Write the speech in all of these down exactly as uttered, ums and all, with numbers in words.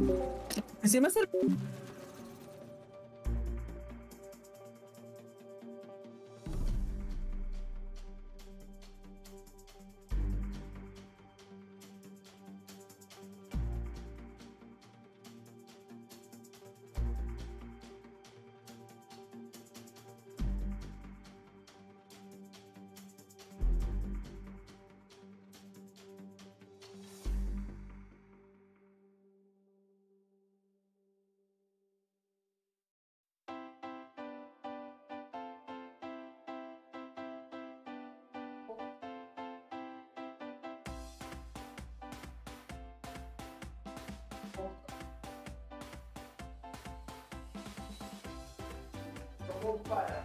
Si me hace... Para.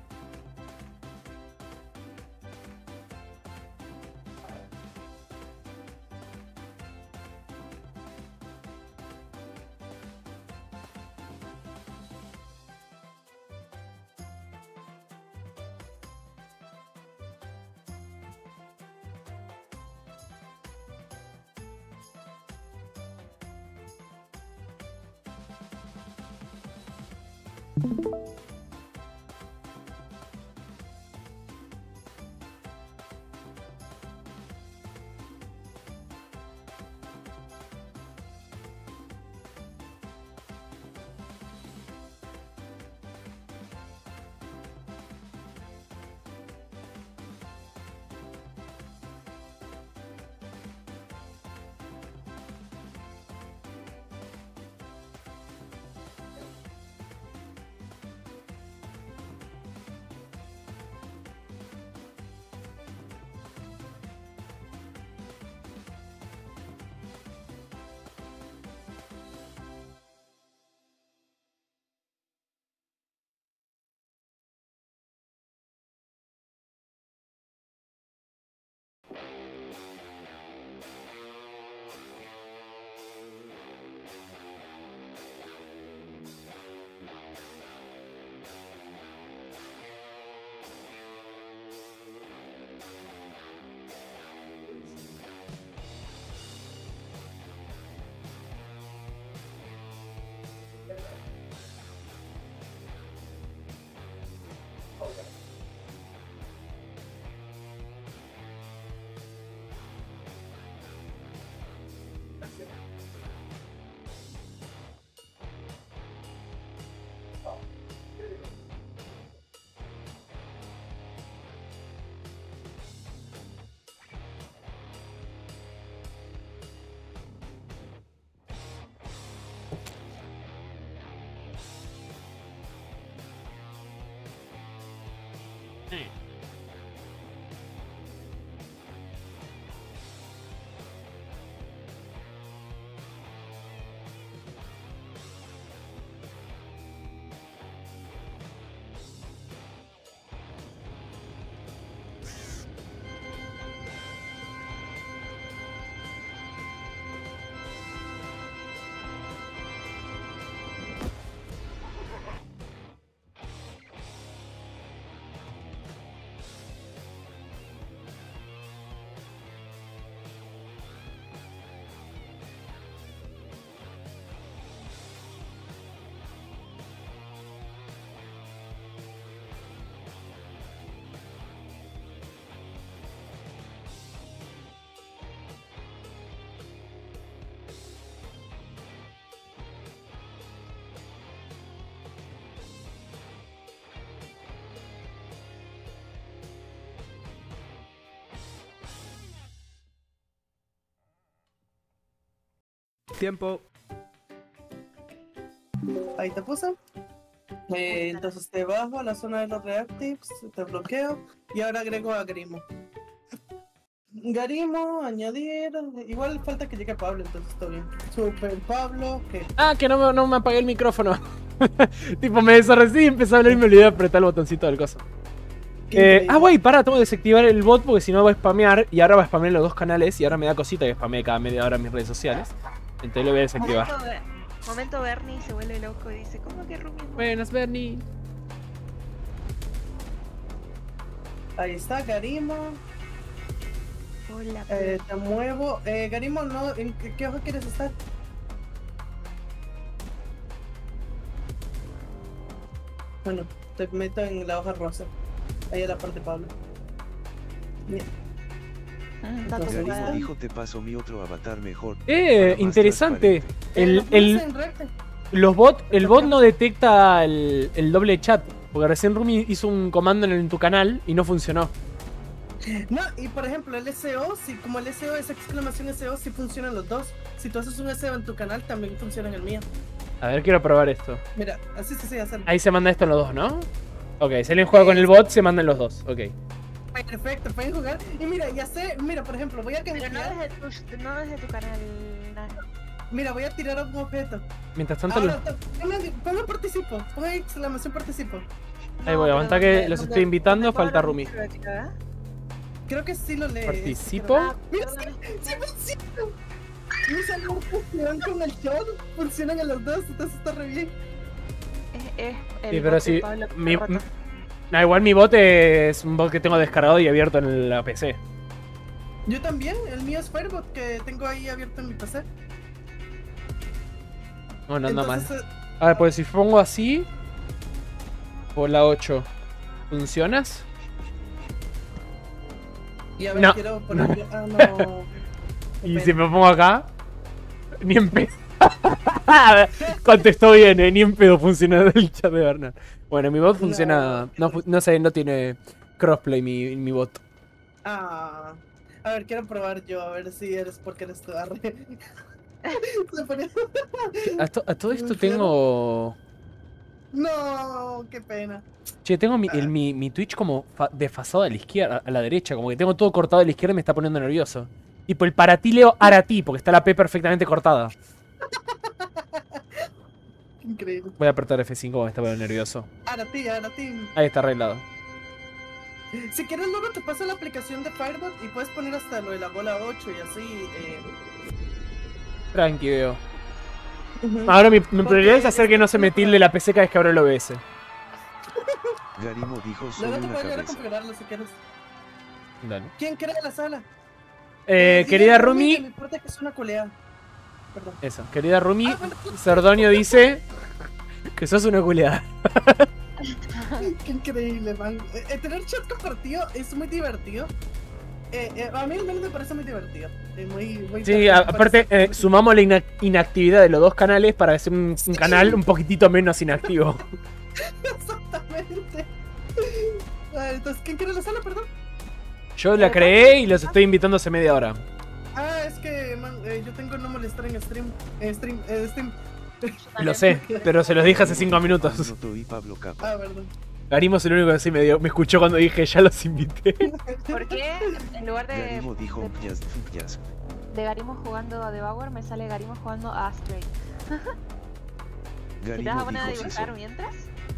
Tiempo. Ahí te puse. Eh, entonces te bajo a la zona de los reactives, te bloqueo y ahora agrego a Garimo. Garimo, añadir. Igual falta que llegue Pablo, entonces está bien. Super Pablo, que. Ah, que no me, no me apagué el micrófono. Tipo, me desarrecí y empecé a hablar y me olvidé de apretar el botoncito del coso. Eh, ah, güey, pará, tengo que desactivar el bot porque si no va a spamear. Y ahora va a spamear en los dos canales. Y ahora me da cosita que spamee cada media hora en mis redes sociales. Entonces lo voy a desactivar. Momento, momento Bernie se vuelve loco y dice, ¿cómo que Rumi? Buenas, Bernie. Ahí está, Garimo. Hola. Eh, te muevo. Eh, Garimo, no, ¿en qué, qué hoja quieres estar? Bueno, te meto en la hoja rosa. Ahí a la parte de Pablo. Bien. Mm, dato Entonces, jugada. ¿listo? Dijo te paso mi otro avatar mejor. Eh, para más interesante. transparente. Eh, El, lo pones el, en recta. los bot, el bot no detecta el, el doble chat. Porque recién Rumi hizo un comando en, el- en tu canal y no funcionó. No, y por ejemplo, el S O, si como el S O es exclamación S O, sí funcionan los dos. Si tú haces un S O en tu canal, también funciona en el mío. A ver, quiero probar esto. Mira, así se sigue hacerlo. Ahí se manda esto en los dos, ¿no? Ok, si alguien juega con el bot, se mandan los dos. Ok. Perfecto, pueden jugar. Y mira, ya sé, mira, por ejemplo, voy a Pero no canjear. desde tu, no desde tu canal. nada. Mira, voy a tirar un objeto. Mientras tanto, Ahora, lo- ponga, ponga participo, ponga exclamación participo. Ahí No, voy, pero aguanta que ¿dónde- los dónde- estoy invitando, dónde falta puedo Rumi. registrar, eh? Creo que sí lo lee. Participo. Ah, Mira, ¿dónde- sí funciona. Mis alertas que van con el chat funcionan a los dos, entonces está re bien. Es, es el Sí, pero bot de sí, Pablo mi- Rota. Nah, igual mi bot es un bot que tengo descargado y abierto en la P C. Yo también, el mío es Firebot que tengo ahí abierto en mi P C. No, no anda mal. Entonces, A ver, pues si pongo así. Por la ocho. ¿Funcionas? Y a ver, No. quiero poner. Ah, no. Y si me pongo acá. Ni en pedo. Contestó bien, eh. Ni en pedo funciona el chat de Bernard. Bueno, mi bot funciona. No, fu- no sé, no tiene crossplay mi, mi bot. Ah. A ver, quiero probar yo, a ver si eres porque eres tú. Arre. Se pone- A, to- a todo esto tengo. No, qué pena. Che, tengo mi, el- mi, mi Twitch como fa- desfasado a la izquierda, a la derecha. Como que tengo todo cortado a la izquierda y me está poniendo nervioso. Tipo, el para ti leo ara ti, porque está la P perfectamente cortada. Increíble. Voy a apretar F cinco porque me está poniendo nervioso. Ahora ti, ahora ti. Ahí está arreglado. Si quieres, luego te paso la aplicación de Firebot y puedes poner hasta lo de la bola ocho y así. Eh... Tranqui, veo. Ahora mi, mi prioridad es hacer que no se me tilde la P C cada vez que abro el O B S. Garimo dijo solo Luego te una puedo ayudar a cabeza. configurarlo si quieres. Dale. ¿Quién crea la sala? Eh, Dile querida a que Rumi. Me importa que es una culeada. Perdón. Eso, querida Rumi. Ah, bueno. Sardonio dice que sos una culeada. Qué increíble, man. Eh, eh, tener chat compartido es muy divertido. Eh, eh, a mí al menos me parece muy divertido. Es muy, muy Sí, divertido, a- me aparte parece- eh, sumamos la ina- inactividad de los dos canales para hacer un, un canal un poquitito menos inactivo. Exactamente. Ah, entonces, ¿quién quiere la sala, perdón? Yo la creé y los estoy invitando hace media hora. Ah, es que, man, eh, yo tengo no molestar en stream. En stream, eh, stream. Lo sé, pero se los dije hace cinco minutos. Noto y Pablo Capa. Ah, perdón. Garimo es el único que sí me dio, me escuchó cuando dije ya los invité. ¿Por qué en lugar de, Garimo dijo de, "Pñas, pñas". de Garimo jugando a Devour me sale Garimo jugando a Astray? ¿Te vas a Garimo poner a dijo dibujar César. mientras?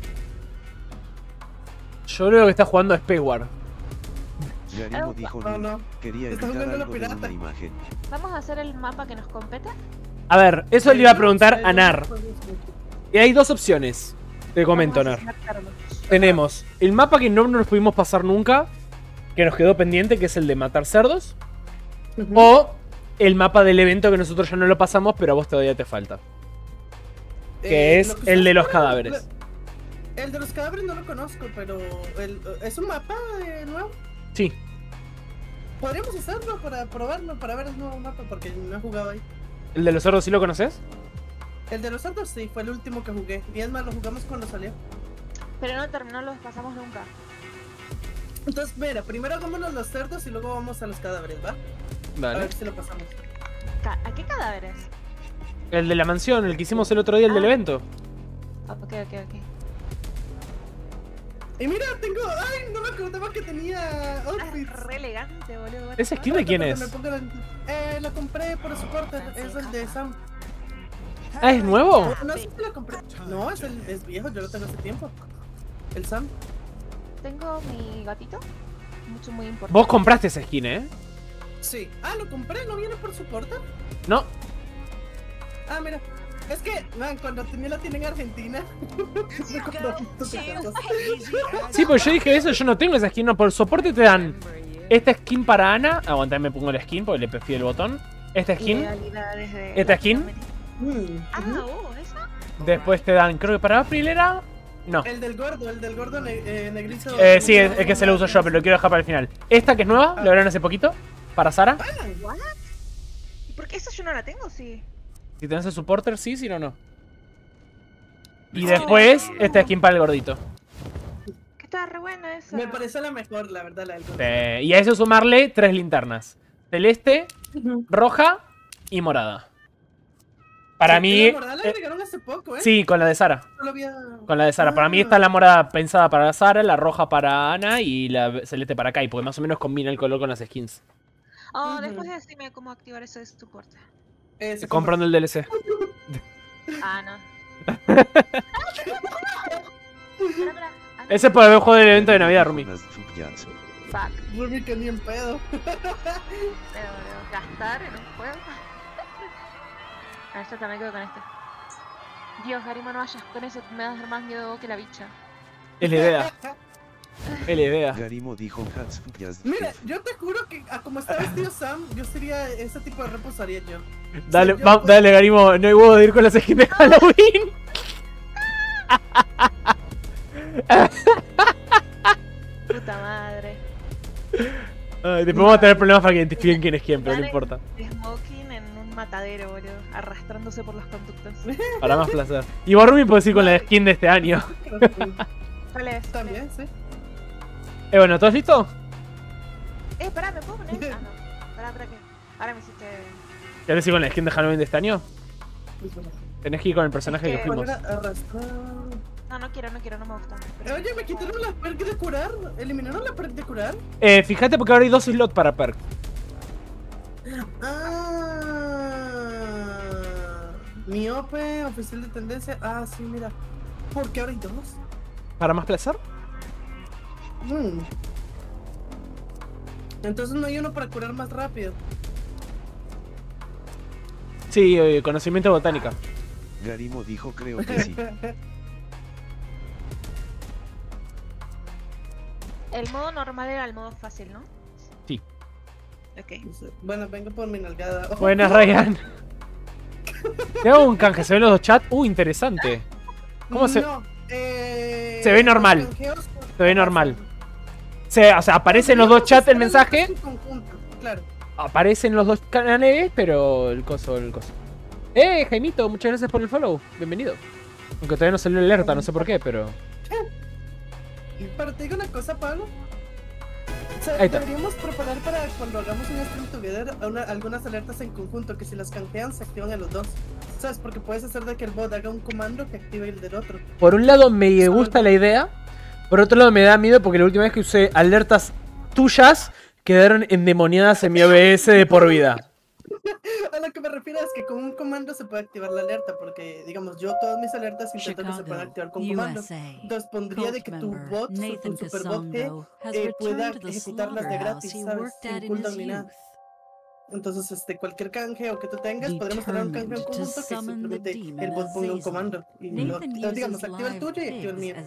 Yo creo que está jugando a Spaceward. Garimo Ah, dijo No, "No". no. Quería Está evitar jugando la algo de pirata. una imagen. ¿Vamos a hacer el mapa que nos compete? A ver, eso le iba a preguntar a Nar. Nar. Y hay dos opciones. Te comento, Vamos a Nar. hacer Carlos. Tenemos el mapa que no nos pudimos pasar nunca, que nos quedó pendiente, que es el de matar cerdos. O el mapa del evento que nosotros ya no lo pasamos, pero a vos todavía te falta. Que Eh, es lo que el ustedes de los quieran, cadáveres. El de los cadáveres no lo conozco, pero el, ¿es un mapa de nuevo? Sí. Podríamos hacerlo para probarlo, para ver el nuevo mapa, porque no he jugado ahí. ¿El de los cerdos sí lo conoces? El de los cerdos sí, fue el último que jugué. Y es más, lo jugamos cuando salió. Pero no terminó, los pasamos nunca. Entonces, mira, primero hagámonos los cerdos y luego vamos a los cadáveres, ¿va? A Vale. ver si lo pasamos. Ca- ¿A qué cadáveres? El de la mansión, el que hicimos el otro día, el del Ah. evento. Ok, ok, ok. Y mira, tengo. ¡Ay! No me acordaba que tenía Ah, outfits. re elegante, boludo. ¿Ese skin de quién Me es? pongo la- Eh, lo compré por soporte, es el de Sam. Ah, ¿es nuevo? No sé si lo compré. No, es, el, es viejo, yo lo tengo hace tiempo. El Sam. Tengo mi gatito. Mucho, muy importante. Vos compraste ese skin, ¿eh? Sí. Ah, lo compré, ¿no viene por soporte? No. Ah, mira. Es que, man, cuando tenía la tienda en Argentina. me compró tus cosas. Sí, pues yo dije eso, yo no tengo esa skin, no, por soporte te dan esta skin para Ana. Aguantá, me pongo la skin porque le prefiero el botón. Esta skin, Ilegalidades de ¿Esta skin? Mm, Ah, ujú. oh, ¿esa? después te dan, creo que para April era No. El del gordo, el del gordo ne eh, negrito. Eh, sí, es, es que se lo uso yo, pero lo quiero dejar para el final. Esta que es nueva, lo verán hace poquito. Para Sara. ¿What? ¿Y por qué esa yo no la tengo? Sí. Si tenés el supporter, sí, si no, no. Y Oh. después, esta skin para el gordito. Que está re buena esa. Me parece la mejor, la verdad, la del gordo. Eh, y a eso sumarle tres linternas. Celeste, roja y morada. Para Sí, mí... la morada la eh, agregaron hace poco, ¿eh? sí, con la de Sara. Solo había... Con la de Sara. Para mí Ah. está la morada pensada para Sara, la roja para Ana y la celeste para Kai, porque más o menos combina el color con las skins. Oh, Ujú. después decime cómo activar eso de soporte. Eh, se Comprando el D L C. Ah, no. Espera, espera. Ah, no. Ese es por el juego del evento de Navidad, Rumi. Fuck. Rumi que ni en pedo. Debo, debo gastar en un juego. A ver, yo también quedo con este. Dios, Garima, no vayas con eso, me das más miedo que la bicha. Es la idea. Es la idea. Garimo dijo Hats Mira, yo te juro que a como está vestido Sam, yo sería ese tipo de repos haría yo. Dale, Sí, yo va- puedo- dale, Garimo. No hay huevo de ir con las skins de Halloween. Puta madre. Ay, después vamos a tener problemas para que identifiquen quién es quién, pero no Dale. importa. Smoking en un matadero, boludo. Arrastrándose por los conductos. Para más placer. Y vos, Rumi, podés ir con la skin de este año. ¿Cuál es? También, sí. Eh, bueno, ¿todos listos? Eh, pará, ¿me puedo poner? Ah, no. Pará, pará, que. Ahora me hiciste. ¿Querés ir con la skin de Halloween de este año? Tenés que ir con el personaje Es que que- fuimos. Poner a arrastrar. No, no quiero, no quiero, no me gusta. Eh, Oye, me quitaron la perk de curar. ¿Eliminaron la perk de curar? Eh, fíjate porque ahora hay dos slots para perk. Ah, miope, oficial de tendencia. Ah, sí, mira. ¿Por qué ahora hay dos? ¿Para más placer? Mm. Entonces no hay uno para curar más rápido. Sí, eh, conocimiento de botánica. Garimo dijo creo que sí. El modo normal era el modo fácil, ¿no? Sí. Ok. Bueno, vengo por mi nalgada. Ojo. Buenas, Ryan. Te hago un canje, ¿se ven los dos chats? Uh, interesante. ¿Cómo se...? No, eh, Se ve normal. los canjeos- Se ve normal. Se, o sea, aparecen los dos chats el mensaje. En conjunto, claro. Aparecen los dos canales, pero el coso, el coso. Eh, Jaimito, muchas gracias por el follow. Bienvenido. Aunque todavía no salió la alerta, no sé por qué, pero... Pero te digo una cosa, Pablo. O sea, Ahí está. deberíamos preparar para cuando hagamos un stream together una- algunas alertas en conjunto que si las canjean se activan en los dos. ¿Sabes? Porque puedes hacer de que el bot haga un comando que active el del otro. Por un lado me gusta la idea, por otro lado me da miedo porque la última vez que usé alertas tuyas quedaron endemoniadas en mi O B S de por vida. A lo que me refiero es que con un comando se puede activar la alerta, porque digamos yo todas mis alertas intento que se puedan activar con comando. Entonces pondría de que tu bot, tu superbot G, eh, pueda ejecutarlas de gratis, ¿sabes? Sin cooldown ni nada. Entonces, este, cualquier canje o que tú tengas, podremos tener un canje en conjunto que simplemente el bot ponga un comando. Y lo, digamos, activa el tuyo y activa el mío.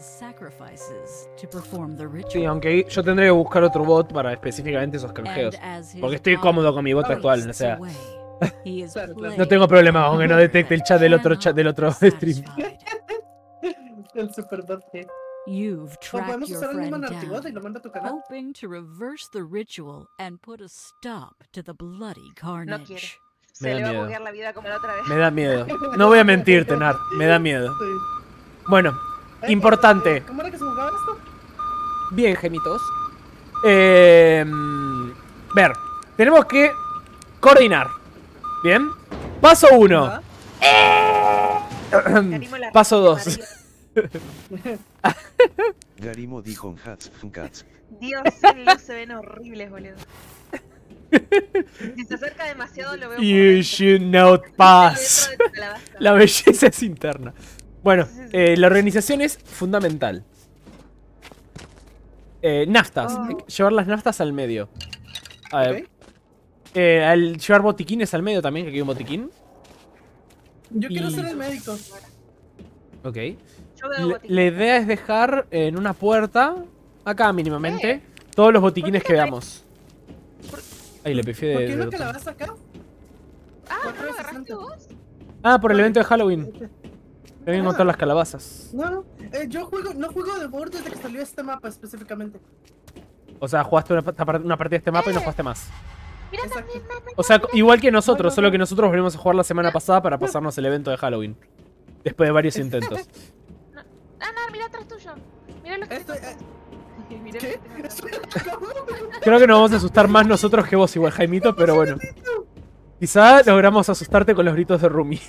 Sí, aunque yo tendré que buscar otro bot para específicamente esos canjeos. Porque estoy cómodo con mi bot actual, o sea... Claro, claro. No tengo problema, aunque no detecte el chat del otro chat del otro stream. El superbot G. You've O tracked podemos your usar el mismo friend archivo y down, lo mando a tu canal. hoping to reverse the ritual and put a stop to the bloody No quiere. carnage. Me Se da le va a miedo. buguear la vida como la otra vez. Me da miedo. No voy a mentirte, Nar, me da miedo. Sí. Bueno, Eh, importante. eh, ¿Cómo era que se jugaba esto? Bien, gemitos. Eh, ver, tenemos que coordinar. Bien. Paso uno. Ah, Garimo la Paso dos. María. Garimo dijo Hats Hats. Dios, los se ven horribles, boludo. Si se acerca demasiado lo veo por You dentro. should not pass. Dentro de tu calabaza. La belleza es interna. Bueno, Sí, sí, sí. eh, la organización es fundamental. Eh, naftas. Oh. Hay que llevar las naftas al medio. A ver, ok. eh, al llevar botiquines al medio también, que aquí hay un botiquín. Yo quiero Y- ser el médico. Ok. Yo veo La, botiquín. la idea es dejar en una puerta, acá mínimamente, todos los botiquines que no hay- veamos. Ahí le pifié ¿Por de, qué de no botón. calabaza acá? Ah, ¿no cuatro lo de agarraste sesenta. vos? Ah, por el evento de Halloween. Tengo que encontrar las calabazas. No, eh, yo juego, no juego de Board desde que salió este mapa específicamente. O sea, jugaste una, una partida de este mapa y no jugaste más. Mira Exacto. también, me- me- O sea, igual que nosotros, No, no, solo no. que nosotros volvimos a jugar la semana pasada para pasarnos el evento de Halloween. Después de varios intentos. Ah, no, mira atrás tuyo. Mira lo que Estoy, tengo eh, atrás. Mira ¿Qué? lo que tengo atrás. Creo que nos vamos a asustar más nosotros que vos igual, Jaimito, pero bueno. Quizá logramos asustarte con los gritos de Rumi.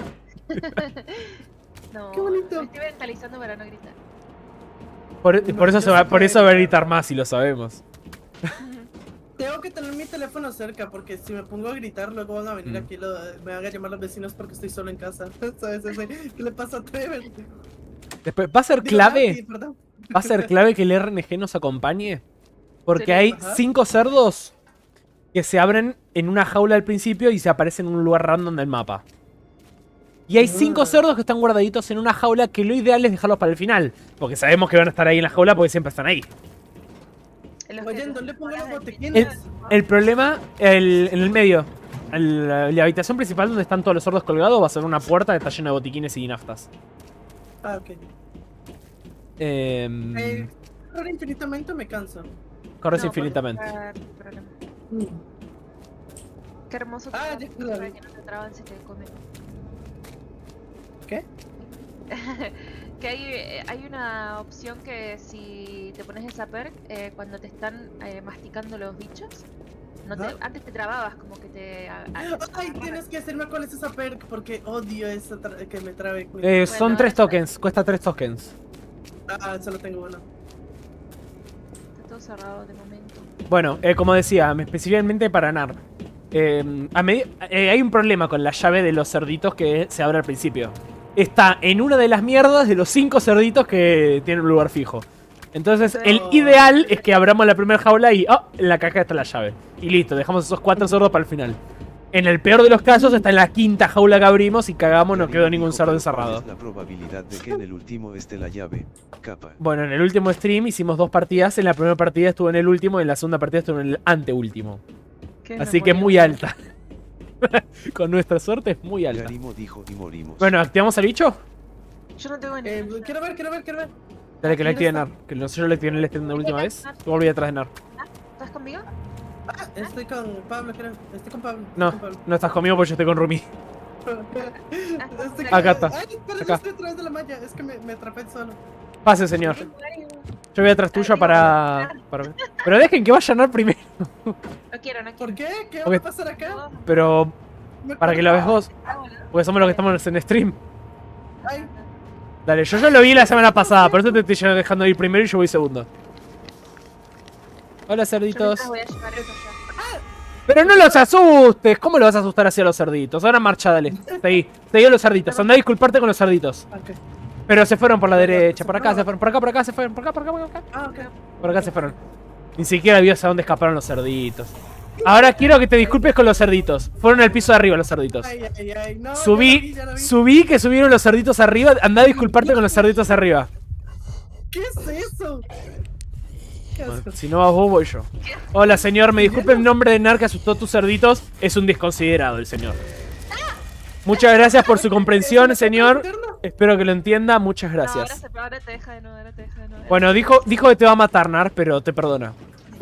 No, Qué bonito. me estoy mentalizando para no gritar. Por, por eso se va, por eso va a gritar más, si lo sabemos. Tengo que tener mi teléfono cerca porque si me pongo a gritar luego van a venir Mm. aquí, lo, me van a llamar los vecinos porque estoy solo en casa. ¿Sabes? Ese, ¿qué le pasa a Trevor? Después, ¿va a ser Digo, clave? Marty, perdón. ¿Va a ser clave que el R N G nos acompañe? Porque Sí, hay ajá. cinco cerdos que se abren en una jaula al principio y se aparecen en un lugar random del mapa. Y hay cinco Ah. cerdos que están guardaditos en una jaula que lo ideal es dejarlos para el final. Porque sabemos que van a estar ahí en la jaula porque siempre están ahí. En los Oye, que- ¿en dónde pongo los El, botequines? el problema, el- en el medio, el- la habitación principal donde están todos los cerdos colgados va a ser una puerta que está llena de botiquines y naftas. Ah, ok. Em, Eh, ahora infinitamente me canso. corres No, infinitamente. porque está el problema. Qué hermoso Ah, que ya, no- ya para vi. que no te traban si te comen. ¿Qué? Que hay, eh, hay una opción que si te pones esa perk, eh, cuando te están eh, masticando los bichos, no te, Ajá. antes te trababas, como que te... a- a- te Ay, agarraban. tienes que decirme cuál es esa perk porque odio esa tra- que me trabe. Eh, son Bueno, tres esta- tokens, cuesta tres tokens. Ah, solo tengo uno. Está todo cerrado de momento. Bueno, eh, como decía, específicamente para Nar. Eh, a medi- eh, hay un problema con la llave de los cerditos que se abre al principio. Está en una de las mierdas de los cinco cerditos que tienen un lugar fijo. Entonces, el Pero- ideal es que abramos la primera jaula y ¡oh! En la caja está la llave. Y listo, dejamos esos cuatro cerdos para el final. En el peor de los casos, está en la quinta jaula que abrimos y cagamos, no quedó ningún cerdo encerrado. ¿Cuál es la probabilidad de que en el último esté la llave? Capa. Bueno, en el último stream hicimos dos partidas. En la primera partida estuvo en el último y en la segunda partida estuvo en el anteúltimo. ¿Qué Así que es memoria? muy alta. Con nuestra suerte es muy alta. Garimo dijo y morimos. Bueno, ¿activamos al bicho? Yo no tengo ni Eh, quiero ver, quiero ver, quiero ver. Dale, que lo ¿Quién active Nar. está? Que no sé, yo lo activé en el stream la última Nar, vez. Nar. Yo volví atrás de Nar. ¿Estás conmigo? Ah, estoy con Pablo, creo. Estoy con Pablo. estoy No, con Pablo. no estás conmigo porque yo estoy con Rumi. Estoy con- Acá está. Ay, espera, Acá. no estoy atrás de la malla. Es que me, me atrapé solo. Pase, señor. Ay, Mario. Yo voy atrás tuyo para... para... Pero dejen que vaya Nar primero. No quiero, no ¿Por quiero. qué? ¿Qué va Porque- a pasar acá? Pero Me para que lo veas vos. Ah, bueno. Porque somos los que estamos en stream. Ay, Dale, yo ya lo vi la semana pasada. Por eso te estoy dejando ir primero y yo voy segundo. Hola, Yo cerditos. mientras voy a llevar eso ya. Pero no los asustes. ¿Cómo lo vas a asustar hacia los cerditos? Ahora marcha, dale. Seguí. Seguí a los cerditos. Andá a disculparte con los cerditos. ok. Pero se fueron por la derecha. ¿Se Por acá, fueron? se fueron. Por acá, por acá, se fueron. Por acá, por acá, por acá. Ah, ok. Por acá se fueron. Ni siquiera vio hacia dónde escaparon los cerditos. Ahora quiero que te disculpes con los cerditos. Fueron al piso de arriba los cerditos. Ay, ay, ay. No, ya la vi, Subí, ya la vi. subí que subieron los cerditos arriba. Andá a disculparte con los cerditos arriba. ¿Qué es eso? Qué asco. Si no vas vos, voy yo. Hola, señor. Me disculpe en nombre de Nar que asustó a tus cerditos. Es un desconsiderado el señor. Muchas gracias por su comprensión, señor. Espero que lo entienda. Muchas No, ahora, gracias. se, ahora te deja de nuevo, ahora te deja de nuevo. Bueno, dijo, dijo que te va a matar, Nar, pero te perdona.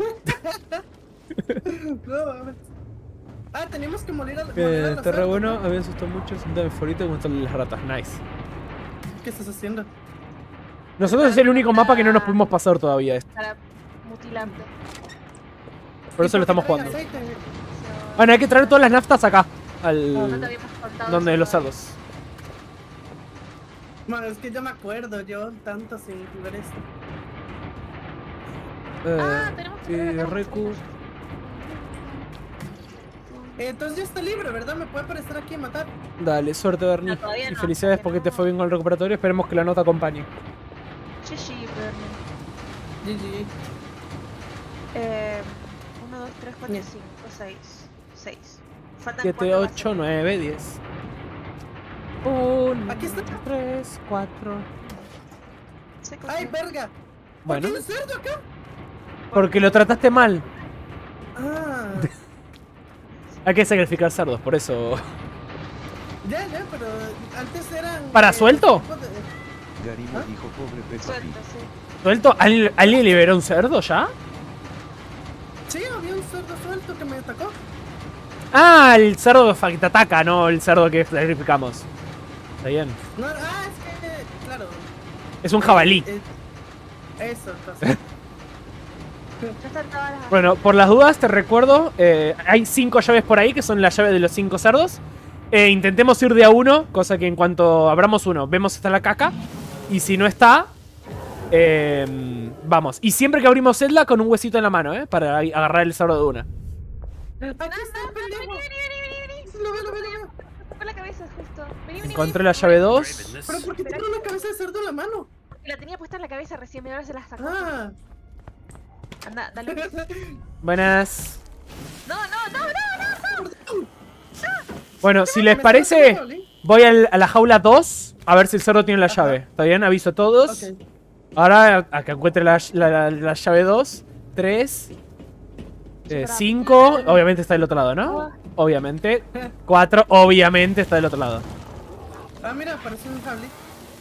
No, mames. Ah, tenemos que morir a morir a Eh, los está re cerdos, bueno. ¿no? A mí me asustó mucho. Siento mi favorito y gustan las ratas. Nice. ¿Qué estás haciendo? Nosotros es el único mapa que no nos pudimos pasar todavía. Este. Para mutilarte. Por eso lo estamos ¿Y por qué jugando. traen aceite? Bueno, hay que traer todas las naftas acá. No te Al... habíamos contado. Donde eso los todavía. cerdos. Bueno, es que yo me acuerdo, yo tanto sin jugar esto. Eh, Ah, tenemos que y traer acá. Reku. Eh, entonces ya está libre, ¿verdad? Me puede aparecer aquí y matar. Dale, suerte, Bernie. No, todavía Y no, felicidades todavía porque te no. fue bien con el recuperatorio. Esperemos que la nota acompañe. G G, Bernie. G G. Eh, uno, dos, tres, cuatro, Bien. cinco, seis. seis. Faltan siete, cuatro ocho, bases. nueve, diez. uno, Aquí está. tres, cuatro. Se ¡Ay, cogió. verga! Bueno, ¿Por qué hay un cerdo acá? porque lo trataste mal. Ah, Hay que sacrificar cerdos, por eso. Ya, ya, pero antes eran... ¿Para eh, suelto? de... Garimo ¿Ah? dijo pobre Peppa Suelto, Pig. sí. ¿Suelto? ¿Alguien, ¿Alguien liberó un cerdo ya? Sí, había un cerdo suelto que me atacó. Ah, el cerdo que te ataca, no el cerdo que sacrificamos. Está bien. No, ah, es que, claro. Es un jabalí. Eh, eh, eso, entonces. Ya están todas las... Bueno, por las dudas te recuerdo, eh, hay cinco llaves por ahí que son las llaves de los cinco cerdos. Eh, intentemos ir de a uno, cosa que en cuanto abramos uno, vemos si está la caca. Y si no está, eh, vamos. Y siempre que abrimos celda con un huesito en la mano, ¿eh? Para agarrar el cerdo de una. Aquí está el pendejo. Vení, vení, vení, vení. Lo veo, lo veo, lo veo. Por la cabeza, justo. Vení, vení, Encontré vení. la llave dos. Pero ¿por qué tengo una cabeza de cerdo en la mano? La tenía puesta en la cabeza recién, me ahora se la sacó. Ah. Anda, dale. Buenas. No, no, no, no, no, no. Bueno, si les Me parece, está haciendo voy al- a la jaula dos a ver si el cerdo tiene la llave. ¿Está bien? Aviso a todos. Ok. Ahora a que encuentre la, la- la- la llave dos, tres, cinco. Obviamente está del otro lado, ¿no? Obviamente. cuatro, obviamente está del otro lado. Ah, mira, parece un jabalí.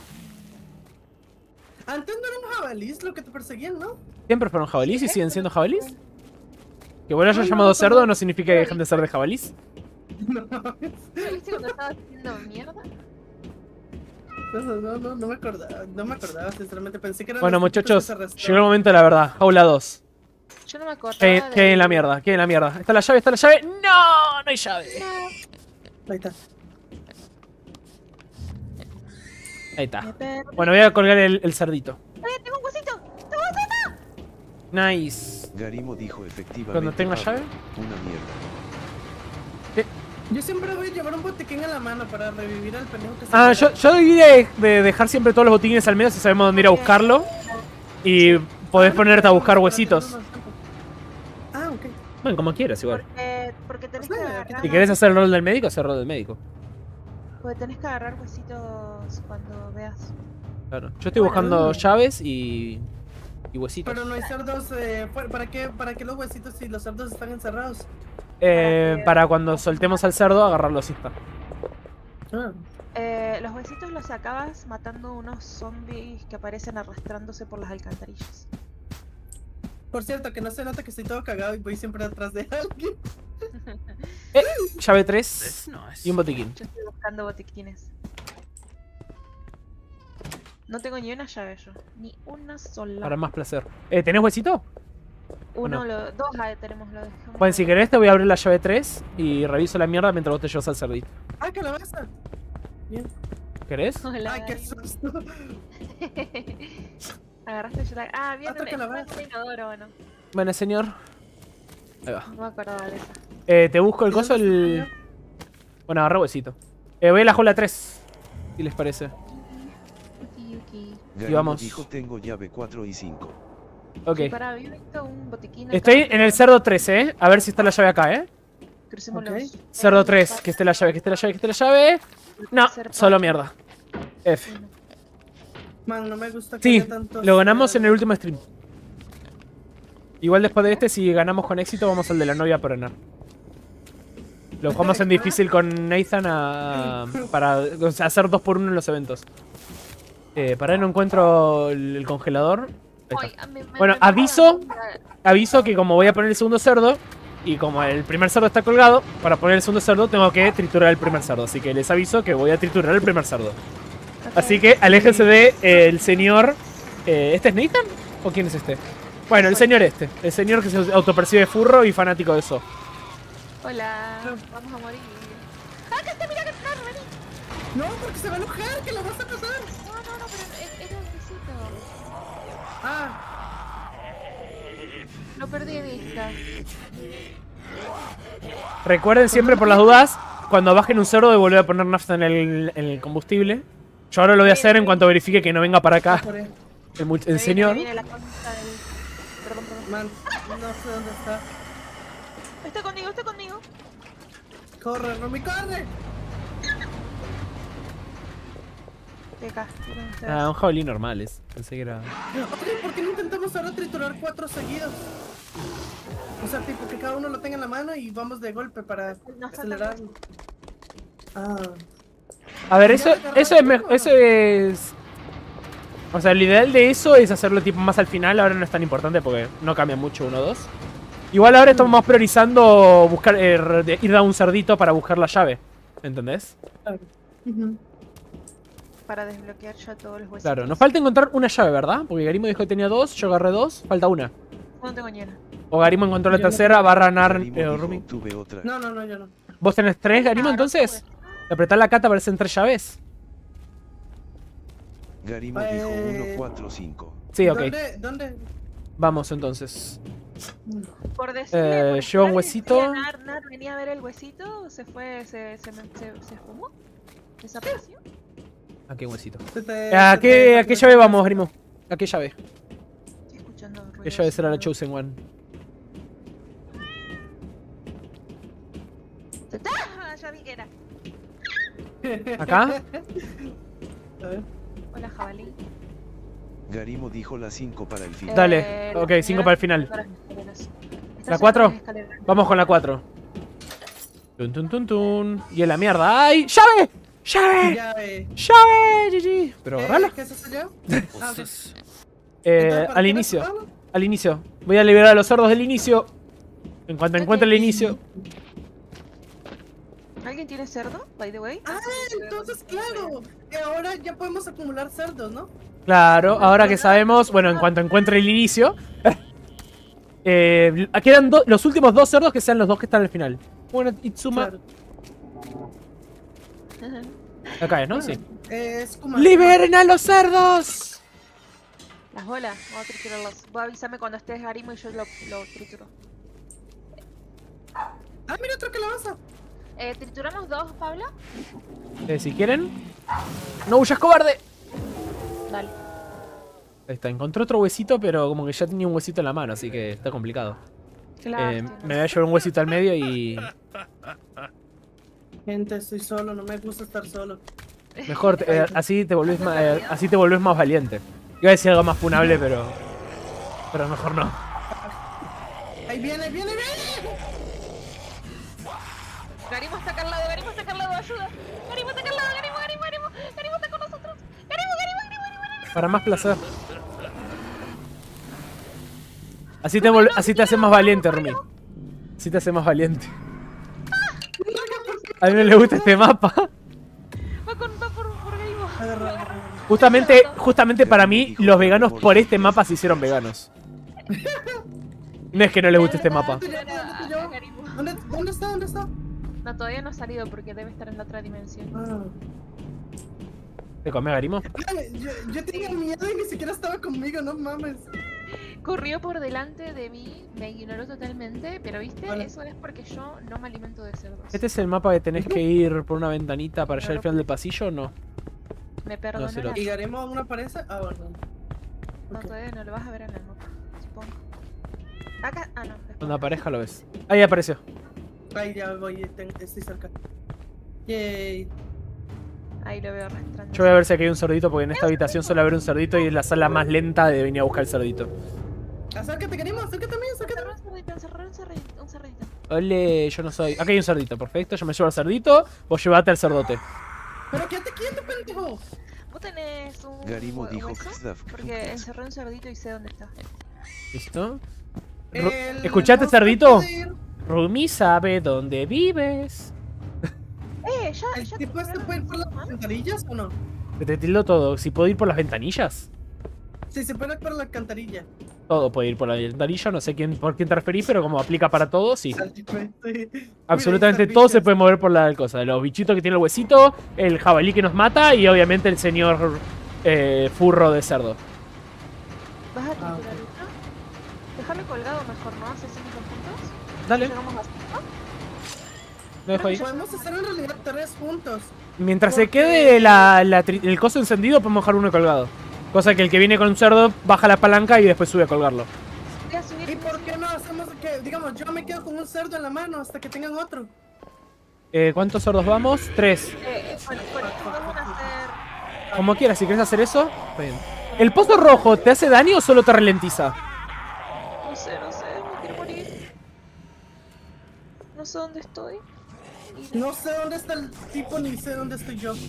Antes no eran jabalís lo que te perseguían, ¿no? ¿Siempre fueron jabalís y siguen siendo jabalís? Que vos lo hayas llamado cerdo no significa que dejen de ser de jabalís. No, ¿No viste cuando estaba haciendo mierda? no, no, no, no me acordaba, no me acordaba, sinceramente pensé que eran Bueno, los típicos muchachos, que se arrastraban. llegó el momento de la verdad. Jaula dos. Yo no me acordaba ¿Qué, de... qué hay en la mierda? ¿Qué hay en la mierda? ¿Está la llave? ¿Está la llave? ¡No! No hay llave. Ahí está. Ahí está. Me perdí. Bueno, voy a colgar el, el cerdito. ¡Eh, tengo un huesito! ¡Tengo un huesito! Nice. Garimo dijo efectivamente. Cuando tenga Pablo, llave. Una mierda. Yo siempre voy a llevar un botiquín en la mano para revivir al pendejo que se Ah, muera. yo, yo debí de, de dejar siempre todos los botiquines al medio si sabemos dónde ir a buscarlo. Y podés ponerte a buscar huesitos. Ah, ok. Bueno, como quieras igual. Porque, porque tenés que Sí, agarrar... Si querés hacer el rol del médico, hacer el rol del médico. Porque tenés que agarrar huesitos cuando veas. Claro. Yo estoy buscando llaves y. y huesitos. Pero no hay cerdos, eh, fuera- ¿para qué, para qué los huesitos si los cerdos están encerrados? Eh, para cuando soltemos al cerdo, agarrarlo así está. Ah. Eh, los huesitos los sacabas matando unos zombies que aparecen arrastrándose por las alcantarillas. Por cierto, que no se nota que estoy todo cagado y voy siempre atrás de alguien. Eh, llave tres y un botiquín. Yo estoy buscando botiquines. No tengo ni una llave yo, ni una sola. Para más placer. Eh, ¿Tenés huesito? Uno, no? lo, dos ah, tenemos, lo dejamos. Bueno, si querés te voy a abrir la llave tres y reviso la mierda mientras vos te llevas al cerdito. Ah, calabaza. Bien. ¿Querés? Hola, Ay, qué Gaby. susto. Agarraste yo la... Ah, bien, Otra me calabaza. un inodoro, bueno. Bueno, señor. Ahí va. No me acordaba de eso. Eh, te busco el coso, el... Bueno, agarré huesito. Eh, voy a la jaula tres. Si les parece. Yuki, yuki. Garimo vamos. dijo tengo llave cuatro y cinco. Ok. Sí, pará, había visto un botiquín acá, Estoy en pero el cerdo tres, ¿eh? A ver si está la llave acá, ¿eh? Crucemos Ok. los... Cerdo tres. Que esté la llave, que esté la llave, que esté la llave. No, solo mierda. F. Man, no me gusta que Sí, haya tantos, lo ganamos eh, en el último stream. Igual después de este, si ganamos con éxito, vamos al de la novia por enar. Lo jugamos en difícil con Nathan a, para o sea, hacer dos por uno en los eventos. Eh, para ahí no encuentro el, el congelador. Ahí Ay, está. a mí me- Bueno, me- aviso. Aviso que como voy a poner el segundo cerdo, y como el primer cerdo está colgado, para poner el segundo cerdo tengo que triturar el primer cerdo. Así que les aviso que voy a triturar el primer cerdo. Ok. Así que aléjense de eh, el señor... eh, ¿Este es Nathan? ¿O quién es este? Bueno, el señor este. El señor que se autopercibe furro y fanático de eso. Hola, vamos a morir. ¡Ah, que está! ¡Mira que está! ¡Vení! No, porque se va a enojar, que lo vas a pasar. No, no, no, pero es- era un besito. Ah, Lo perdí de vista. Recuerden siempre por las dudas, cuando bajen un cerdo, de volver a poner nafta en el, en el combustible. Yo ahora lo voy a hacer en cuanto verifique que no venga para acá por ahí. el, mu- el Me viene- señor. me viene la concha del... Perdón, perdón. Man, no sé dónde está. Está conmigo, está conmigo. Corre, Romy, corre. Te castigan ustedes. Ah, un jabalí normal es. Pensé que era... Oye, ¿por qué no intentamos ahora triturar cuatro seguidos? O sea, tipo que cada uno lo tenga en la mano y vamos de golpe para No está acelerar. Ah, A ver, eso, eso es mejor. Eso es. O sea, lo ideal de eso es hacerlo tipo más al final. Ahora no es tan importante porque no cambia mucho uno o dos. Igual ahora estamos priorizando buscar eh, ir a un cerdito para buscar la llave. ¿Entendés? Uh-huh. Para desbloquear ya todos los huesitos. Claro, nos falta encontrar una llave, ¿verdad? Porque Garimo dijo que tenía dos, yo agarré dos, falta una. No tengo ni una. O Garimo encontró la Yo tercera, no barra Nar... Garimo Eh, dijo, Rumi. tuve otra. No, no, no, yo no. ¿Vos tenés tres, Garimo, Ah, no entonces? tuve. De apretar la cata aparecen tres llaves. Garimo Eh, dijo uno, cuatro, cinco. Sí, ok. ¿Dónde? ¿Dónde? Vamos entonces. Por decirle, Eh, por lleva un ejemplo, huesito. Nar, Nar venía a ver el huesito, se fue, se, se, se, se esfumó, desapareció. ¿A qué huesito? Se te- ¿A se qué, te- ¿A qué llave vamos, Garimo? ¿A qué llave? Estoy escuchando ruidos. ¿Qué llave será la Chosen One? ¡Ah! Ya vi que era. ¿Acá? A ver. Hola, jabalí. Garimo dijo la cinco para el final. Dale, Eh, ok, las cinco para el final. escaleras, las escaleras. Está ¿La cerca cuatro? de las escaleras. Vamos con la cuatro. Tun, tun, tun, tun. Y en la mierda. ¡Ay! ¡Llave! ¡Llave! Llave. ¡Llave! G G. Pero ¿Qué, agarrala. ¿Qué es eso yo? Ah, ok. Eh, Entonces, ¿para al qué inicio. vas a tocarlo? Al inicio. Voy a liberar a los sordos del inicio. En cuanto encuentre el inicio. ¿Alguien tiene cerdo, by the way? Ah, entonces claro. Que ahora ya podemos acumular cerdos, ¿no? Claro, ahora que sabemos, bueno, en cuanto encuentre el inicio. eh, quedan do- los últimos dos cerdos que sean los dos que están al final. Bueno, Itsuma. Claro. Acá es, ¿no? Sí. Eh, es como... ¡Liberen a los cerdos! Las bolas, voy a triturarlas. Voy a avisarme cuando estés Garimo y yo lo, lo trituro. Ah, mira otro calabaza. Eh, ¿Trituramos dos, Pablo? Eh, si quieren. ¡No huyas, cobarde! Dale. Ahí está, encontré otro huesito, pero como que ya tenía un huesito en la mano, así que está complicado. Claro. Eh, me voy a llevar un huesito al medio y... Gente, estoy solo, no me gusta estar solo. Mejor, eh, así, te volvés más, eh, así te volvés más valiente. Iba a decir algo más funable, pero... Pero mejor no. Ahí viene, ahí viene, viene. Garimo está acá al lado, Garimo está acá al lado, ayuda. Garimo está acá al lado, Garimo, Garimo, Garimo. Garimo está con nosotros. Garimo, Garimo, Garimo, Garimo, Garimo. Para más placer. Así te, vol- así te hace más valiente, Rumi. Así te hace más valiente. A mí no le gusta este mapa. Va, con, va por, por Garimo. Agarra, agarra. Justamente, justamente para mí, los veganos por este mapa se hicieron veganos. No es que no les guste este mapa. ¿Dónde Era estoy yo? a Garimo. ¿Dónde, ¿Dónde está? ¿Dónde está? No, todavía no ha salido porque debe estar en la otra dimensión. Ah. ¿Te come, Garimo? Ay, Yo, yo tenía miedo y ni siquiera estaba conmigo, no mames. Corrió por delante de mí, me ignoró totalmente, pero viste, Vale. eso es porque yo no me alimento de cerdos. ¿Este es el mapa que tenés que ir por una ventanita para llegar al final del pasillo o no? Me perdonarás. No, ¿Y Garemo aún aparece? Ah, bueno. No, Ok. todavía no lo vas a ver en el mapa, supongo. Acá, ah no. después. Cuando aparezca lo ves. Ahí apareció. Ahí ya voy, ten- estoy cerca. Yay. Ahí lo veo arrastrando. Yo voy a ver si aquí hay un cerdito, porque en esta habitación suele haber un cerdito y es la sala más lenta de venir a buscar el cerdito. Acércate, Garemo, acércate a mí, acércate a mí. Encerró un cerdito, encerró un cerdito, un cerdito. Ole, yo no soy. Aquí hay un cerdito, perfecto. Yo me llevo al cerdito, vos llevate al cerdote. Pero quédate quieto, pendejo. Vos tenés un Garimo hue- dijo hueso, Gstav. porque encerré un cerdito y sé dónde está. ¿Listo? Ru- El ¿Escuchaste, monstruo cerdito? puede ir- Rumi sabe dónde vives. Eh, ya, ¿El ya tipo este puede ir por las ¿Ah? alcantarillas o no? Te, te tildo todo. Si puedo ir por las ventanillas. Sí, se puede ir por la alcantarilla. Todo puede ir por la ventanilla. No sé quién, por quién te referís, pero como aplica para todo, sí. Sí. Absolutamente Mira, ahí todo está se el puede mover por la cosa. Los bichitos que tiene el huesito, el jabalí que nos mata y obviamente el señor eh, furro de cerdo. ¿Vas a Ah, triturar ok. esto? Dejarlo colgado mejor, ¿no? Hace cinco puntos. Dale, Llegamos a cinco. lo dejo ahí. Podemos hacer en realidad tres puntos. Mientras se porque- quede la, la tri- el coso encendido, podemos dejar uno colgado. Cosa que el que viene con un cerdo baja la palanca y después sube a colgarlo. Voy a subir. ¿Y por qué no hacemos que, digamos, yo me quedo con un cerdo en la mano hasta que tengan otro? Eh, ¿Cuántos cerdos vamos? Tres. Eh, eh, con, con esto vamos a hacer. Como quieras, si quieres hacer eso. Está bien. ¿El pozo rojo te hace daño o solo te ralentiza? No sé, no sé, me quiero morir. No sé dónde estoy. ir. No sé dónde está el tipo ni sé dónde estoy yo.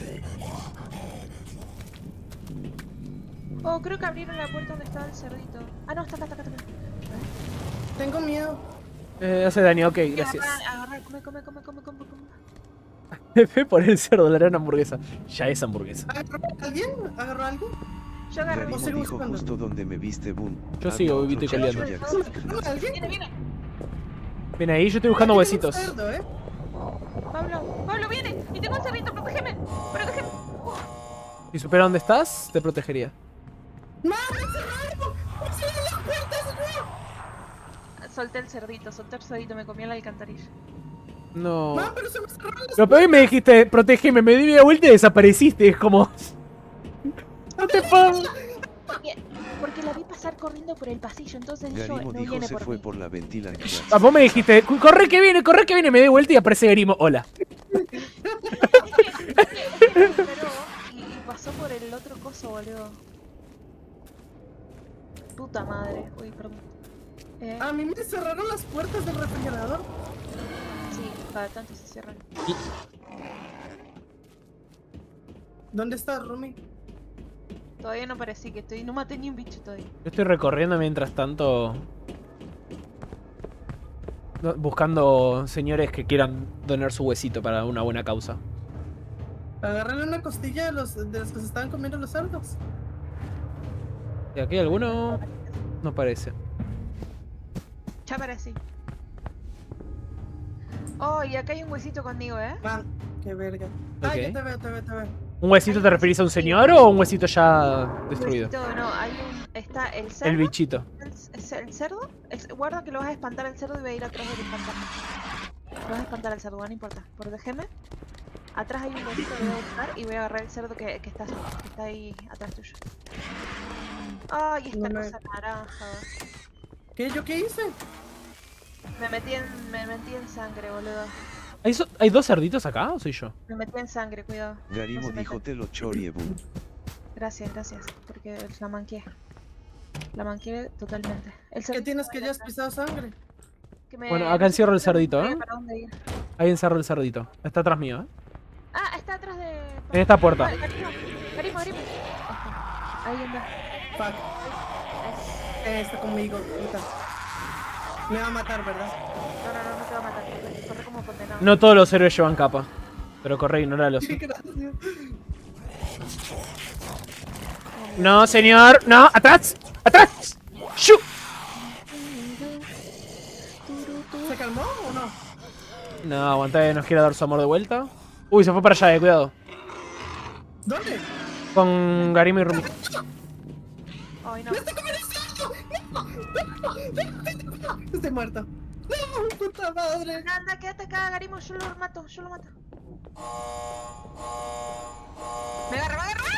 Oh, creo que abrieron la puerta donde estaba el cerdito. Ah, no, está acá, está acá, está acá. Tengo miedo. Eh, hace daño, ok, gracias. Agarra, agarra, come, come, come, come, come, come. F por el cerdo, le haré una hamburguesa. Ya es hamburguesa. ¿Agarró a alguien? ¿Agarró a alguien? Yo agarré. Garimo sigo dijo buscando. justo donde me viste, boom. Yo sigo Había vivito y otro coleando. chacho ¿Agarró a alguien? Viene, viene. Ven ahí, yo estoy buscando Tengo un huesitos. cerdo, ¿eh? Pablo, Pablo, viene. Y tengo un cerdito, protégeme. Protégeme. Si supiera dónde estás, te protegería. ¡Mamá, cerraron! ¡Cierren las puertas, no! Solté el cerdito, solté el cerdito, me comí en la alcantarilla. No. ¡Mamá, pero se me cerraron las Lo peor es que me dijiste, protégeme, me di media vuelta y desapareciste. Es como. No te puedo. Porque, porque la vi pasar corriendo por el pasillo, entonces yo Garimo no dijo viene se por fue mí. por la ventila. Ah, vos me dijiste, corre que viene, corre que viene. Me di vuelta y aparece Garimo. Hola. Pero, y, y pasó por el otro coso, boludo. Puta madre. Uy, perdón. Eh, A mí me cerraron las puertas del refrigerador. sí, cada tanto se cierran. ¿Dónde estás, Rumi? Todavía no parecí que estoy, no maté ni un bicho todavía. Yo estoy recorriendo mientras tanto. no, Buscando señores que quieran donar su huesito para una buena causa. Agarrarle una costilla de los, de los que se estaban comiendo los cerdos. ¿Y aquí hay alguno? No parece. Ya parecí. Oh, y acá hay un huesito conmigo, ¿eh? Man, qué verga. Ah, Ok. ya te veo, te veo, te veo. ¿Un huesito te referís a un señor o un huesito ya destruido? Huesito, no, hay un... Está el cerdo. El bichito. El, el- el cerdo. El, guarda que lo vas a espantar al cerdo y voy a ir atrás del fantasma. Lo vas a espantar al cerdo, no importa. Protegeme. Atrás hay un huesito que voy a buscar y voy a agarrar el cerdo que, que, está, que está ahí atrás tuyo. Ay, esta No me- cosa naranja. ¿Qué? ¿Yo qué hice? Me metí en, me metí en sangre, boludo. ¿Hay, so- ¿Hay dos cerditos acá o soy yo? Me metí en sangre, cuidado. No Garimo se dijo metan. te lo chorie, boom. Gracias, gracias. Porque la manqué. La manqué totalmente. El ¿Qué cerdito tienes va que a ir ya has atrás. pisado sangre? Que me- Bueno, acá encierro el cerdito, ¿eh? ¿Para dónde ir? Ahí encerro el cerdito. Está atrás mío, ¿eh? Ah, está atrás de... En esta puerta. Vale, Garimo, Garimo, Garimo. Ahí anda. Fuck. Eh, está conmigo, puta. Me va a matar, ¿verdad? No, no, no, no te va a matar. Corre como condenado. No todos los héroes llevan capa. Pero corre, ignoralos. Gracias. No, señor. No, atrás. Atrás. ¡Shu! ¿Se calmó o no? No, aguanta, nos quiere dar su amor de vuelta. Uy, se fue para allá, eh, cuidado. ¿Dónde? Con Garimo y Rumi. Ay, no. Estoy muerto. No, puta madre. Anda, anda, quédate acá, Garimo. Yo lo mato, yo lo mato. Me agarra, me agarra.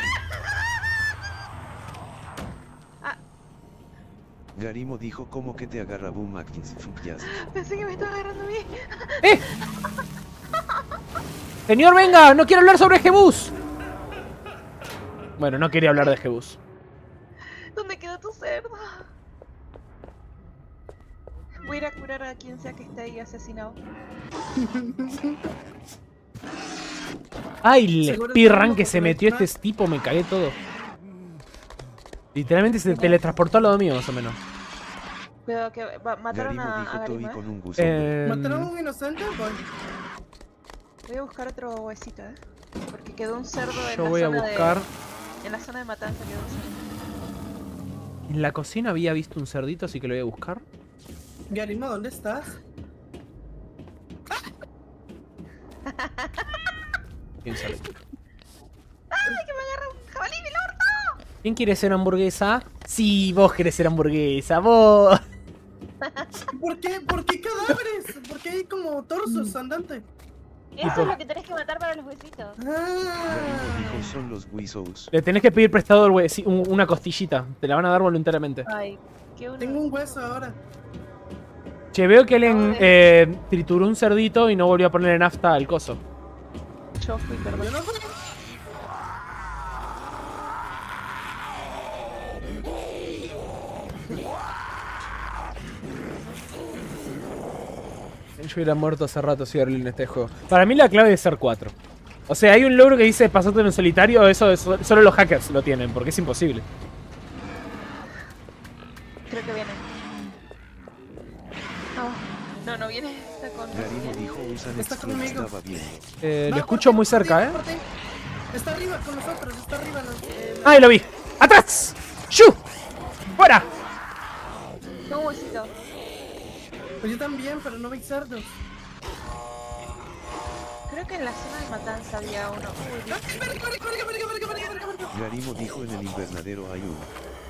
Ah, Garimo dijo como que te agarra boom Atkins. Fuyas. pensé que me estaba agarrando a mí. ¡Eh! Señor, venga, no quiero hablar sobre Jebus. Bueno, no quería hablar de Jebus. ¿Dónde quedó tu cerdo? Voy a ir a curar a quien sea que esté ahí asesinado. Ay, el Seguro speedrun que que se metió este tipo, me cagué todo. Literalmente se teletransportó al lado mío, más o menos. Pero que va- mataron Garimo a, dijo a Garimo, Toby ¿eh? con un gusano. Eh, ¿Mataron a un inocente? Voy. Voy a buscar otro huesito, ¿eh? Porque quedó un cerdo en yo la voy a zona buscar. de... En la zona de matanza quedó un cerdo. En la cocina había visto un cerdito, así que lo voy a buscar. Garimo, ¿dónde estás? ¿Quién sabe? ¡Ay, que me agarra un jabalí, mi orto! ¿Quién quiere ser hamburguesa? Sí, vos querés ser hamburguesa, vos. ¿Por qué? ¿Por qué cadáveres? ¿Por qué hay como torsos andantes? Eso Tipo- es lo que tenés que matar para los huesitos. Garimo Ah. dijo son los Wisos. Le tenés que pedir prestado el huesi- un- una costillita. Te la van a dar voluntariamente. Ay, qué uno. Tengo un hueso ahora. Che, veo que alguien eh, trituró un cerdito y no volvió a ponerle nafta al coso. Yo fui, perdón. Yo no fui. Yo hubiera muerto hace rato si Berlín en este juego. Para mí la clave es ser cuatro. O sea, hay un logro que dice pasarte en un solitario, eso es, solo los hackers lo tienen, porque es imposible. Creo que viene. No, no, no viene. Está con... Garimo dijo usan Está Explode, conmigo. estaba viendo. Eh, Va, lo escucho por muy ti, por cerca, ti, ¿eh? por ti. Está arriba con nosotros, está arriba. Eh, ¡Ay, lo vi! ¡Atrás! ¡Shu! ¡Fuera! Tengo un huesito. Pues yo también, pero no vi cerdos. Creo que en la zona de matanza había uno. Uy, Dios. Garimo dijo en el invernadero hay uno.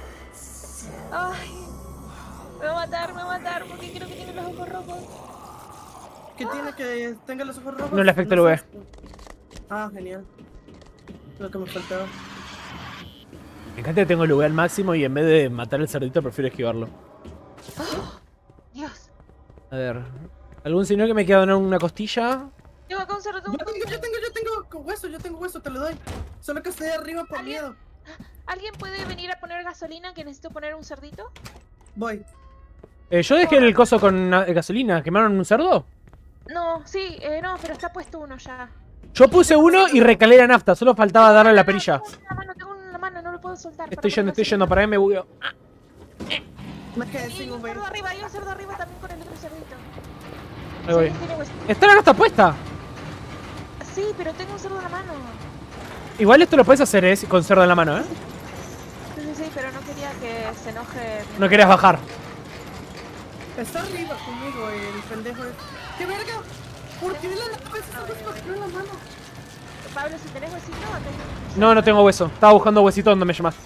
Ay, me va a matar, me va a matar porque creo que tiene los ojos rojos. ¿Qué tiene que tenga los ojos rojos? No le afecta el U V. sé. Ah, genial. Lo que me faltaba. Me encanta que tengo el U V al máximo y en vez de matar al cerdito prefiero esquivarlo. Oh, Dios. A ver. ¿Algún señor que me quiera donar una costilla? Tengo acá un cerdo, tengo Yo un tengo, yo tengo, yo tengo con hueso, yo tengo hueso, te lo doy. Solo que estoy arriba por ¿Alguien? miedo. ¿Alguien puede venir a poner gasolina que necesito poner un cerdito? Voy. Eh, yo dejé el coso con eh, gasolina. ¿Quemaron un cerdo? No, sí, eh, no, pero está puesto uno ya. Yo puse uno y recalé la nafta. Solo faltaba darle la perilla. Tengo uno en la mano, tengo uno en la mano, no lo puedo soltar. Estoy yendo, estoy yendo. Para ahí me bugueo. Me quedé Y hay sin un U V. cerdo arriba, hay un cerdo arriba también con el otro cerdito. Ahí voy. Sí, tiene huesito. Está la nafta puesta. Sí, pero tengo un cerdo en la mano. Igual esto lo puedes hacer, ¿eh? Con cerdo en la mano, ¿eh? Sí, sí, sí, pero no quería que se enoje. No querías bajar. Está arriba conmigo el pendejo. es- ¡Qué verga! ¿Por qué la nave se está en la mano? Pablo, si tenés huesito, acá hay- No, no tengo hueso. Estaba buscando huesito donde me llamas.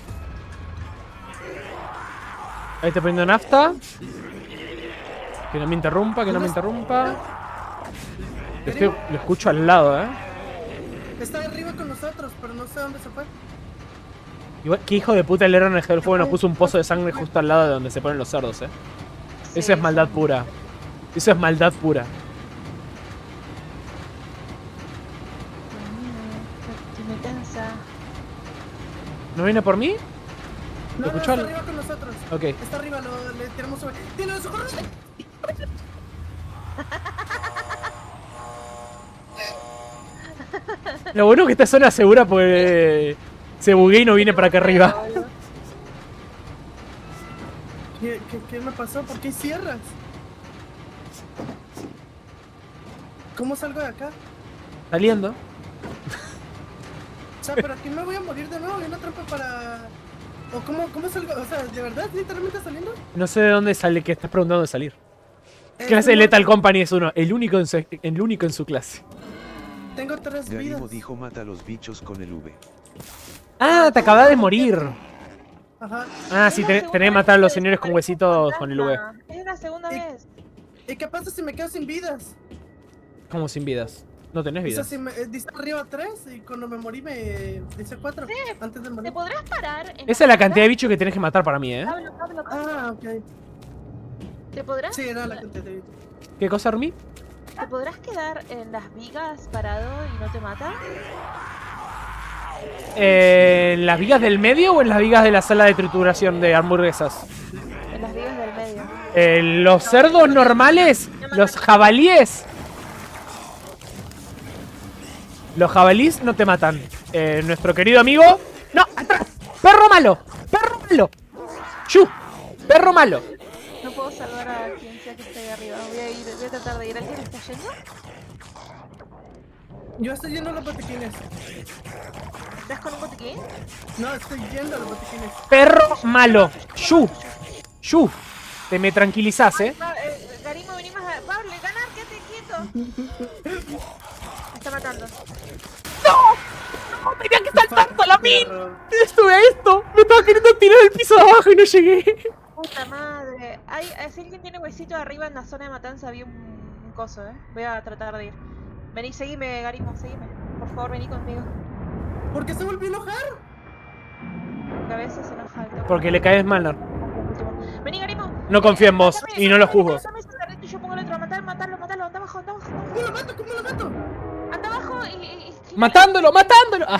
Ahí estoy poniendo nafta. Que no me interrumpa, que no me interrumpa. Lo, estoy- lo escucho al lado, ¿eh? Está arriba con nosotros, pero no sé dónde se fue. Igual, qué hijo de puta el héroe en el juego nos puso un pozo de sangre justo al lado de donde se ponen los cerdos, ¿eh? Sí, Eso es maldad sí. pura. Eso es maldad pura. Mm, Me cansa. ¿No viene por mí? No, no, escuchó está al- arriba con nosotros. Ok. Está arriba, lo, le tiramos sobre. ¡Tiene los ojos rojos! Lo bueno es que esta zona es segura porque se buguea y no viene para acá arriba. ¿Qué, qué, qué me pasó? ¿Por qué cierras? ¿Cómo salgo de acá? Saliendo. O sea, pero aquí me voy a morir de nuevo. Hay una trampa para... ¿O cómo, cómo salgo? O sea, ¿de verdad literalmente saliendo? No sé de dónde sale, que estás preguntando de salir. Eh, Clase de tengo- Lethal Company es uno, el único en su, el único en su clase. Tengo tres Garimo vidas. dijo mata a los bichos con el V. Ah, te acabas de morir. Ajá. Ah, sí, Es la te- segunda tenés que vez matar a los que señores con desaparece huesitos un con el V. fantasma. Es la segunda Y- vez. ¿Y qué pasa si me quedo sin vidas? Como sin vidas. No tenés O sea, vidas. si me, eh, dice arriba tres y cuando me morí me dice cuatro. Antes de ¿Te morir. podrás parar? En Esa es la cantidad de bichos que tenés que matar para mí, ¿eh? Pablo, Pablo, Pablo. Ah, ok. ¿Te podrás, Sí, era la cantidad de ¿Qué cosa, Armi? ¿Te podrás quedar en las vigas parado y no te mata? Eh, ¿En las vigas del medio o en las vigas de la sala de trituración de hamburguesas? En las vigas del medio. Eh, los cerdos normales, los jabalíes. Los jabalíes no te matan. Eh, nuestro querido amigo. ¡No! ¡Atrás! ¡Perro malo! ¡Perro malo! ¡Chu! ¡Perro malo! No puedo salvar a quien sea que esté ahí arriba. Voy a ir, voy a tratar de ir. ¿Alguien está yendo? Yo estoy yendo a los botiquines. ¿Estás con un botiquín? No, estoy yendo a los botiquines. ¡Perro malo! ¡Chu! ¡Chu! Te me tranquilizás, eh. Pa- eh, Garimo, venimos a... Pablo, ganar, quédate quieto. Me está matando. ¡No! ¡Tenía que saltar a la min! Perro. ¡Estuve a esto! Me estaba queriendo tirar del piso de abajo y no llegué. Puta madre. Hay, eh, si alguien tiene huesito arriba en la zona de matanza, había un, un coso, eh. Voy a tratar de ir. Vení, seguime, Garimo, seguime. Por favor, vení conmigo. ¿Por qué se volvió a enojar? Porque a veces se enoja el toque. Porque le caes mal, Nar. Vení, Garimo. No confío en vos Matame, y no lo matame, juzgo. matame ese carrito y yo pongo el otro. Matar, matarlo, matarlo. Anda abajo, anda abajo. ¿Cómo lo mato? ¿Cómo lo mato? Anda abajo y... y, y ¡Matándolo! ¡Matándolo! Ah.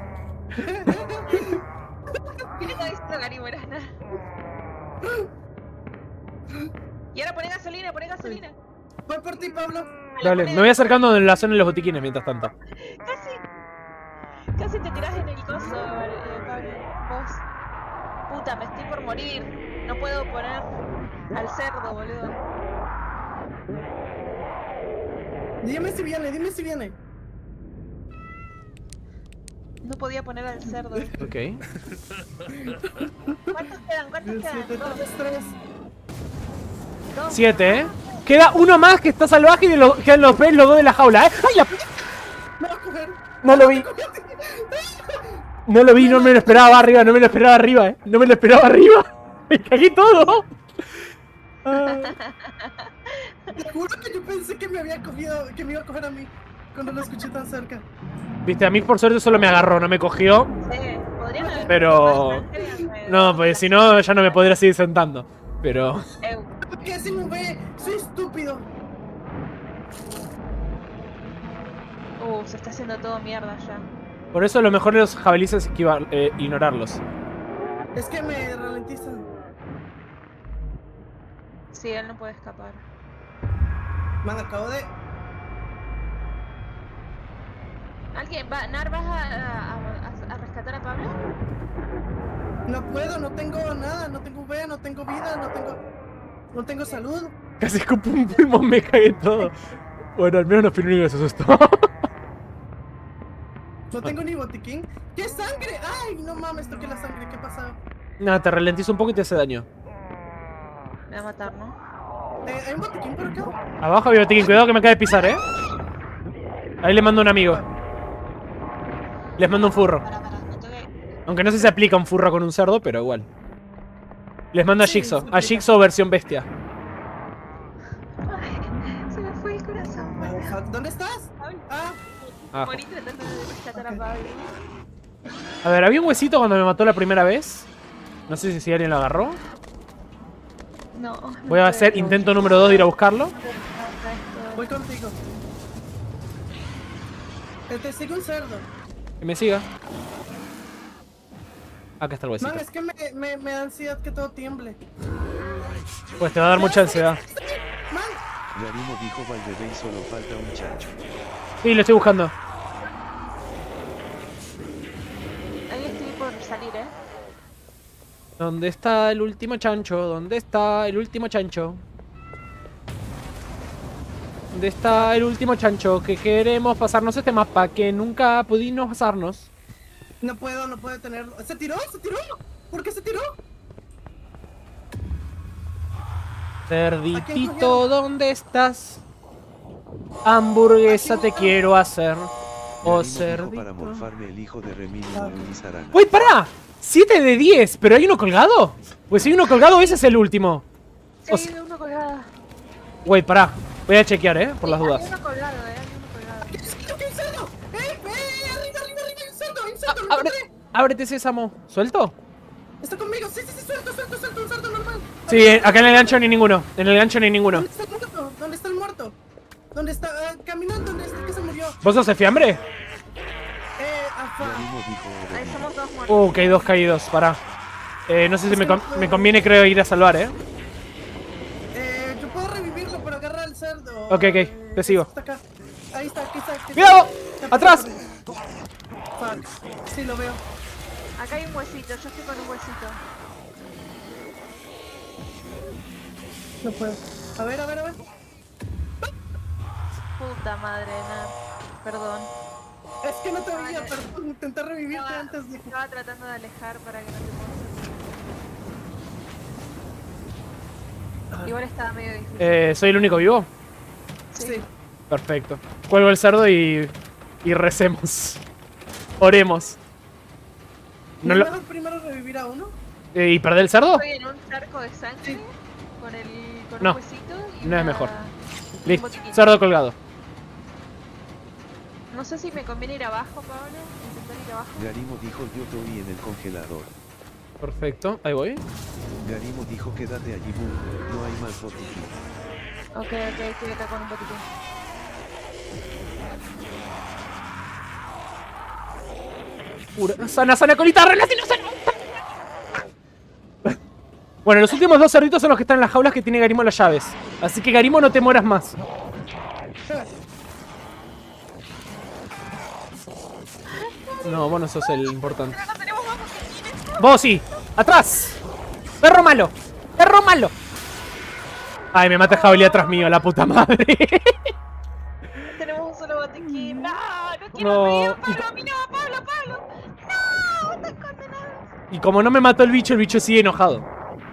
¿Qué le está diciendo Garimo? Era nada. Y ahora poné gasolina, poné gasolina. Voy por ti, Pablo. Dale, me voy acercando en la zona de los botiquines mientras tanto. Casi. Casi te tirás en el coso, eh, Pablo. Vos. Puta, me estoy por morir. No puedo poner al cerdo, boludo. Dime si viene, dime si viene. No podía poner al cerdo. Ok. ¿Cuántos quedan? ¿Cuántos quedan? Dos. Tres. Dos. Siete, ¿eh? Queda uno más que está salvaje y de lo, quedan los, los dos de la jaula, ¿eh? ¡Ay, la... Me va a coger. No lo vi. No lo vi, no me lo esperaba arriba, no me lo esperaba arriba, ¿eh? No me lo esperaba arriba. Me cagué todo. Ah. Te juro que yo pensé que me había cogido, que me iba a coger a mí cuando lo escuché tan cerca. Viste, a mí por suerte solo me agarró, no me cogió. Sí, podrían haber. Pero... No, pues si no, ya no me podría seguir sentando. Pero... ¿Qué si me ve? Soy estúpido. Uh, se está haciendo todo mierda ya. Por eso lo mejor de los jabalíes es esquivar, eh, ignorarlos. Es que me ralentizan. Sí, él no puede escapar. Man, acabo de... ¿Alguien va? ¿Nar vas a, a, a, a rescatar a Pablo? No puedo, no tengo nada, no tengo V, no tengo vida, no tengo... No tengo salud. Casi escupo un pulmón, me cagué todo. Bueno, al menos no fui el único que se asustó. No tengo ni botiquín. ¡Qué sangre! ¡Ay, no mames, toqué la sangre! ¿Qué pasa? Nada, te ralentiza un poco y te hace daño. Me va a matar, ¿no? Eh, ¿Hay un botiquín por acá? Abajo había botiquín, cuidado que me acaba de pisar, ¿eh? Ahí le mando un amigo. Les mando un furro. Para, para, no toque. Aunque no sé si se aplica un furro con un cerdo, pero igual. Les mando a Sí, Jigsaw. se A Jigsaw versión bestia. Ay, se me fue el corazón. Pablo. ¿Dónde estás? Pablo. Ah, Ah. Morí tratando de rescatar a Ok. Pablo. A ver, había un huesito cuando me mató la primera vez. No sé si alguien lo agarró. No. no Voy a hacer puedo. intento número dos de ir a buscarlo. voy contigo. Eh, Te sigue un cerdo. Que me siga. Acá está el huesito. Man, es que me, me, me da ansiedad que todo tiemble. Pues te va a dar mucha ansiedad. Man, Garimo dijo Valverde y solo falta un chancho. Sí, lo estoy buscando. Ahí estoy por salir, ¿eh? ¿Dónde está el último chancho? ¿Dónde está el último chancho? ¿Dónde está el último chancho? Que queremos pasarnos este mapa que nunca pudimos pasarnos. no puedo, no puedo tenerlo. ¿Se tiró? ¿Se tiró? ¿Por qué se tiró? Cerditito, ¿dónde estás? Hamburguesa te quiero hacer. Oh, Garimo dijo cerdito. para morfarme el hijo de Remilio Luis Arana. ¡Uy, pará! siete de diez, ¿pero hay uno colgado? Pues si hay uno colgado, ese es el último. Sí, O hay sea- uno colgado. Güey, pará. Voy a chequear, eh, por las Sí, dudas. Hay uno colgado, eh. Hay uno colgado. ¡Hay un cerdo! ¡Eh, eh! ¡Arriba, arriba, arriba! ¡Hay un cerdo! ¡Hay un cerdo! ¡Lo Ah, Abre, encontré! ábrete, sésamo. ¿Suelto? ¡Está conmigo! ¡Sí, sí, sí! ¡Suelto, suelto, suelto! ¡Un cerdo normal! Sí, eh, acá en el gancho ni ninguno. En el gancho ni ninguno. ¿Dónde está el muerto? ¿Dónde está el muerto? ¿Dónde está? Ah, caminando, ¿dónde está el que se murió? ¿Vos sos el fiambre? Eh, afá. Garimo dijo Ahí Remilio. somos dos muertos. Uh, que hay dos caídos, pará. Eh, no sé si me, con- me conviene, creo, ir a salvar, eh. Eh, yo puedo revivirlo, pero agarra al cerdo. Ok, ok, Eh, te sigo. Está acá. Ahí está, aquí está. Aquí ¡Cuidado! está. ¡Atrás! Fuck. Sí, lo veo. Acá hay un huesito. Yo estoy con un huesito. No puedo. A ver, a ver, a ver. Puta madre, Nar. Perdón. Es que no te veía, perdón. Intenté revivirte Estaba, antes de... estaba tratando de alejar para que no te puedas. Igual estaba medio difícil. Eh, ¿soy el único vivo? Sí. Perfecto. Cuelgo el cerdo y... y recemos. Oremos. ¿No No es lo... mejor primero revivir a uno? eh, ¿Y perder el cerdo? Estoy en un charco de sangre Sí. con el con No, un huesito y no es una- mejor. un Listo. botiquín. Cerdo colgado. No sé si me conviene ir abajo, Pablo. Intentar ir abajo. Garimo dijo yo estoy en el congelador. Perfecto. Ahí voy. Garimo dijo quédate allí, boom. No hay más botiquín. Ok, ok, estoy acá con un botiquín. Pura- Sana, sana, colita, relación, sana. Bueno, los últimos dos cerditos son los que están en las jaulas que tiene Garimo las llaves. Así que Garimo, no te mueras más. No, vos no sos el importante. Vos sí. ¡Atrás! ¡Perro malo! ¡Perro malo! Ay, me mata jabalí atrás mío, la puta madre. Tenemos un solo botiquín. No, no quiero No. morir, Pablo, a mí no, Pablo, Pablo. No, estás condenado. Y como no me mató el bicho, el bicho sigue enojado.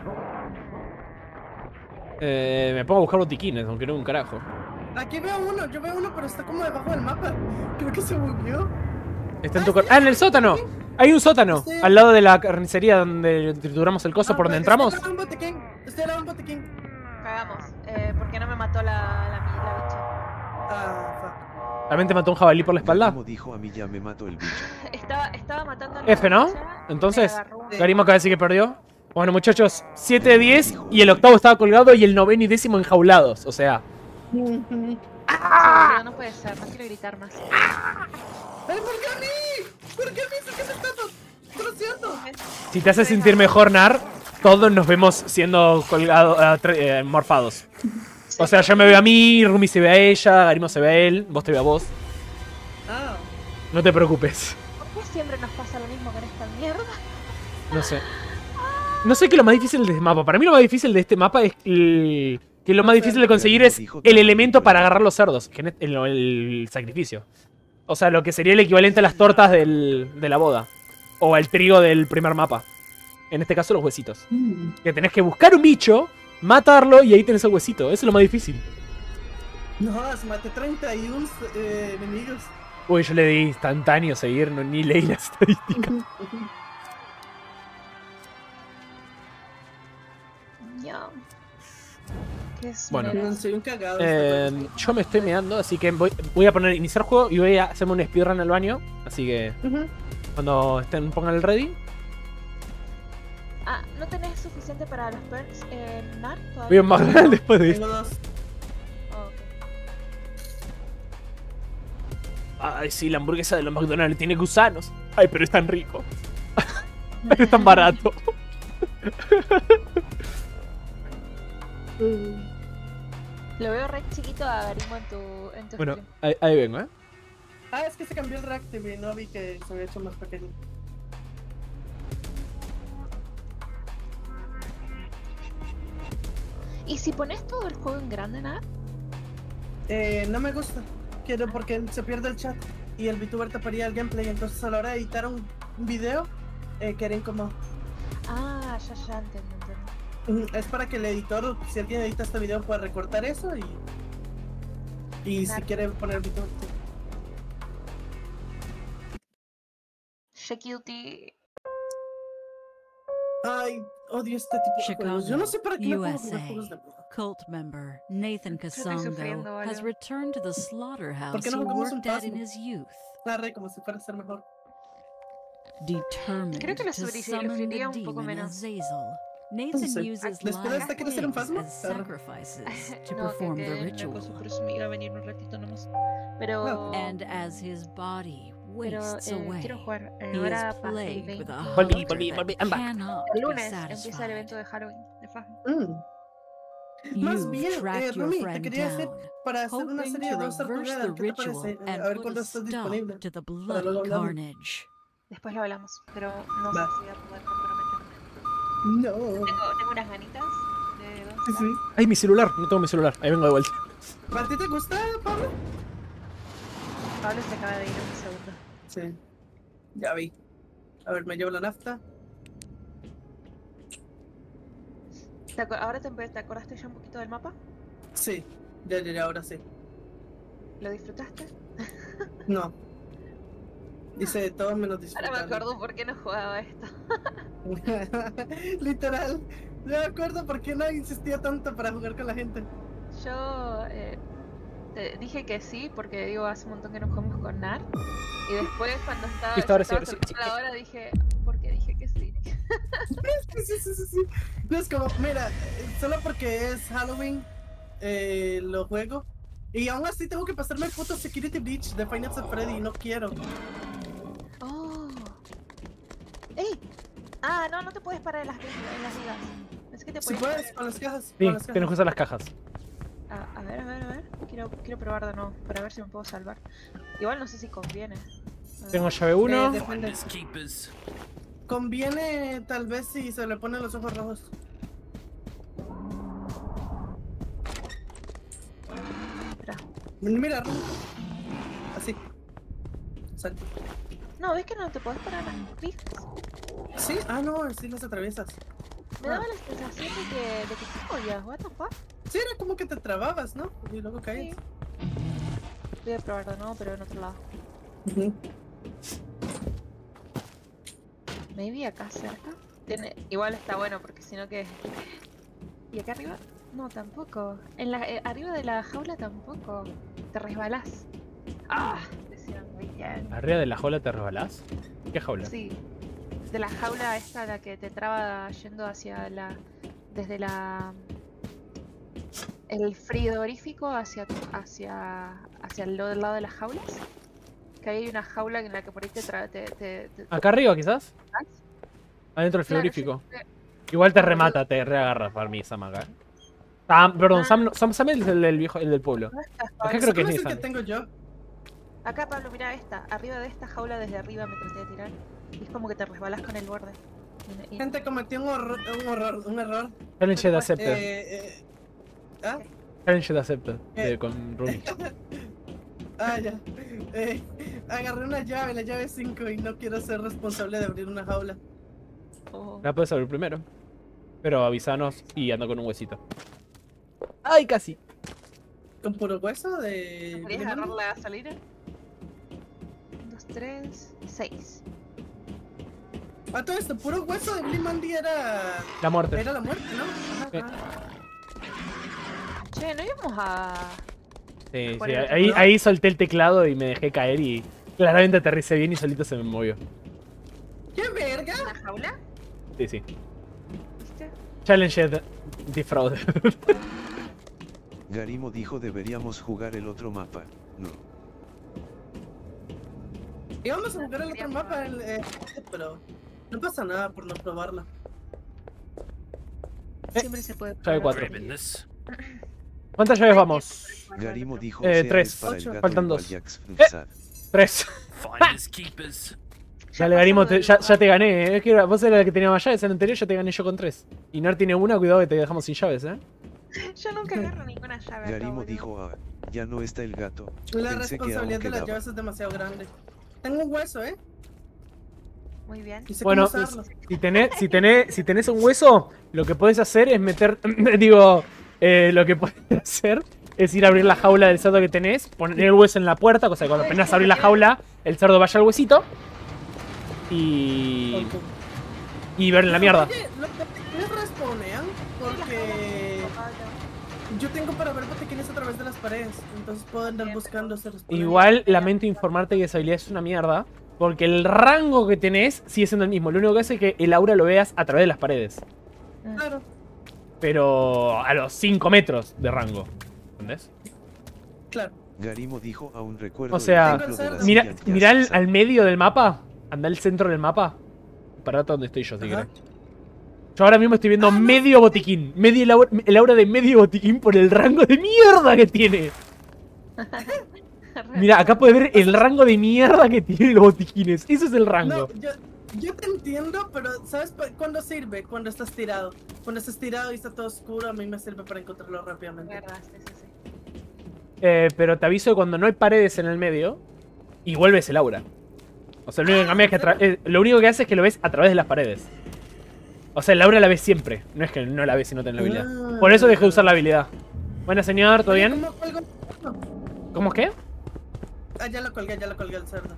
Eh, me pongo a buscar botiquines, aunque no un carajo. Aquí veo uno, yo veo uno, pero está como debajo del mapa. Creo que se bugueó. Está en tu cor- ¡Ah, en el sótano! Hay un sótano, Sí. al lado de la carnicería donde trituramos el coso, por donde entramos. Estoy en un botiquín. Estoy en un botiquín. Cagamos. Eh, ¿por qué no me mató la, la, mi- la bicha? Ah, ¿También te mató un jabalí por la espalda? Garimo dijo a mí ya me mató el bicho. Estaba, estaba matando a la F, ¿no? bicha, Entonces, me agarró un- Garimo acaba de decir que perdió. Bueno, muchachos, siete de diez y el octavo estaba colgado y el noveno y décimo enjaulados. O sea, fuck. Sí, no puede ser, no quiero gritar más. ¡Ay, por qué a mí! ¿Por qué a mí? ¿Por qué me estás troceando? si te hace sentir mejor, Nar, todos nos vemos siendo colgados, eh, tra- eh, morfados. O sea, yo me veo a mí, Rumi se ve a ella, Garimo se ve a él, vos te ve a vos. Ah, No te preocupes. ¿Por qué siempre nos pasa lo mismo con esta mierda? No sé. No sé qué es lo más difícil de este mapa. Para mí lo más difícil de este mapa es el... que lo más difícil de conseguir es el elemento para agarrar los cerdos, que es el, el sacrificio. O sea, lo que sería el equivalente a las tortas del, de la boda. O al trigo del primer mapa. En este caso, los huesitos. Que tenés que buscar un bicho, matarlo y ahí tenés el huesito. Eso es lo más difícil. no, maté treinta y uno eh, enemigos. Uy, yo le di instantáneo seguir, no, ni leí la estadística. Ya. ¿Qué es? Bueno. Mira, Soy un cagado. Eh, yo me estoy meando, así que voy, voy a poner iniciar juego y voy a hacerme un speedrun al baño. Así que Ujú. cuando estén, pongan el ready. Ah, ¿no tenés suficiente para los perks en Nar todavía? Voy a un McDonald's después de esto. Tengo dos. Oh, ok. Ay, sí, la hamburguesa de los McDonald's tiene gusanos. Ay, pero es tan rico. Pero es tan barato. Lo veo re chiquito a Garimo en tu, en tu Bueno, stream. ahí, ahí vengo, ¿eh? Ah, es que se cambió el reactive y no vi que se había hecho más pequeño. ¿Y si pones todo el juego en grande, Nar? Eh, no me gusta. Quiero porque se pierde el chat y el VTuber taparía el gameplay. Entonces a la hora de editar un, un video, eh, queda incómodo. Ah, ya, ya entiendo, entiendo. Ujú, es para que el editor, si alguien edita este video, pueda recortar eso y. Y si Claro. quiere poner el VTuber. sí. Shacuti. Ay, odio este tipo de juegos. Yo no sé para qué me pongo a jugar juegos de moda. Cult member Nathan Casongo sufriendo, has boludo. returned to the slaughterhouse no he jugamos un worked at in Phasmo? his youth, Arre, como si fuera a ser mejor. determined Creo que lo to sufrí- summon the sufriría un poco demon menos. Azazel. Nathan sé. uses Después de esta, live ¿quieres hacer un pigs Phasmo? as Arre. sacrifices to No, que, perform que the la ritual. cosa, por eso me iba a venir un ratito nomás. Pero... And as his body Pero wastes eh, away, quiero jugar. Eh, he ahora is pasa el plagued veinte. with a Volví, hunger volví, that volví, I'm back. cannot El be lunes empieza el satisfied. evento de Halloween de Fasmo. Mm. Más You've bien, eh, tracked your Rumi, te friend quería hacer down, para hacer una hoping serie de to dos reverse Together. the ¿Qué te ritual parece? Eh, and A ver put cuándo a estás stop disponible. to the luego bloody hablamos. carnage. Después lo hablamos, pero no Va. sé si voy a poder comprometerme. No. Tengo, tengo unas ganitas de dos. Sí, sí. Ay, mi celular. No tengo mi celular. Ahí vengo de vuelta. ¿A ti te gusta, Pablo? Pablo se acaba de ir un segundo. Sí. Ya vi. A ver, me llevo la nafta. ¿Te acu- ¿Ahora te, te acordaste ya un poquito del mapa? Sí. Ya, ya, ya, ahora sí. ¿Lo disfrutaste? No. Dice de todo menos Ahora disfrutar. me acuerdo por qué no jugaba esto. Literal. Ya me acuerdo por qué no insistía tanto para jugar con la gente. Yo eh, te dije que sí, porque digo, hace un montón que no jugamos con Nar. Y después, cuando estaba, Listo, ahora sí, estaba ahora sí, sí. soltando la hora, dije, ¿por qué dije que sí? Sí, sí, sí, sí, sí. No es como, mira, eh, solo porque es Halloween, eh, lo juego. Y aún así tengo que pasarme el puto Security Breach de Five Nights at Freddy y no quiero. Oh. ¡Ey! Ah, no, no te puedes parar en las, en las vigas. Es que te Si puedes puedes, con las cajas. Sí, con las tienes que cajas. usar las cajas. A ver, a ver, a ver. Quiero, quiero probar de nuevo para ver si me puedo salvar. Igual no sé si conviene. Tengo llave uno. Eh, depende. Conviene tal vez si se le ponen los ojos rojos. Espera. Mira, así. Exacto. No, ¿ves que no te podés parar las pistas? Sí, ah no, sí las atraviesas. Me daba la sensación de que, de que te podías, what the fuck? Sí, era como que te trababas, ¿no? Y luego caías. Sí. Voy a probar de nuevo, pero en otro lado. Uh-huh. Maybe acá cerca. Tiene... Igual está bueno porque si no que... ¿Y acá arriba? No, tampoco. En la... eh, arriba de la jaula tampoco. Te resbalás. ¡Ah! Decían muy bien. ¿Arriba de la jaula te resbalás? ¿Qué jaula? Sí. De la jaula esta, la que te traba yendo hacia la... Desde la... El frigorífico hacia... Hacia... Hacia el lado de las jaulas. Que hay una jaula en la que por ahí te trae... Te, te, te... ¿Acá arriba quizás? Adentro del Claro, frigorífico. yo- Igual te remata, te reagarra para mí Sam acá. Sam, perdón, Ah. Sam, no- Sam, Sam es el del viejo, el del pueblo. ¿Dónde estás, Acá Pablo? creo que es ¿Cómo es el que Nissan. tengo yo? Acá, Pablo, mira esta. Arriba de esta jaula, desde arriba me traté de tirar. Y es como que te resbalas con el borde. Y- y- Gente cometió un horror, un horror, un error. Challenge accepted. Eh, eh, ¿Ah? Challenge accepted. de- Eh. con Rumi. Ah, ya. Eh, agarré una llave, la llave cinco, y no quiero ser responsable de abrir una jaula. Oh. La puedes abrir primero. Pero avisanos y ando con un huesito. ¡Ay, casi! ¿Con puro hueso de... ¿Querías agarrar la gasolina? Un, dos, tres, seis. Ah, todo esto, puro hueso de Billy Mandy era... La muerte. Era la muerte, ¿no? Ajá, Sí. ajá. Che, no íbamos a... Sí, Por sí, el otro ahí, lado. ahí solté el teclado y me dejé caer y claramente aterricé bien y solito se me movió. ¡Qué verga! una jaula? Sí, sí. ¿Viste? Challenge defrauded. Garimo dijo deberíamos jugar el otro mapa. No. Y vamos a jugar el otro mapa, el, eh, pero... No pasa nada por no probarlo. Eh, Siempre se puede... llave probar. cuatro. ¿Cuántas llaves vamos? Garimo dijo Eh, "Sea tres. para el Ocho. gato Faltan igual dos. Jax Eh. Sad". Tres. Ya Dale, Garimo, pasamos te- del ya, lugar. ya te gané. eh. Es que vos eras la que tenía más llaves, en el anterior ya te gané yo con tres. Y Nar tiene una, cuidado que te dejamos sin llaves, eh. Yo nunca agarro ninguna llave acá, Garimo boludo. dijo ah, ya no está el gato. La Pensé que aún responsabilidad de las quedaba. llaves es demasiado grande. Tengo un hueso, ¿eh? Muy bien. Y sé Bueno, cómo usarlo. si tenés, si, tenés, si tenés un hueso, lo que podés hacer es meter. Digo, eh, lo que podés hacer es ir a abrir la jaula del cerdo que tenés, poner el hueso en la puerta, cosa que cuando apenas abrir la jaula, el cerdo vaya al huesito. Y. Ok. Y ver en la mierda. Oye, los botiquines respawnean porque yo tengo para ver botiquines a través de las paredes, entonces puedo andar buscando ese respawnean. Igual lamento informarte que esa habilidad es una mierda. Porque el rango que tenés sigue siendo el mismo. Lo único que hace es que el aura lo veas a través de las paredes. Claro, Pero a los cinco metros de rango. ¿Entendés? claro. Garimo dijo aún recuerdo O sea, el ejemplo de la Mira, silla Jax mira al, Sad. al medio del mapa. Anda al centro del mapa. Parate donde estoy yo, si Ajá. querés. Yo ahora mismo estoy viendo medio botiquín. Medio el, aura, el aura de medio botiquín por el rango de mierda que tiene. Mira, acá puedes ver el rango de mierda que tienen los botiquines. Eso es el rango. No, yo, yo te entiendo, pero ¿sabes pa- cuándo sirve? Cuando estás tirado. Cuando estás tirado y está todo oscuro, a mí me sirve para encontrarlo rápidamente. Verdad, sí, sí, sí. Eh, pero te aviso que cuando no hay paredes en el medio y vuelves el aura. O sea, lo único que cambia es que a tra- eh, lo único que hace es que lo ves a través de las paredes. O sea, el aura la ves siempre. No es que no la ves si no tenés la habilidad. Ah. Por eso dejé de usar la habilidad. Buena señor, ¿todo Oye, bien? ¿cómo cuelgo? No. ¿Cómo es que? Ah, ya lo colgué, ya lo colgué el cerdo.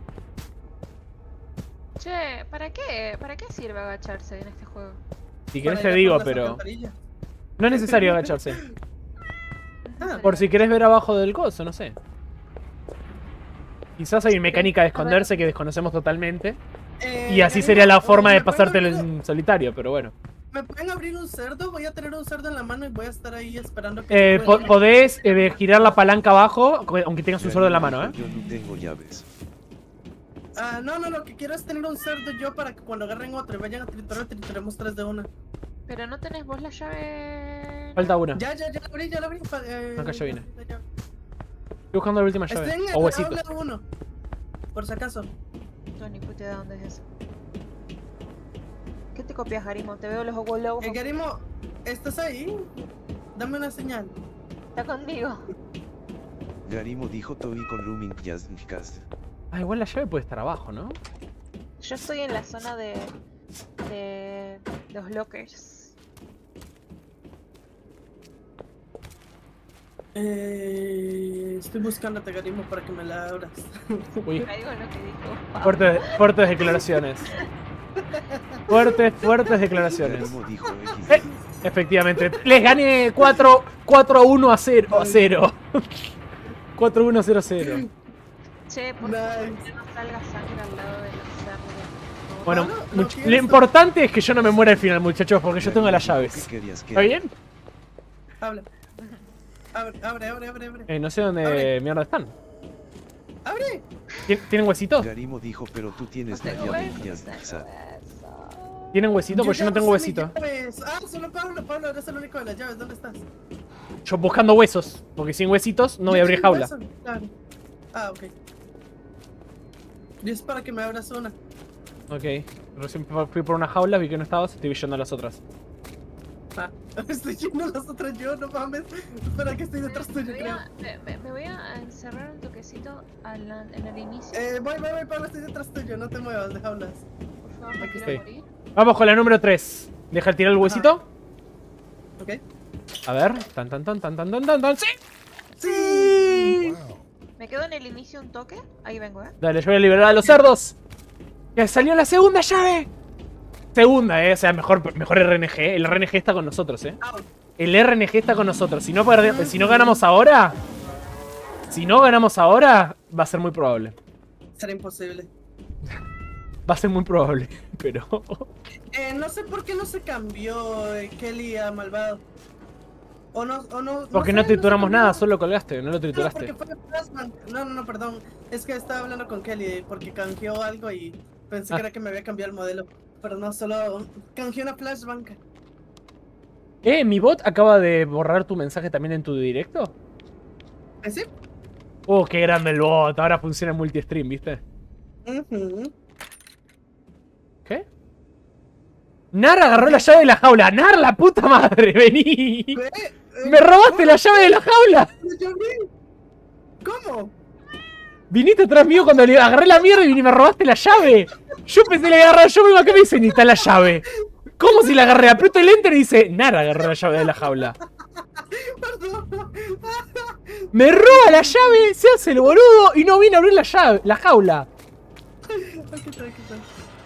Che, ¿para qué? ¿Para qué sirve agacharse en este juego? Si querés Para te ir digo, por las pero alcantarillas. no es necesario agacharse. Ah, Por si querés ver abajo del coso, no sé. Quizás hay mecánica de esconderse que desconocemos totalmente. Eh, Y así Garimo, sería la oye, forma de ¿me pueden pasártelo abrir- en solitario, pero bueno. ¿Me pueden abrir un cerdo? Voy a tener un cerdo en la mano y voy a estar ahí esperando que... Eh, po- podés eh, girar la palanca abajo, aunque tengas un cerdo en la mano, ¿eh? Yo no tengo llaves. Ah, no, no, lo que quiero es tener un cerdo yo para que cuando agarren otro y vayan a triturar, trituremos tres de una. Pero no tenés vos la llave... Falta una. Ya, ya, ya la abrí, ya la abrí. Eh, Acá ya vine. Estoy buscando la última llave. Estoy en O el huesito. aula uno. Por si acaso. Tony, puta, ¿de dónde es eso? ¿Qué te copias, Garimo? Te veo los ojos lobos. Eh, Garimo, ¿estás ahí? Dame una señal. Está conmigo. Garimo dijo Toby con Rooming Yazncast. Ah, igual la llave puede estar abajo, ¿no? Yo estoy en la zona de... de... los lockers. Eh, estoy buscándote, Garimo, para que me la abras. Uy. Traigo lo que dijo. Fuertes, fuertes declaraciones. Fuertes, fuertes declaraciones. Garimo dijo X. Eh, efectivamente, les gané cuatro a uno a cero. cuatro a uno a cero a cero. Che, por Nice. favor, que no salga sangre al lado de los cerdos. Bueno, Bueno, no much- quiero lo esto. importante es que yo no me muera al final, muchachos, porque yo tengo las Garimo dijo llaves. que querías que- ¿Está bien? Habla. Abre, abre, abre, abre, abre. Eh, no sé dónde Abre. mierda están. ¡Abre! ¿Tien- ¿Tienen huesito? Garimo dijo, pero tú tienes la Tengo llave eso, Yazncast. tengo eso. ¿Tienen huesito? Pues yo no ya tengo usé huesito. mis llaves. Ah, solo Pablo, Pablo, eres el único de las llaves. ¿Dónde estás? Yo buscando huesos, porque sin huesitos no voy a Yo abrir tengo jaula. eso, claro. Ah, ok. Y es para que me abras una. Ok, recién fui por una jaula, vi que no estabas, estoy viendo las otras. Ah, estoy yendo a las otras yo, no mames. Espera que estoy detrás Me tuyo, voy creo. a- me, me- me voy a encerrar un toquecito al- en el inicio. Eh, voy, voy, voy, Pablo, estoy detrás tuyo, no te muevas de jaulas. Por favor, no aquí quiero estoy. morir. Vamos con la número tres. Deja el tirar el huesito. ¿Ok? A ver. Tan tan tan tan tan tan tan tan. ¡Sí! ¡Sí! Me quedo en el inicio un toque. Ahí vengo, eh. Dale, yo voy a liberar a los cerdos. ¡Ya salió la segunda llave! Segunda, eh. O sea, mejor, mejor R N G. El R N G está con nosotros, eh. Au. El R N G está con nosotros. Si no, perde- si no ganamos ahora. Si no ganamos ahora, va a ser muy probable. Será imposible. Va a ser muy probable. Pero. Eh, no sé por qué no se cambió eh, Kelly a malvado. O no, o no. Porque sé, no se trituramos cambió. nada, solo colgaste, no lo No, trituraste. porque fue Flashbank. No, no, no, perdón. Es que estaba hablando con Kelly porque canjeó algo y pensé Ah. que era que me había cambiado el modelo. Pero no, solo canjeó una Flashbank. Eh, mi bot acaba de borrar tu mensaje también en tu directo. ¿Eh, sí? Oh, qué grande el bot. Ahora funciona en multi-stream, ¿viste? Ujú. ¿Qué? Nar agarró la llave de la jaula. Nar, la puta madre, vení. ¿Qué? Eh, Me robaste ¿cómo? la llave de la jaula. Yo vi. ¿Cómo? Viniste atrás mío cuando le agarré la mierda y me robaste la llave. Yo pensé que le agarré yo mismo. ¿Qué me dice? Ni está la llave. ¿Cómo si la agarré? Aprieto el enter y dice, Nar agarró la llave de la jaula. Perdón. Me roba la llave, se hace el boludo y no viene a abrir la llave, la jaula. Aquí está, aquí está.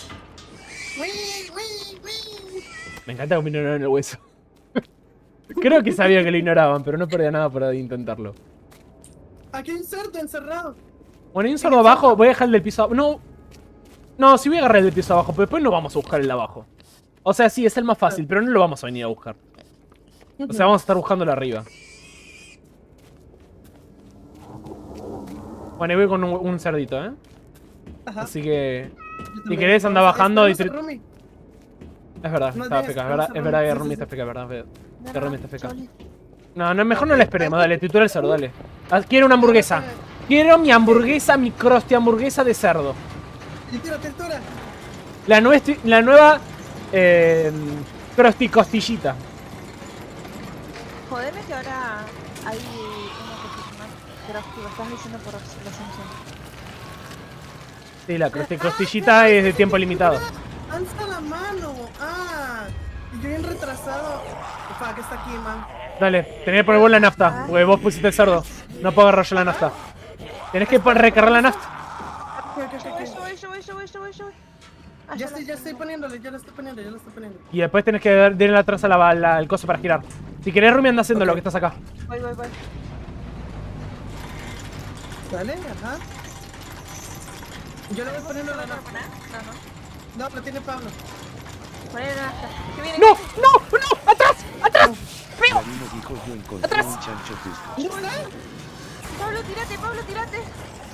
Uy, uy, uy. Me encanta que me ignoraron el hueso. Creo que sabía que lo ignoraban, pero no perdía nada por intentarlo. Aquí hay un cerdo encerrado. Bueno, hay un sordo abajo, voy a dejar el del piso abajo. No, no, si voy a agarrar el del piso abajo, pero después no vamos a buscar el de abajo. O sea, sí, es el más fácil, pero no lo vamos a venir a buscar. O sea, vamos a estar buscándolo arriba. Bueno, y voy con un, un cerdito, ¿eh? Ajá. Así que... Yo Si también. querés, anda Vamos a- bajando y... esperamos a tri- Rumi. Es verdad, No estaba des, feca, es vamos verdad, a es Rumi, verdad que sí, Rumi sí, está sí. feca, es verdad. es verdad. No, Que no, Rumi está feca. Chole. No, no, mejor no la esperemos, dale, tritura el cerdo, dale. Ah, quiero una hamburguesa. Quiero mi hamburguesa, mi crusty hamburguesa de cerdo. Tritura, tritura. La, nuestri- la nueva eh, crusty costillita. Jodeme que ahora hay una que se llama Crusty, lo estás diciendo por los Simpsons. Sí, la crusty costillita es de tiempo limitado. Alza la mano. Ah. Y yo bien retrasado. Fuck, está aquí, man. Dale, tenés que poner vos la nafta, porque vos pusiste el cerdo. No puedo agarrar yo la nafta. Tenés que pon- recargar la nafta. Ok, ok, ok, Yo ok. voy, yo voy, yo voy, yo voy, yo voy, yo voy. Ah, Ya la estoy, ya tengo. estoy poniéndole, ya lo estoy poniendo, ya lo estoy poniendo. Y después tenés que darle atrás a la, la- el coso para girar. Si querés, Rumi, anda haciendo lo Ok. que estás acá. Voy, voy, voy. Dale, ajá. Yo le voy poniendo la ¿No nafta. poner? No, no. No, lo tiene Pablo. Poner la nafta. ¿Qué viene? ¡No! ¡No! ¡No! ¡Atrás! ¡Atrás! Garimo dijo yo encontré un chancho justo. ¿No está? Pablo, tírate, Pablo, tírate.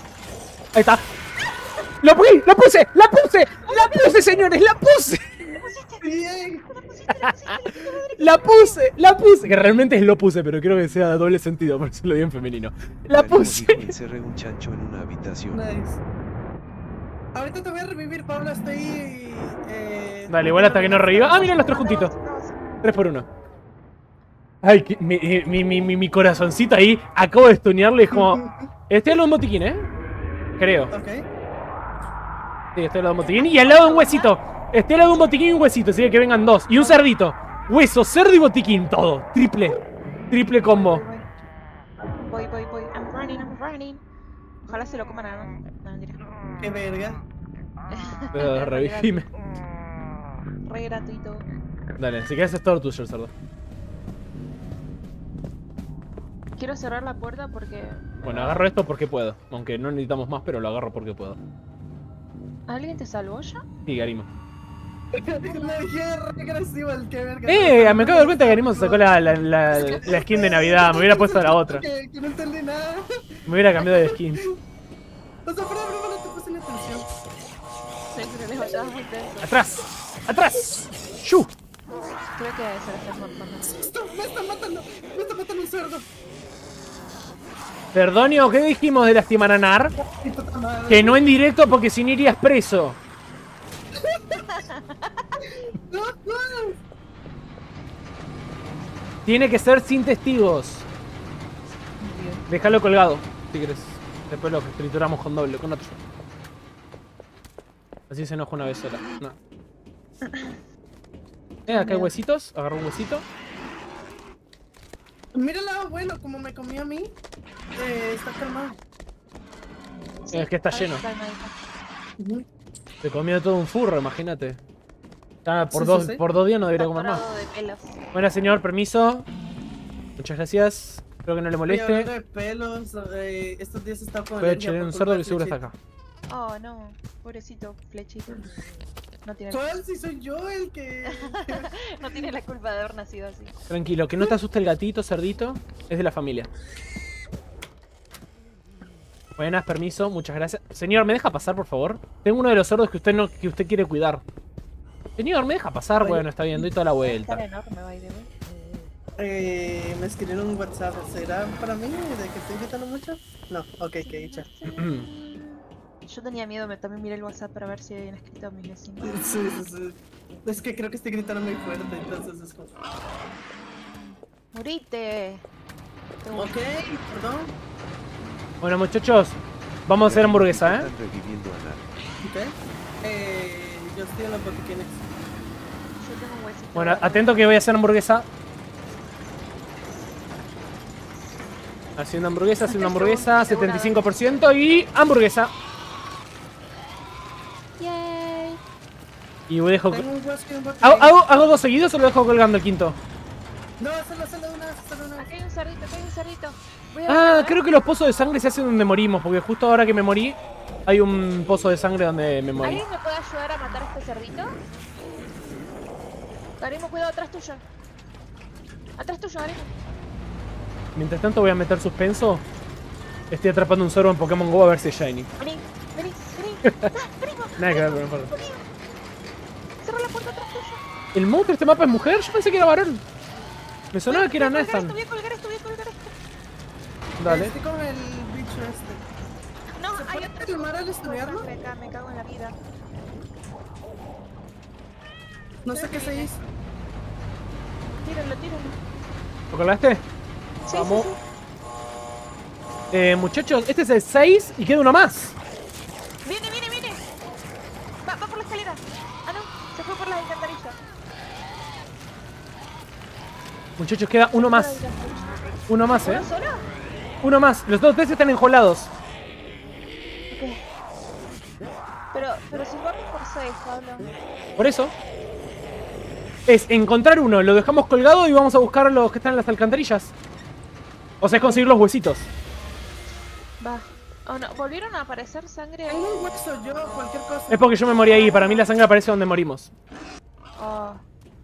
Ahí está. ¡Lo puse! ¡Lo puse! ¡La puse! ¡La puse, señores! ¡La puse! Bien. La puse, la puse. Que realmente es lo puse, pero creo que sea doble sentido, por eso lo digo en femenino. La Garimo puse. dijo, encerré un chancho en una habitación. Nice. Ahorita te voy a revivir, Pablo, estoy... Eh, Dale, igual hasta que no reviva. Ah, mira los tres juntitos. Tres por uno. Ay, que, mi, mi, mi, mi, mi corazoncito ahí. Acabo de stunearle, es como... Estoy al lado de un botiquín, ¿eh? Creo. Ok. Sí, estoy al lado de un botiquín y al lado de un huesito. Estoy al lado de un botiquín y un huesito, así que vengan dos. Y un cerdito. Hueso, cerdo y botiquín, todo. Triple. Triple combo. Voy, voy, voy. I'm running, I'm running. Ojalá se lo coman a... No, mentira. Qué verga. Pero revivime. Re gratuito. Dale, si quieres es todo tuyo el cerdo. Quiero cerrar la puerta porque... Bueno, agarro esto porque puedo. Aunque no necesitamos más, pero lo agarro porque puedo. ¿Alguien te salvó ya? Sí, Garimo. Le dije re agresivo el que verga. Eh, me acabo de dar cuenta que Garimo se sacó la, la, la, la skin de Navidad. Me hubiera puesto la otra. Que, que no entendí nada. Me hubiera cambiado de skin. O sea, pero no te puse la atención. Sí, pero les estabas muy tenso. ¡Atrás! ¡Atrás! ¡Shu! Creo que se la están matando. Esto, me están matando. Me está matando un cerdo. Perdonio, ¿qué dijimos de lastimar a Nar? Mi puta madre. Que no en directo porque si no irías preso. No, no. Tiene que ser sin testigos. Déjalo colgado, si querés. Después lo trituramos con doble, con otro. Así se enoja una vez sola. No. Eh, acá hay huesitos. Agarro un huesito. Mira el lado bueno, como me comió a mí. Eh, está calmado. Sí, Es que está ahí lleno. calmadito. Ujú. Se comió todo un furro, imagínate. Ah, por, Sí, dos, sí, sí. por dos días no debería comer más. Saturado de pelos. Bueno, señor, permiso. Muchas gracias. Espero que no le Oye, hablando moleste. de pelos, eh, estos días está con Voy a alergia echar por un culpa cerdo de que seguro está Flechita. acá. Oh, no. Pobrecito, flechito. No tiene, ¿Cuál? Si soy yo el que... no tiene la culpa de haber nacido así. Tranquilo, que no te asuste el gatito, cerdito. Es de la familia. Buenas, permiso, muchas gracias. Señor, ¿me deja pasar, por favor? Tengo uno de los cerdos que usted no, que usted quiere cuidar. Señor, ¿me deja pasar? Bueno, está bien, doy toda la vuelta. Cara enorme, by the way. Eh, me escribieron un WhatsApp. ¿Será para mí de que estoy gritando mucho? No, ok, que dicha. Yo tenía miedo, me también miré el WhatsApp para ver si habían escrito a mis vecinos. Sí, sí, sí. Es que creo que estoy gritando muy fuerte, entonces es como... ¡Murite! Ok, perdón. Bueno, muchachos, vamos a hacer hamburguesa, ¿eh? Están reviviendo a Nar. Ok. Eh, yo estoy en los botiquines. Yo tengo un huesito. Bueno, atento que voy a hacer hamburguesa. Haciendo hamburguesa, haciendo hamburguesa, setenta y cinco por ciento y hamburguesa. Yay. Y voy a dejar... Tengo un hueso y un botiquín. ¿Hago, hago, ¿Hago dos seguidos o lo dejo colgando el quinto? No, solo, solo una, solo una. Acá hay un cerdito, acá hay un cerdito. Voy a Ah, ver, creo que los pozos de sangre se hacen donde morimos, porque justo ahora que me morí hay un pozo de sangre donde me morí. ¿Alguien me puede ayudar a matar a este cerdito? Garimo, cuidado, atrás tuyo. Atrás tuyo, Garimo. Mientras tanto voy a meter suspenso. Estoy atrapando un cerdo en Pokémon GO a ver si es shiny. Vení, vení, vení. Ah, Garimo. Nada que ver, pero no importa. Cerra la puerta atrás tuyo. ¿El monstruo de este mapa es mujer? Yo pensé que era varón. Me sonaba que era Voy a colgar Nathan. esto, voy a colgar esto, voy a colgar esto. Dale. Estoy con el bicho este. No, ¿Se hay puede otro filmar al tipo de estudiarlo? sangre acá, me cago en la vida. No sé qué se hizo. Tírenlo, tírenlo. ¿Lo colgaste? Sí, Vamos. sí, sí. Eh, muchachos, este es el seis y queda uno más. Viene, viene, viene. Va, va por la escalera. Ah, no, se fue por las alcantarillas. Muchachos, queda uno más. Uno más, eh. ¿Uno solo? Uno más. Los dos tres están enjolados. Ok. Pero, pero si vamos por seis, Pablo. Por eso. Es encontrar uno, lo dejamos colgado y vamos a buscar los que están en las alcantarillas. O sea, es conseguir los huesitos. Va. Oh, no, ¿volvieron a aparecer sangre ahí? Tengo un hueso yo, cualquier cosa. Es porque yo me morí ahí. Para mí la sangre aparece donde morimos. Oh.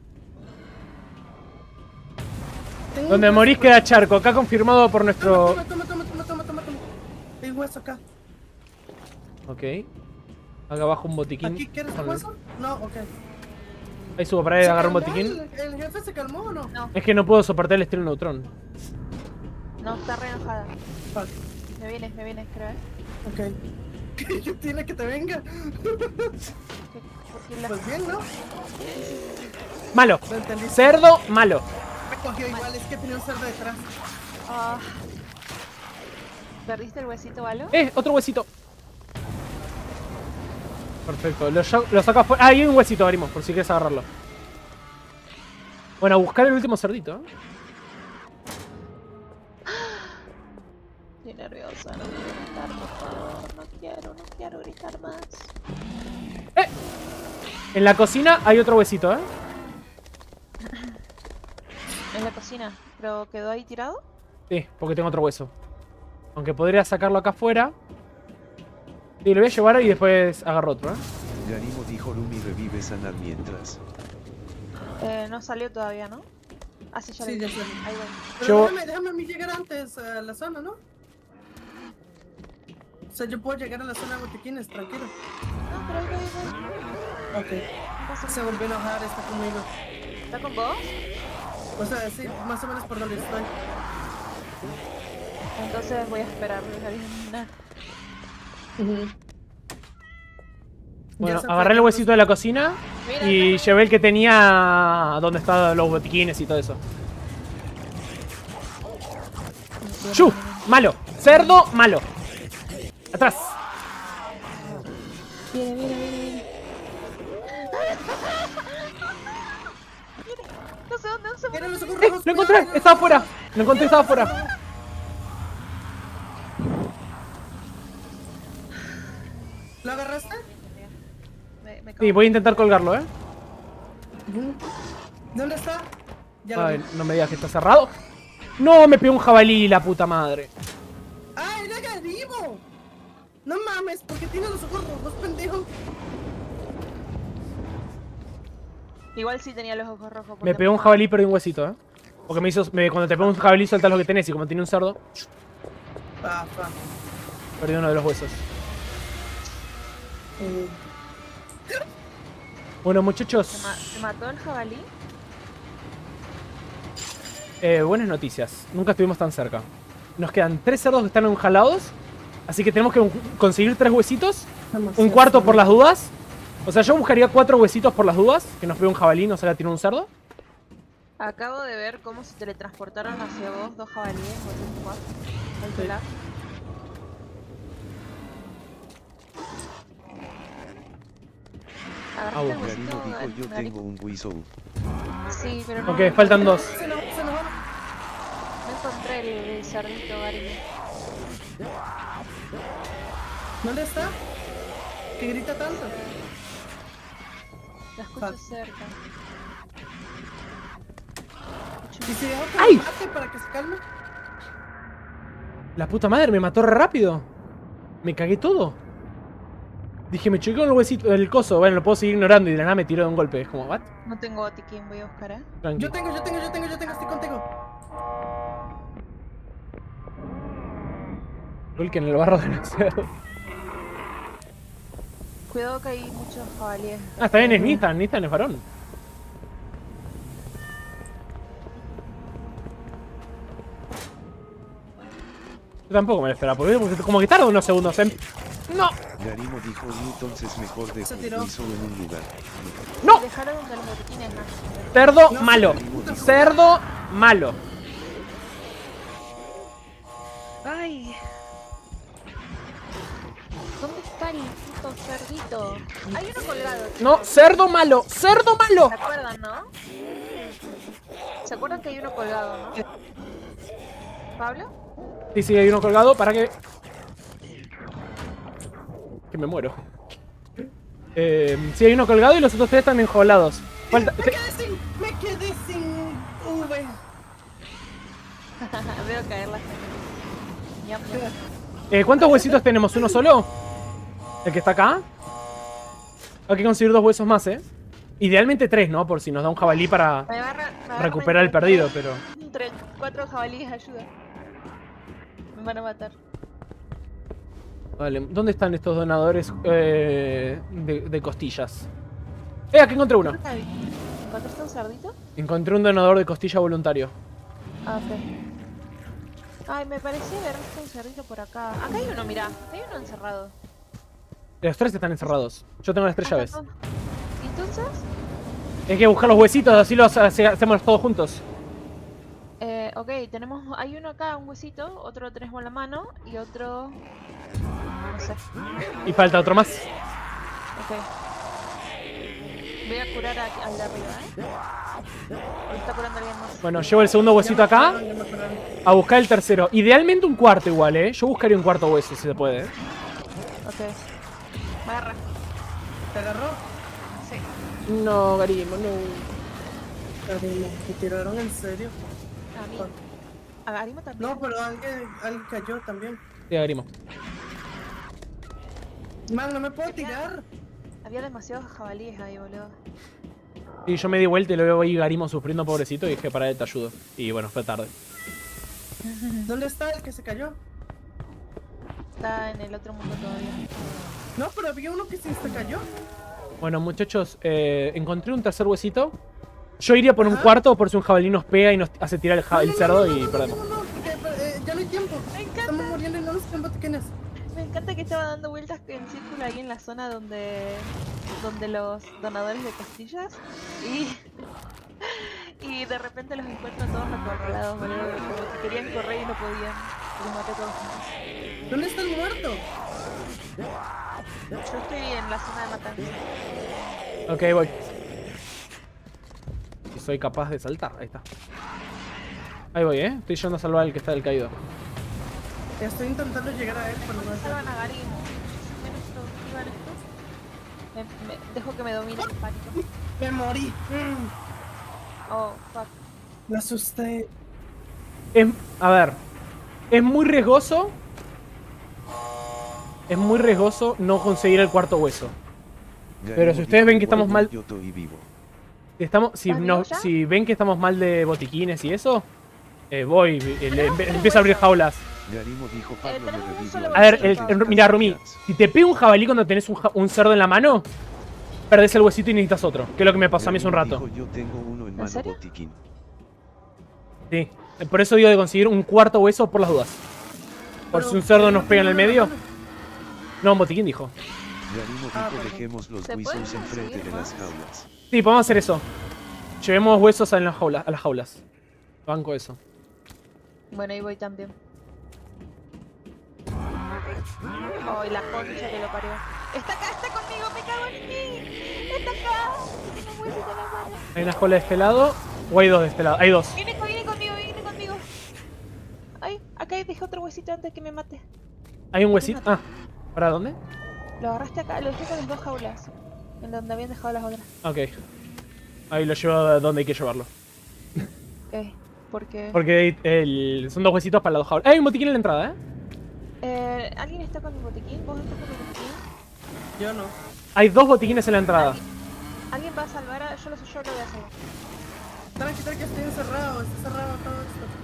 Tengo un Donde hueso, morís pues. queda charco. Acá confirmado por nuestro... Toma, toma, toma, toma, toma, toma, toma. Hay un hueso acá. Ok. Acá abajo un botiquín. ¿Aquí quieres con- un hueso? No, ok. Ahí subo para ahí, agarrar un botiquín. ¿El, ¿El jefe se calmó o no? No. Es que no puedo soportar el estilo neutrón. No, está re enojada. Vale. Me vienes, me vienes, creo, ¿eh? Ok. ¿Qué tiene que te venga? ¿Qué- por qué la- Pues bien, ¿no? Malo. Lo entendí. Cerdo, malo. Me cogió igual, es que tenía un cerdo detrás. Ah. ¿Perdiste el huesito, Valo? Eh, otro huesito. Perfecto, lo, lo saco afuera. Ah, hay un huesito, Garimo, por si quieres agarrarlo. Bueno, a buscar el último cerdito, ¿eh? Estoy nerviosa, no quiero gritar, por favor. No quiero, no quiero gritar más. ¡Eh! En la cocina hay otro huesito, ¿eh? En la cocina, pero quedó ahí tirado. Sí, porque tengo otro hueso. Aunque podría sacarlo acá afuera. Sí, lo voy a llevar y después agarro otro, ¿eh? Garimo dijo Lumi revive sanar mientras. Eh, no salió todavía, ¿no? Ah, sí, ya Sí, lo ya vi. salió. Ahí voy. Pero Yo- déjame, déjame a mí llegar antes a la zona, ¿no? O sea, yo puedo llegar a la zona de botiquines, tranquilo. No, pero ahí voy, ahí voy. Ok. Pasa. Se volvió a enojar, está conmigo. ¿Está con vos? O sea, sí, más o menos por donde estoy. Entonces voy a esperar, Karina. Bueno, Ya se agarré fue, el huesito de la cocina Mira, y mira. llevé el que tenía donde estaban los botiquines y todo eso. ¡Chu! Malo. Cerdo, malo. Atrás. Viene, viene, viene, viene. No sé dónde, no sé Mira los ojos ¡Eh! rojos, ¡Lo cuidado, encontré! Estaba afuera. Lo encontré, estaba afuera. ¿Lo agarraste? Me, me Sí, voy a intentar colgarlo, ¿eh? ¿Dónde está? Ya lo Ay, vi. no me digas que está cerrado. No, me pegó un jabalí, la puta madre. ¡Ah, era Garimo! No mames, porque tiene los ojos rojos, pendejo. Igual sí tenía los ojos rojos. Me porque- pegó un jabalí, perdí un huesito, ¿eh? Porque me hizo... me- cuando te pega un jabalí, sueltas lo que tenés. Y como tiene un cerdo, Pa, pa. perdí uno de los huesos. Eh, Bueno, ¿Se, muchachos, ma- se mató el jabalí? eh, buenas noticias. Nunca estuvimos tan cerca. Nos quedan tres cerdos que están enjalados. Así que tenemos que un- conseguir tres huesitos. Un cuarto por las dudas. O sea, yo buscaría cuatro huesitos por las dudas. Que nos pegue un jabalí, no se la tiene un cerdo. Acabo de ver cómo se teletransportaron hacia vos dos jabalíes, vos sos cuatro. Al pelar. ¿Agarraste el Ah, huesito, Garimo dijo yo Gary? tengo un whistle. Sí, pero no, Ok, faltan dos. Se nos, se nos va. no encontré el, el cerdito, Gary. ¿Dónde está? ¿Que grita tanto? La escucho Fuck. cerca. ¿Y si dejo que ¡Ay! lo mate para que se calme? La puta madre, me mató re rápido. Me cagué todo. Dije, me choqué con el huesito, el coso. Bueno, lo puedo seguir ignorando y de la nada me tiró de un golpe. Es como, ¿what? No tengo botiquín, voy a buscar, ¿eh? Tranqui. Yo tengo, yo tengo, yo tengo, yo tengo, estoy contigo. Igual que en el barro de cerdo. Cuidado que hay muchos jabalíes. Ah, está bien, es Nathan. Nathan es varón. Yo tampoco me lo esperaba, porque como que tarda unos segundos en... ¡No! Garimo dijo Newtons es mejor de Se un tiró. whistle en un lugar. ¡No! Dejaron donde los botiquines, ¿no? Cerdo No, malo. puta Cerdo malo. ¡Ay! ¿Dónde está el puto cerdito? Hay uno colgado. No, cerdo malo. Cerdo malo. ¿Se acuerdan, no? ¿Se acuerdan que hay uno colgado, no? ¿Pablo? Sí, sí, hay uno colgado para que... Que me muero. Eh, sí, hay uno colgado y los otros tres están enjaulados. Falta... Me quedé sin, me quedé sin V. Veo caer la gente. Ñam, ñam. Eh, ¿Cuántos huesitos tenemos? ¿Uno solo? ¿El que está acá? Hay que conseguir dos huesos más, ¿eh? Idealmente tres, ¿no? Por si nos da un jabalí para Me agarra- me agarra recuperar el entre- perdido, pero... Entre cuatro jabalíes, ayuda. Me van a matar. Vale, ¿dónde están estos donadores eh, de, de costillas? Eh, aquí encontré uno. Está bien. ¿Encontraste un cerdito? Encontré un donador de costilla voluntario. Ah, ok. Ay, me parecía haber visto un cerdito por acá. Acá hay uno, mirá. Hay uno encerrado. Los tres están encerrados. Yo tengo las tres llaves. ¿Y entonces? Hay que buscar los huesitos, así los hace- hacemos todos juntos. Eh, ok, tenemos... Hay uno acá, un huesito. Otro lo tenemos en la mano. Y otro... No sé. Y falta otro más. Ok. Voy a curar a- al de arriba, ¿eh? ¿O está curando alguien más? Bueno, llevo el segundo huesito acá. A buscar el tercero. Idealmente un cuarto igual, ¿eh? Yo buscaría un cuarto hueso, si se puede. ¿eh? Ok. Me agarra. ¿Te agarró? Sí. No, Garimo, no. Garimo, ¿te tiraron en serio? A mí. A Garimo también. No, pero alguien, alguien cayó también. Sí, Garimo. Man, no me puedo tirar. Había demasiados jabalíes ahí, boludo. Y yo me di vuelta y lo veo ahí Garimo sufriendo, pobrecito, y dije, para él te ayudo. Y bueno, fue tarde. ¿Dónde está el que se cayó? Está en el otro mundo todavía. No, pero había uno que sí se cayó. Bueno, muchachos, eh, encontré un tercer huesito. Yo iría por un Ajá. cuarto por si un jabalí nos pega y nos hace tirar el, ja- el No, no, cerdo no, no, y no, perdemos. No, no, no, porque, eh, ya no hay tiempo. Me encanta. Estamos muriendo y no nos quedan botiquines. Me encanta que estaba dando vueltas en círculo ahí en la zona donde donde los donadores de costillas y y de repente los encuentro todos acorralados, boludo, como que querían correr y no podían. Los maté todos juntos. ¿Dónde está el muerto? Yo estoy en la zona de matanza. Ok, voy. Si soy capaz de saltar, ahí está. Ahí voy, eh. Estoy yendo a salvar al que está del caído. Estoy intentando llegar a él, pero no está. Salvan a Garimo. ¿Ven esto? ¿Ven esto? Me, me- dejo que me domine el pánico. Me morí. Mm, Oh, fuck. me asusté. Es, a ver. Es muy riesgoso. Es muy riesgoso no conseguir el cuarto hueso. Pero si ustedes ven que estamos mal- Yo estoy vivo. Si, estamos, si, ¿Estás no, vivo ya? si ven que estamos mal de botiquines y eso, eh, voy, eh, le- empe- empiezo a abrir jaulas. Garimo dijo Pablo me tenemos un revivió. solo A ver, el, huesito. el- mira, Rumi, si te pega un jabalí cuando tenés un, ja- un cerdo en la mano, perdés el huesito y necesitas otro. Que es lo que me pasó a mí hace un Garimo rato. dijo, yo tengo uno en mano serio? botiquín. Sí, eh, por eso digo de conseguir un cuarto hueso por las dudas. Por Pero, si un cerdo ¿pero nos no pega en el tiene medio. una mano? No, un botiquín dijo. Garimo Ah, dijo perdón. dejemos los ¿Se pueden whistles enfrente conseguir de las más? jaulas. Sí, podemos hacer eso. Llevemos huesos a las jaulas. A las jaulas. Banco eso. Bueno, ahí voy también. Oh, y la concha que lo parió. Está acá, está conmigo, me cago en mí. Está acá. Tiene un huesito en la mano. ¿Hay una jaula de este lado? ¿O hay dos de este lado? Hay dos. Viene, viene conmigo, viene conmigo. Ay, acá dejé otro huesito antes que me mate. ¿Hay un huesito? Ah, ¿para dónde? Lo agarraste acá, lo dejé con las dos jaulas. En donde habían dejado las otras. Ok. Ahí lo llevo a donde hay que llevarlo. Ok, porque... Porque el- son dos huesitos para las dos jaulas. ¡Eh, hay un botiquín en la entrada, eh! Eh, ¿alguien está con mi botiquín? ¿Vos estás con mi botiquín? Yo no. Hay dos botiquines en la entrada. ¿Alguien, ¿alguien va a salvar a...? Yo lo, yo lo voy a salvar. Tranqui, tranqui, estoy encerrado. Está cerrado todo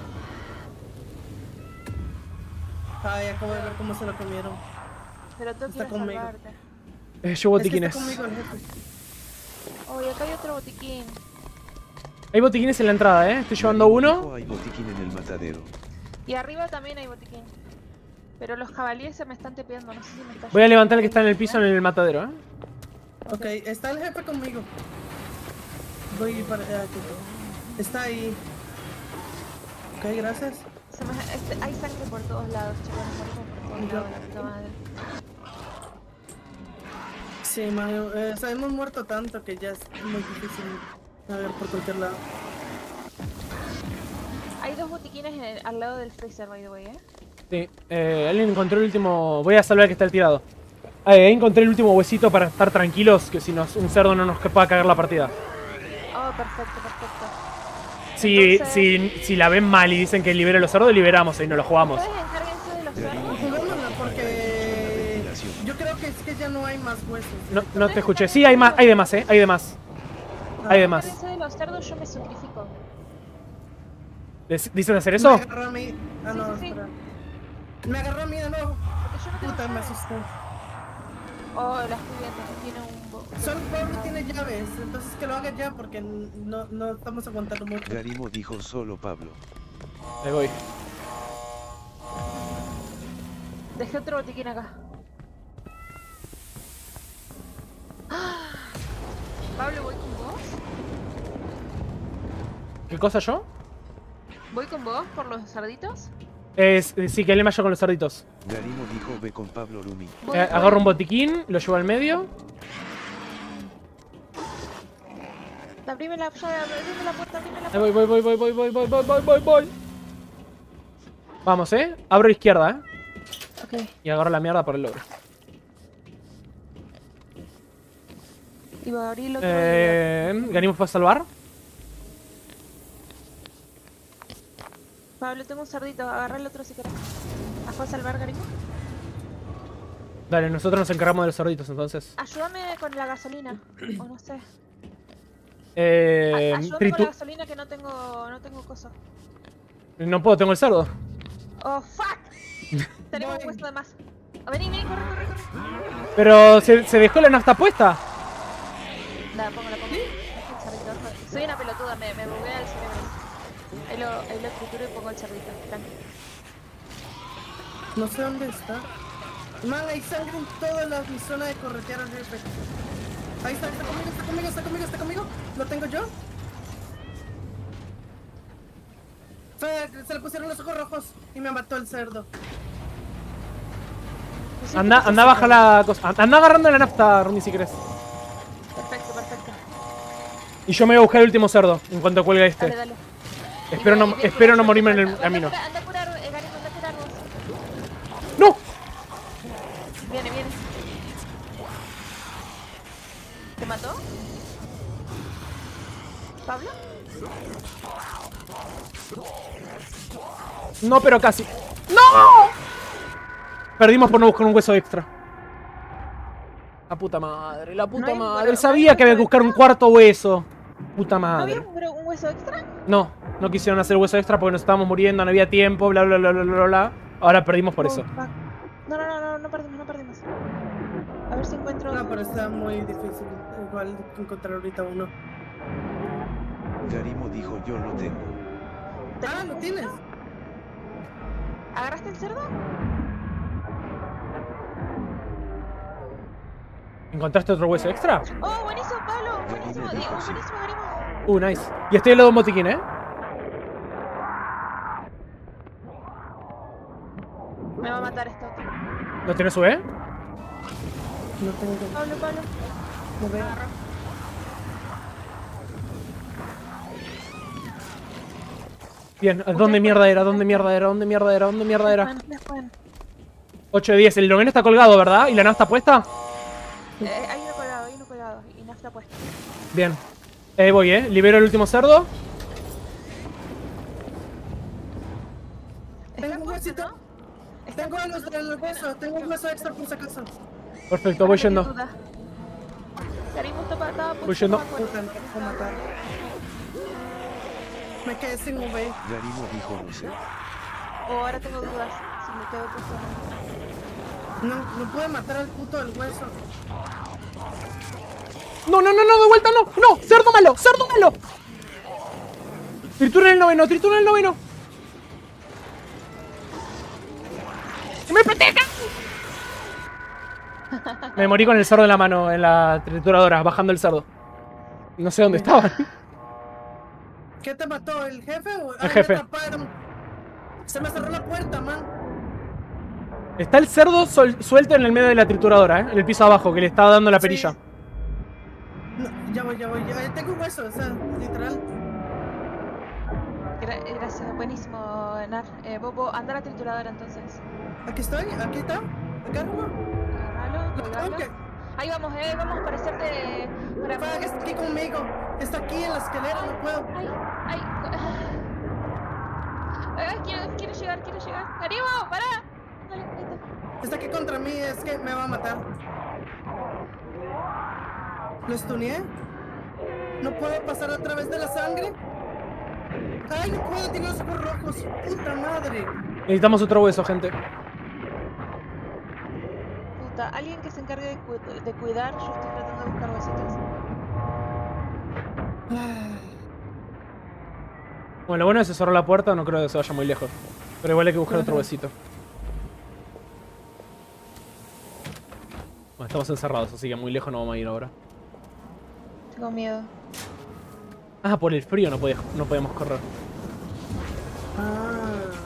esto. Ay, acabo de ver cómo se lo comieron. Pero tú Está quieres conmigo. salvarte. Eh, llevo Es que botiquines. está conmigo el jefe. Oh, y acá hay otro botiquín. Hay botiquines en la entrada, eh. Estoy llevando Garimo uno. dijo, hay botiquín en el matadero. Y arriba también hay botiquín. Pero los jabalíes se me están tepeando, no sé si me está... Voy a levantar el que está en el piso en el matadero, eh. Ok, está el jefe conmigo. Voy para allá. Aquí. Está ahí. Ok, gracias. Se me- este, hay sangre por todos lados, chicos. Nos morimos por todos Ya. lados, la puta madre. Sí, man, eh, o sea, hemos muerto tanto que ya es muy difícil a ver por cualquier lado. Hay dos botiquines en el- al lado del freezer, by the way, ¿eh? Sí. Eh, alguien encontró el último. Voy a salvar al que está el tirado. Eh, encontré el último huesito para estar tranquilos. Que si nos, un cerdo no nos pueda cagar la partida. Oh, perfecto, perfecto. Si, Entonces- si, si la ven mal y dicen que libere los cerdos, liberamos y no lo jugamos. ¿Ustedes encárguense de los cerdos? Jugámosla porque yo creo que es que ya no hay más huesos. No, no te escuché. Sí, hay más, hay de más, eh. Hay de más. Hay de más. Encárguense de los cerdos, yo me sacrifico. ¿Des- ¿Dicen hacer Me eso? agarró a mí. Ah, no, Sí, sí, sí. espera. Me agarró a mí de nuevo. Porque yo no tengo Puta, me llaves. asusté. Oh, la estoy viendo, tiene un... bo- Solo Pablo tiene llaves, entonces que lo haga ya porque no, no estamos aguantando mucho. Garimo dijo solo Pablo. Ahí voy. Dejé otro botiquín acá. ¡Ah! Pablo, ¿voy con vos? ¿Qué cosa yo? ¿Voy con vos por los cerditos? Es, sí, que él me vaya con los cerditos. Garimo dijo ve con Pablo Lumi. Voy, Eh, voy. agarro un botiquín, lo llevo al medio. Abrime la, ya, abrime la puerta, abrime la Ahí puerta. voy, voy, voy, voy, voy, voy, voy, voy, voy, voy, voy. Vamos, eh. Abro izquierda, eh. Ok. Y agarro la mierda por el logro. Iba a abrir el otro. Eh, ¿Ganimos para salvar? Pablo, tengo un cerdito, agarra el otro si querés. ¿Vas a salvar, Garimo? Dale, nosotros nos encargamos de los cerditos entonces. Ayúdame con la gasolina. O no sé. Eh, A- Ayúdame tritu- con la gasolina que no tengo, no tengo cosa. No puedo, tengo el cerdo. Oh, fuck. Tenemos un hueso de más. Oh, vení, vení, corre, corre, corre. Pero se, se dejó la nafta puesta. Nada, pongo la pongo. Deja el cerdito. Soy una pelotuda, me, me buguea el cerebro. Ahí lo, ahí lo trituro y pongo el cerdito. Tranqui. No sé dónde está. Man, hay sangre en toda la, mi zona de corretear al jefe. Ahí está, está conmigo, está conmigo, está conmigo, está conmigo. ¿Lo tengo yo? Se, se le pusieron los ojos rojos y me mató el cerdo. Anda, anda, baja la cosa. Anda agarrando la nafta, Rumi, si querés. Perfecto, perfecto. Y yo me voy a buscar el último cerdo en cuanto cuelgue este. Dale, dale. Espero no, espero no morirme en el camino. Anda, anda a curar, eh, Garimo, anda a curar vos. ¡No! Viene, viene. ¿Te mató? ¿Pablo? No, pero casi. ¡No! Perdimos por no buscar un hueso extra. La puta madre, la puta No hay- madre. pero- Sabía no que hay había que hueso buscar un extra. cuarto hueso. Puta ¿No había madre. un, un hueso extra? No, no quisieron hacer hueso extra porque nos estábamos muriendo, no había tiempo, bla bla bla bla bla bla. Ahora perdimos por Oh, eso. fuck. No, no, no, no, no perdimos, no perdimos. A ver si encuentro. No, pero está muy difícil igual encontrar ahorita uno. Garimo dijo yo lo tengo. Ah, ¿lo tienes? ¿Agarraste el cerdo? ¿Encontraste otro hueso extra? Oh, buenísimo, Pablo. Buenísimo, Garimo dijo Diego, sí. buenísimo, Garimo. Uh, nice. Y estoy al lado de un botiquín, ¿eh? Me va a matar esto. ¿Lo tienes, U E? No tengo. Pablo, Pablo. No veo. Bien, ¿dónde mierda era? ¿Dónde mierda era? ¿Dónde mierda era? ¿Dónde mierda era? Bueno, después. ocho de diez. El noveno está colgado, ¿verdad? ¿Y la nafta puesta? Eh, hay uno colgado, hay uno colgado. Y nafta puesta. Bien. Eh, voy, ¿eh? Libero el último cerdo. Tengo un huesito. Tengo a los del hueso, tengo un hueso extra por si acaso. Perfecto, voy yendo. Garimo estaba estaba Voy yendo. Puta, me voy a matar. Me quedé sin V. Garimo dijo no sé. Oh, ahora tengo dudas. Si me quedo puesto. No, no pude matar al puto del hueso. No, no, no, no, de vuelta no. No, cerdo malo, cerdo malo. Tritura en el noveno, tritura en el noveno. ¡Que me proteja! Me morí con el cerdo en la mano, en la trituradora, bajando el cerdo. No sé dónde estaban. ¿Qué te mató? ¿El jefe o...? El jefe. Me atraparon. Se me cerró la puerta, man. Está el cerdo sol- suelto en el medio de la trituradora, ¿eh? En el piso abajo, que le estaba dando la Sí. perilla. No, ya voy, ya voy. Ya, tengo un hueso, o sea, literal. Gra gracias, buenísimo, Nar. Eh, Bobo, anda a la trituradora entonces. Aquí estoy, aquí está. Acá no. Agárralo, Lo colgalo. tengo que... Ahí vamos, eh, vamos a aparecerte para... Para que esté aquí conmigo. Está aquí en la escalera, no puedo. Ay, ay. Ay, quiero, quiero llegar, quiero llegar. ¡Garimo, pará! Dale, ahí está. Está aquí contra mí, es que me va a matar. ¿Lo stuneé? ¿No puedo pasar a través de la sangre? ¡Ay, no puedo! Tiene los ojos rojos. ¡Puta madre! Necesitamos otro hueso, gente. Puta, alguien que se encargue de, cu de cuidar, yo estoy tratando de buscar huesitos. Bueno, lo bueno es que se cerró la puerta, no creo que se vaya muy lejos. Pero igual hay que buscar otro huesito. Bueno, estamos encerrados, así que muy lejos no vamos a ir ahora. Tengo miedo. Ah, por el frío no, podía, no podemos correr. Ah.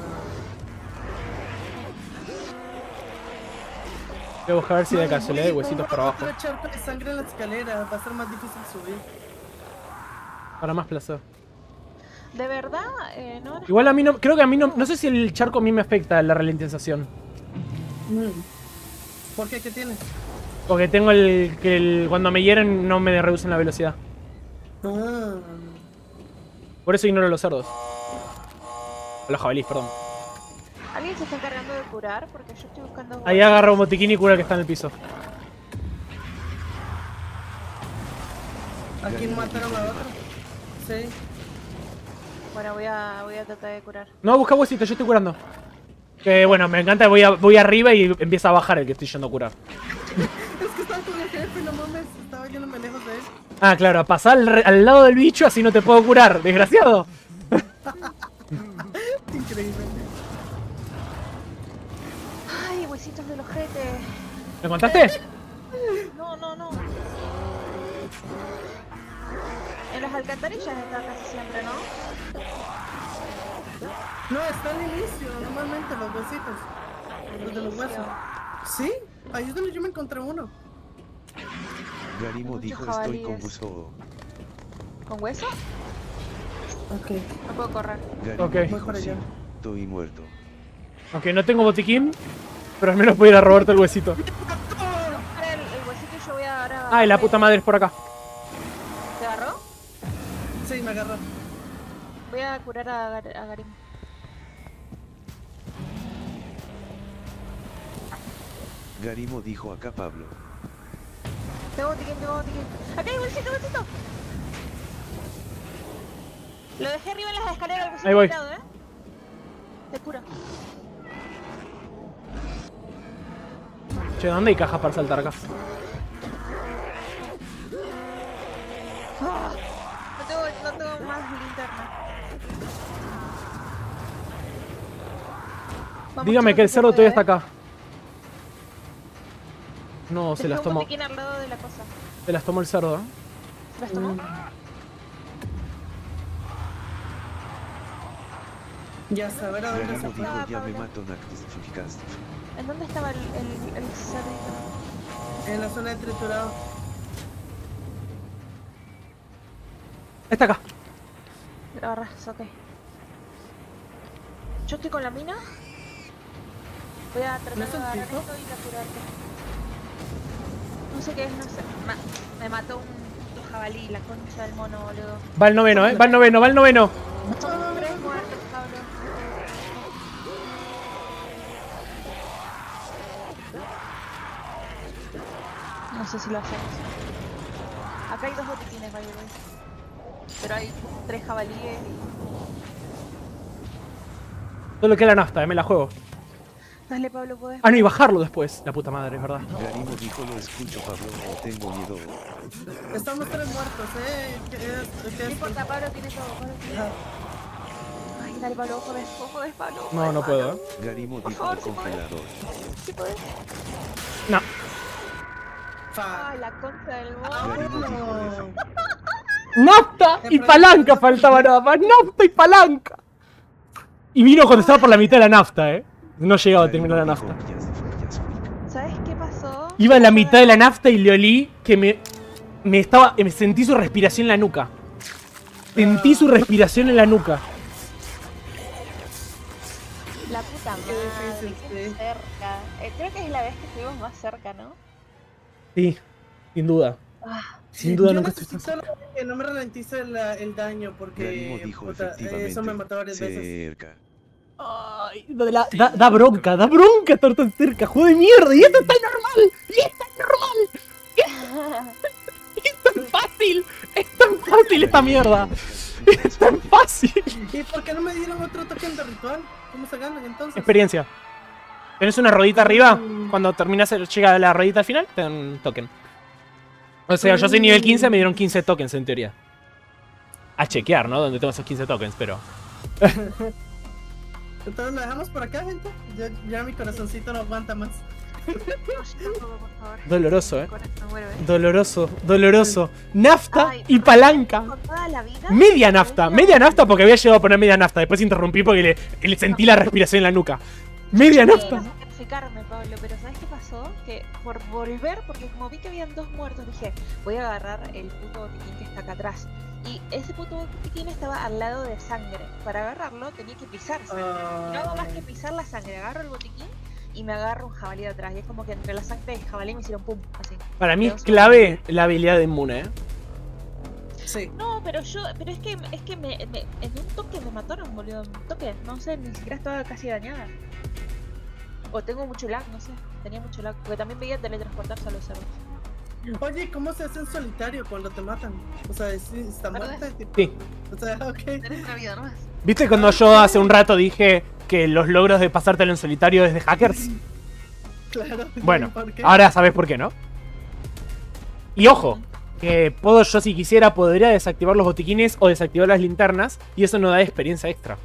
Voy a buscar a ver si de No, casualidad hay güey, huesitos ¿cómo por va a abajo. otro charco de sangre en la escalera? Va a ser más difícil subir. Para más placer. De verdad, eh, no. Igual a mí no, creo que a mí no, no sé si el charco a mí me afecta la ralentización. Mm. ¿Por qué? ¿Qué tienes? Porque tengo el que el, cuando me hieren no me reducen la velocidad. Ah. Por eso ignoro a los cerdos. A los jabalíes, perdón. ¿Alguien se está encargando de curar? Porque yo estoy buscando... Ahí agarra un botiquín y cura el que está en el piso. ¿A quién mataron a otro? Sí. Bueno, voy a, voy a tratar de curar. No, busca huesitos, yo estoy curando. Que bueno, me encanta, voy, a, voy arriba y empieza a bajar el que estoy yendo a curar. Es que estaba con el jefe, no mames, estaba yéndome lejos de él. Ah, claro, pasá al, al lado del bicho así no te puedo curar, desgraciado. Increíble. Ay, huesitos del ojete. ¿Me contaste? No, no, no. En las alcantarillas está casi siempre, ¿no? No, está al inicio, normalmente los huesitos. Los de los huesos. Sí, ahí es donde yo me encontré uno. Garimo Muchos dijo jabalíes. estoy con buzo. ¿Con hueso? Ok. No puedo correr. Garimo Ok. dijo Voy para sí, allá. estoy muerto. Aunque no tengo botiquín, pero al menos puedo ir a robarte el huesito. Ahora el, el huesito y yo voy a ahora... Ay, la puta madre es por acá. ¿Te agarró? Sí, me agarró. Voy a curar a, Gar a Garim. Garimo dijo acá Pablo. Tengo botiquín, tengo botiquín. ¡Acá hay huesito, huesito! Lo dejé arriba en las escaleras, el huesito Ahí voy. tirado, ¿eh? Te cura. Che, ¿dónde hay cajas para saltar acá? Ah, no, tengo, no tengo más linterna. Vamos, Dígame chicos, que el se cerdo puede, todavía está ¿eh? acá. No, se Dejé las un tomó. botiquín al lado de la cosa. Se las tomó el cerdo, ¿eh? ¿Se las tomó? Ya saber a dónde se Garimo fue. dijo Ah, ya me Pablo. mato Nactificast. ¿En dónde estaba el, el, el cerdito? En la zona de triturado. Está acá. Lo agarras, ok. Yo estoy con la mina. Voy a tratar ¿No de es el agarrar tipo? esto y capturarte. No sé qué es, no sé. Ma me mató un, un jabalí, la concha del mono, boludo. Va el noveno, ¿eh? Va el noveno, va el noveno. Son tres muertos, cabrón. No sé si lo hacemos. Acá hay dos botiquines, by the way. Pero hay tres jabalíes y... Todo lo que es la nafta, ¿eh? Me la juego. Dale, Pablo, podés. Ah, no, y bajarlo después. La puta madre, es verdad. Garimo dijo lo escucho Pablo, no tengo miedo. Estamos tres muertos, eh. ¿Qué es? ¿Qué No es? importa, Pablo tiene todo. Pablo tiene todo. Ay, dale, Pablo, vos podés, vos podés, Pablo. vos No, podés, no Pablo. puedo, ¿eh? Garimo Por dijo favor, el sí podés. congelador. ¿Sí podés? No. Fuck. Ay, la concha del Ah, mono. Garimo dijo no. F. ¡Nafta y palanca faltaba nada más! ¡Nafta y palanca! Y vino cuando estaba por la mitad de la nafta, ¿eh? No llegaba a terminar la nafta. ¿Sabes qué pasó? Iba en la mitad de la nafta y le olí que me... Me estaba... Me sentí su respiración en la nuca. Sentí su respiración en la nuca. La puta Qué madre, difícil, qué sí. cerca. Eh, creo que es la vez que estuvimos más cerca, ¿no? Sí, sin duda. Ah, Sin duda Yo nunca estoy tan necesito cerca. que no me ralentice la- el daño Garimo porque dijo puta, efectivamente. eso me mató varias veces. Cerca. Ay, da, la- da, da bronca, da bronca estar tan cerca, juego de mierda. Y esto es tan normal, y es tan normal. Es tan fácil, es tan fácil esta mierda. Es tan fácil. ¿Y por qué no me dieron otro token de ritual? ¿Cómo se ganan entonces? Experiencia. Tenés una rodita arriba, cuando terminas, el- llega la rodita al final, te dan un token. O sea, yo soy nivel quince, me dieron quince tokens en teoría. a chequear, ¿no? Donde tengo esos quince tokens, pero... Entonces lo dejamos por acá, gente. Ya, ya mi corazoncito no aguanta más. Doloroso, eh. Doloroso, doloroso. Nafta Ay, y palanca. Media nafta, media nafta porque había llegado a poner media nafta. Después interrumpí porque le, le sentí la respiración en la nuca. Media nafta. Pablo, pero ¿sabes qué pasó? Que por volver, porque como vi que habían dos muertos, dije, voy a agarrar el puto botiquín que está acá atrás. Y ese puto botiquín estaba al lado de sangre. Para agarrarlo tenía que pisar sangre. Uh... No hago más que pisar la sangre. Agarro el botiquín y me agarro un jabalí de atrás. Y es como que entre la sangre y el jabalí me hicieron pum, así. Para mí es clave la habilidad de inmune, ¿eh? Sí. No, pero yo, pero es que, es que me, me, en un toque me mataron, boludo. En un toque, no sé, ni siquiera estaba casi dañada. O tengo mucho lag, no sé. Tenía mucho lag. Porque también veía teletransportarse a los cerdos. Oye, ¿cómo se hace en solitario cuando te matan? O sea, ¿está muerta? Sí. O sea, ok. Tenés una vida nomás. ¿Viste cuando yo hace un rato dije que los logros de pasártelo en solitario es de hackers? Claro. Bueno, ahora sabes por qué, ¿no? Y ojo, que puedo yo si quisiera, podría desactivar los botiquines o desactivar las linternas y eso no da experiencia extra.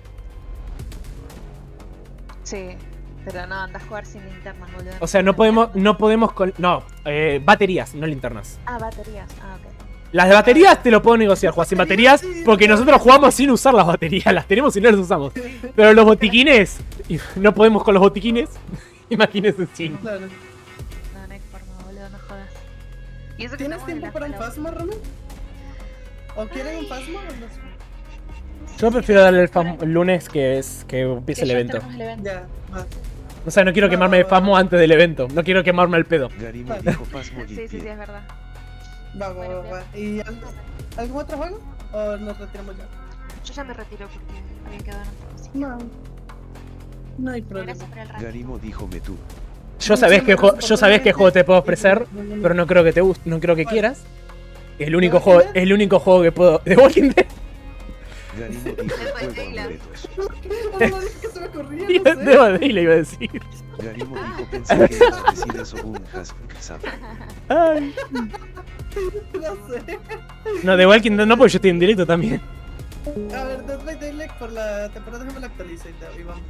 Sí. Pero no, andas a jugar sin linternas, boludo. O sea, no podemos, no podemos con... No, eh, baterías, no linternas. Ah, baterías, ah, ok. Las de baterías te lo puedo negociar, jugar sin baterías, porque nosotros jugamos sin usar las baterías, las tenemos y no las usamos. Pero los botiquines, no podemos con los botiquines, imagínense sin. No, no hay forma, boludo, no jodas. ¿Y eso que ¿Tienes tiempo para un Phasma, Roman? ¿O quieren un Phasma o no? Yo prefiero darle el Phasma el lunes que es que empiece el evento. Ya, va. O sea, no quiero no, quemarme de Phasmo antes del evento. No quiero quemarme el pedo. Garimo dijo Phasmo sí, sí, sí, es verdad. Va, va, va, va. ¿Y algo, algún otro juego? ¿O nos retiramos ya? Yo ya me retiro porque había quedado en No. No hay problema. Garimo dijo me tú. Yo sabés que yo sabés qué juego te puedo ofrecer, pero no creo que te guste, no creo que quieras. El único juego, es el único juego que puedo. The Walking Dead. Garimo dijo juego amuletos. No dije que se me corría, no sé. Debo de le iba a decir. Garimo dijo pensé que ibas a decir eso un hashtag. Ay. No sé. No, The Walking Dead no, porque yo estoy en directo también. A ver, Dead by Daylight por la temporada, déjame la actualizo y vamos.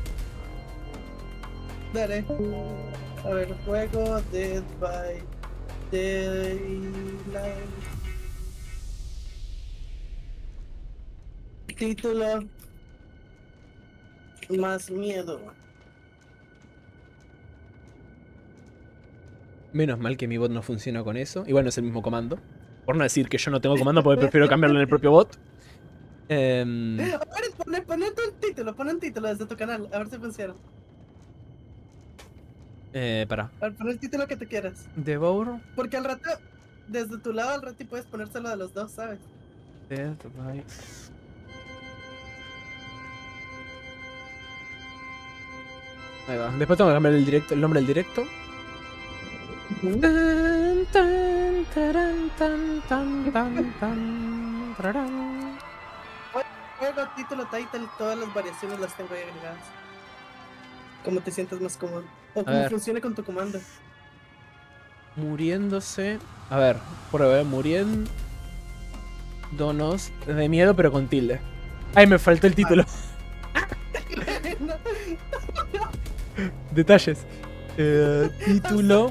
Dale. A ver, juego Dead by Daylight. Título. Más miedo. Menos mal que mi bot no funciona con eso. Y bueno, es el mismo comando. Por no decir que yo no tengo comando, porque prefiero cambiarlo en el propio bot. Eh... A ver, poné, poné tu título, pon un título desde tu canal, a ver si funciona. Eh, para. A ver, pon el título que te quieras. Devour. Porque al rato, desde tu lado al rato puedes ponérselo de los dos, ¿sabes? Dead by... Ahí va. Después tengo que cambiar el directo, el nombre del directo. Uh-huh. Tan, tan, taran, tan, tan, tan, tan, tararán. Juego, título, title, todas las variaciones las tengo ahí agregadas. Como te sientas más cómodo. O como funcione con tu comando. Muriéndose. A ver, prueba, muriéndonos de miedo, pero con tilde. Ay, me faltó el título. Detalles. Eh, título.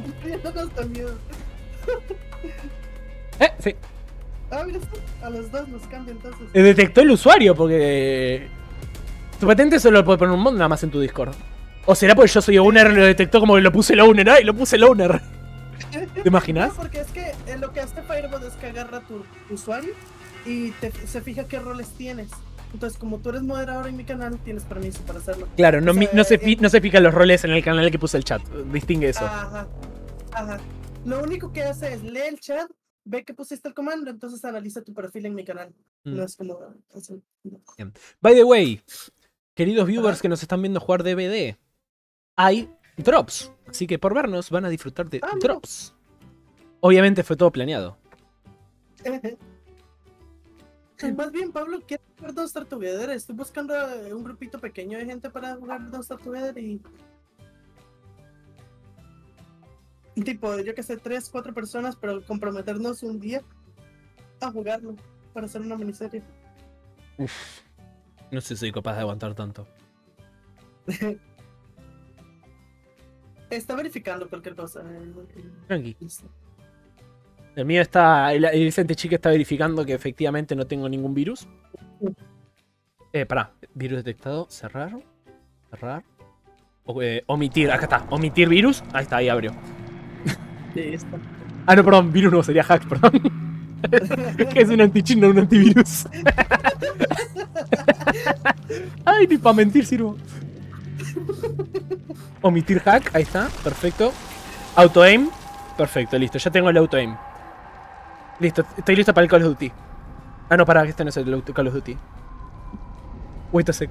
Eh, sí. Ah, mira, a los dos nos cambia entonces. Eh, detectó el usuario porque tu patente solo lo puede poner un mod nada más en tu Discord. O será porque yo soy owner y lo detectó como que lo puse el owner. ¡Ay, lo puse el owner! ¿Te imaginas? No, porque es que eh, lo que hace Firebot es que agarra tu usuario y te, se fija qué roles tienes. Entonces, como tú eres moderador en mi canal, tienes permiso para hacerlo. Claro, no, o sea, mi, no, se, eh, no se fijan los roles en el canal que puse el chat. Distingue eso. Ajá, ajá. Lo único que hace es lee el chat, ve que pusiste el comando, entonces analiza tu perfil en mi canal. Mm. No es como... Así. Bien. By the way, queridos viewers, ajá, que nos están viendo jugar D V D, hay drops. Así que por vernos van a disfrutar de ah, drops. No. Obviamente fue todo planeado. Más bien, Pablo, quiero jugar Don't Starve Together. Estoy buscando un grupito pequeño de gente para jugar Don't Starve Together y... Tipo, yo que sé, tres, cuatro personas, pero comprometernos un día a jugarlo para hacer una miniserie. Uf. No sé si soy capaz de aguantar tanto. Está verificando cualquier cosa. Tranqui. El mío está. El, el Vicente Chique está verificando que efectivamente no tengo ningún virus. Eh, pará. Virus detectado. Cerrar. Cerrar. O, eh, omitir. Acá está. Omitir virus. Ahí está, ahí abrió. Sí, está. Ah, no, perdón. Virus no, sería hack, perdón. Es un anti-cheat, no un antivirus. Ay, ni para mentir sirvo. Omitir hack, ahí está, perfecto. Auto-aim, perfecto, listo, ya tengo el auto-aim. Listo, estoy listo para el Call of Duty. Ah, no, para, este no es el Call of Duty. Wait a sec.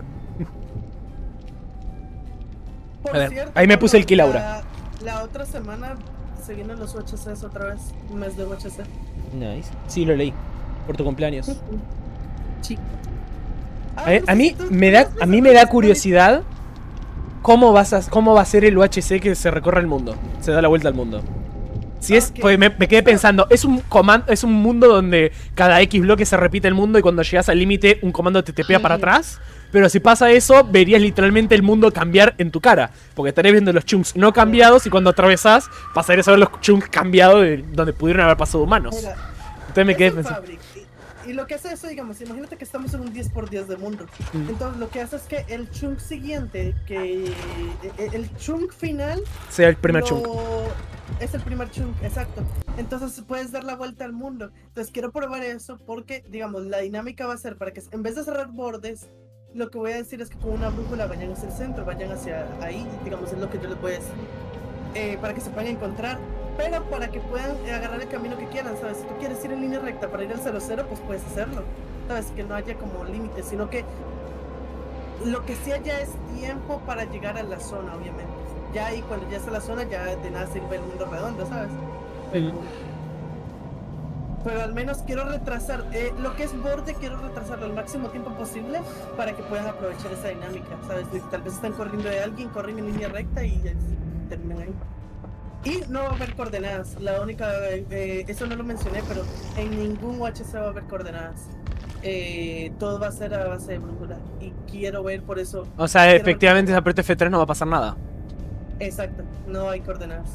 Por A ver, cierto, ahí me puse el kill la, aura. la otra semana se vienen los U H Cs otra vez, un mes de U H C. Nice. Sí, lo leí. Por tu cumpleaños. Chico. A, a mí me da, a mí me da curiosidad cómo vas a, cómo va a ser el U H C que se recorre el mundo, se da la vuelta al mundo. Si es, pues me, me quedé pensando, es un comando, es un mundo donde cada X bloque se repite el mundo y cuando llegas al límite un comando te tepea para atrás. Pero si pasa eso, verías literalmente el mundo cambiar en tu cara. Porque estarías viendo los chunks no cambiados y cuando atravesás pasarías a ver los chunks cambiados de donde pudieron haber pasado humanos. Mira, entonces me quedé pensando. Fabric, y, y lo que hace eso, digamos, imagínate que estamos en un diez por diez de mundo. Mm. Entonces lo que hace es que el chunk siguiente, que el chunk final... sea el primer lo, chunk. Es el primer chunk, exacto. Entonces puedes dar la vuelta al mundo. Entonces quiero probar eso porque, digamos, la dinámica va a ser para que en vez de cerrar bordes, lo que voy a decir es que con una brújula vayan hacia el centro, vayan hacia ahí, digamos, es lo que yo les voy a decir. Eh, para que se puedan encontrar, pero para que puedan agarrar el camino que quieran, ¿sabes? Si tú quieres ir en línea recta para ir al cero cero, pues puedes hacerlo, ¿sabes? Que no haya como límites, sino que lo que sí haya es tiempo para llegar a la zona, obviamente. Ya ahí cuando ya está la zona, ya de nada sirve el mundo redondo, ¿sabes? Pero, mm. pero al menos quiero retrasar, eh, lo que es borde, quiero retrasarlo el máximo tiempo posible para que puedan aprovechar esa dinámica, ¿sabes? Tal vez están corriendo de alguien, corren en línea recta y ya terminan ahí. Y no va a haber coordenadas, la única, eh, eso no lo mencioné, pero en ningún U H C va a haber coordenadas. Eh, todo va a ser a base de brújula y quiero ver por eso. O sea, efectivamente si aprieto F tres no va a pasar nada. Exacto, no hay coordenadas.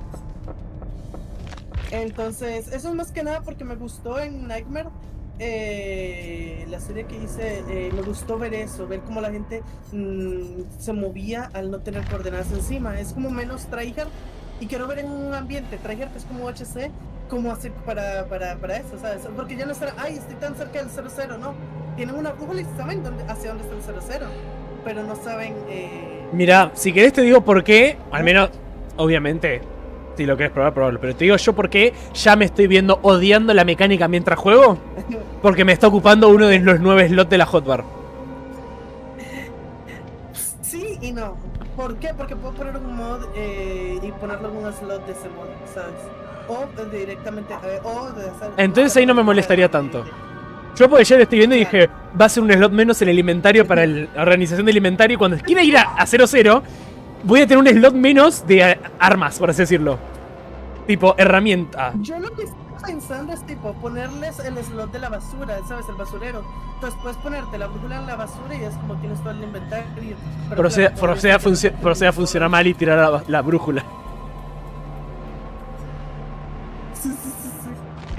Entonces, eso es más que nada porque me gustó en Nightmare, eh, la serie que hice, eh, me gustó ver eso, ver cómo la gente mmm, se movía al no tener coordenadas encima. Es como menos tryhard. Y quiero ver en un ambiente tryhard que es como U H C, cómo hacer para, para, para eso, ¿sabes? Porque ya no estará, ay, estoy tan cerca del cero cero, no. Tienen una brújula y saben dónde, hacia dónde está el cero cero, pero no saben... Eh... Mira, si querés te digo por qué, al menos, obviamente, si lo querés probar, probarlo, pero te digo yo por qué ya me estoy viendo odiando la mecánica mientras juego, porque me está ocupando uno de los nueve slots de la hotbar. Sí y no. ¿Por qué? Porque puedo poner un mod eh, y ponerlo en un slot de ese mod, ¿sabes? O directamente... Eh, o de hacer, entonces ahí no me molestaría tanto. Yo porque ya lo estoy viendo y dije, va a ser un slot menos en el inventario para el, la organización del inventario. Y cuando quiera ir a, a cero cero, voy a tener un slot menos de armas, por así decirlo. Tipo, herramienta. Yo lo que estoy pensando es tipo, ponerles el slot de la basura, ¿sabes? El basurero. Entonces puedes ponerte la brújula en la basura y es como tienes todo el inventario. Pero proceda, claro, proceda, funcio, proceda a funcionar mal y tirar la, la brújula. Sí, sí, sí, sí.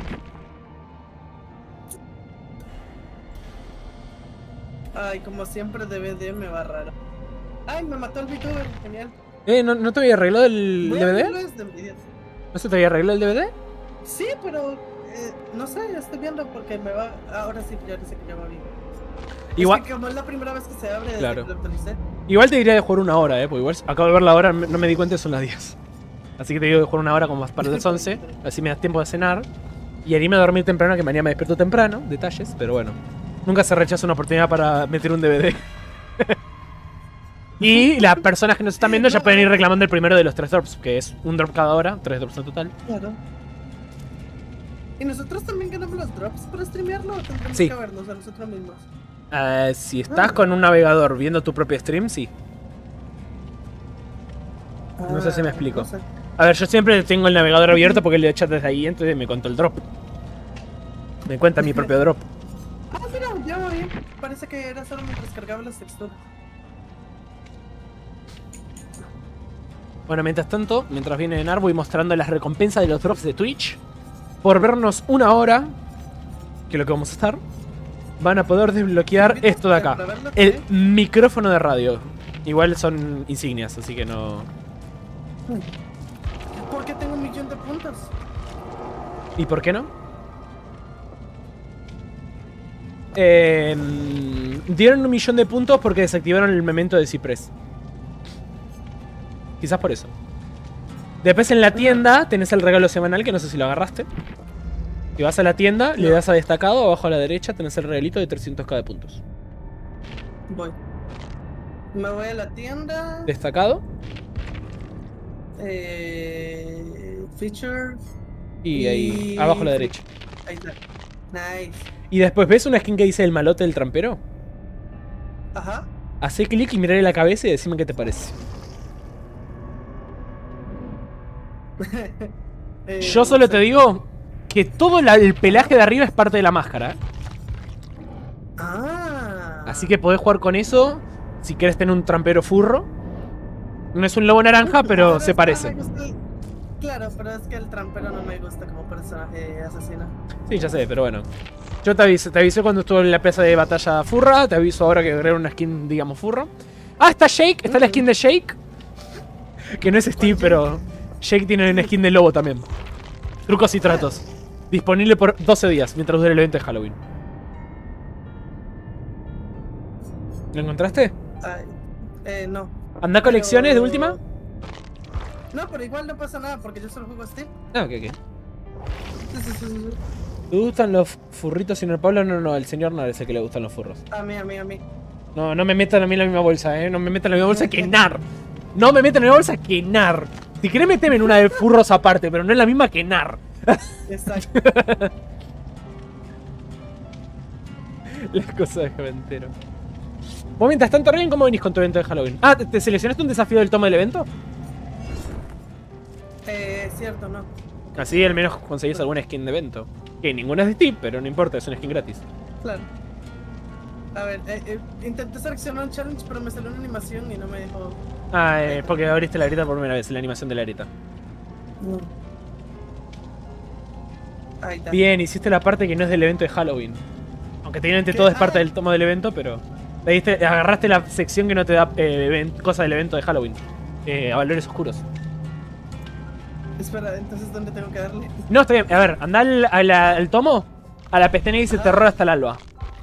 Ay, como siempre D V D me va raro. Ay, me mató el VTuber, genial. Eh, ¿no, ¿no te había arreglado el D V D? De ¿No se te había arreglado el D V D? Sí, pero eh, no sé, estoy viendo porque me va. Ahora sí, ya sé que ya va bien. Igual. Es que como es la primera vez que se abre desde claro. que lo actualicé. Igual te diría de jugar una hora, eh, porque igual acabo de ver la hora, no me di cuenta, son las diez. Así que te digo de jugar una hora como para las once, así me das tiempo de cenar. Y irme a dormir temprano, que mañana me despierto temprano, detalles, pero bueno. Nunca se rechaza una oportunidad para meter un D V D. Y las personas que nos están viendo ya pueden ir reclamando el primero de los tres drops, que es un drop cada hora, tres drops en total. Claro. ¿Y nosotros también ganamos los drops para streamearlo o tendremos sí. que vernos a nosotros mismos? Uh, si estás ah. con un navegador viendo tu propio stream, sí. Ah, no sé si me explico. No sé. A ver, yo siempre tengo el navegador abierto porque le chat desde ahí, entonces me cuento el drop. Me cuenta mi propio drop. Ah, mira, yo bien. Parece que era solo mientras cargaba las texturas. Bueno, mientras tanto, mientras viene Enar, voy mostrando las recompensas de los drops de Twitch. Por vernos una hora, que es lo que vamos a estar, van a poder desbloquear esto de acá. El micrófono de radio. Igual son insignias, así que no... ¿Por qué tengo un millón de puntos? ¿Y por qué no? Eh, dieron un millón de puntos porque desactivaron el memento de Cypress. Quizás por eso. Después en la tienda tenés el regalo semanal, que no sé si lo agarraste. Si vas a la tienda, no. le das a destacado, abajo a la derecha tenés el regalito de trescientos k de puntos. Voy. Me voy a la tienda. Destacado. Eh, feature. Y, y ahí, abajo a la derecha. Ahí está. Nice. Y después, ¿ves una skin que dice el malote del trampero? Ajá. Hacé clic y mirarle la cabeza y decime qué te parece. eh, Yo solo no sé. te digo que todo la, el pelaje de arriba es parte de la máscara. Ah. Así que podés jugar con eso si querés tener un trampero furro. No es un lobo naranja, pero se parece. El... Claro, pero es que el trampero no me gusta como personaje asesino. Sí, ya sé, pero bueno. Yo te avisé, te avisé cuando estuve en la pieza de batalla furra. Te aviso ahora que agregaron una skin, digamos, furra. Ah, está Shake, está la skin de Shake. Que no es Steve, pero Shake tiene una skin de lobo también. Trucos y tratos. Disponible por doce días, mientras dure el evento de Halloween. ¿Lo encontraste? Ay, eh, no. ¿Anda a colecciones pero... de última? No, pero igual no pasa nada porque yo solo juego Steam. Ah, ok, ok. Sí, sí, sí, sí. ¿Te gustan los furritos, señor Pablo? No, no, el señor no es el que le gustan los furros. A mí, a mí, a mí. No, no me metan a mí en la misma bolsa, eh. No me metan en la misma bolsa que Nar. No me metan en la bolsa que Nar. Si querés meterme en una de furros aparte, pero no es la misma que Nar. Exacto. Las cosas que me entero. Vos mientras tanto, Ryan, ¿cómo venís con tu evento de Halloween? Ah, ¿te, te seleccionaste un desafío del toma del evento? Eh, cierto, no. Así al menos conseguís alguna skin de evento. Que ninguna es de Steam, pero no importa, es una skin gratis. Claro. A ver, eh, eh, intenté seleccionar un challenge, pero me salió una animación y no me dejó... Ah, eh, porque abriste la grieta por primera vez, la animación de la grieta. No. Ahí está. Bien, hiciste la parte que no es del evento de Halloween. Aunque técnicamente todo es parte ah. del tomo del evento, pero... Le diste, agarraste la sección que no te da eh, cosas del evento de Halloween. Eh, a valores oscuros. Espera, entonces ¿dónde tengo que darle? No, está bien. A ver, anda al, al, al tomo. A la pestaña y dice ah. terror hasta el alba.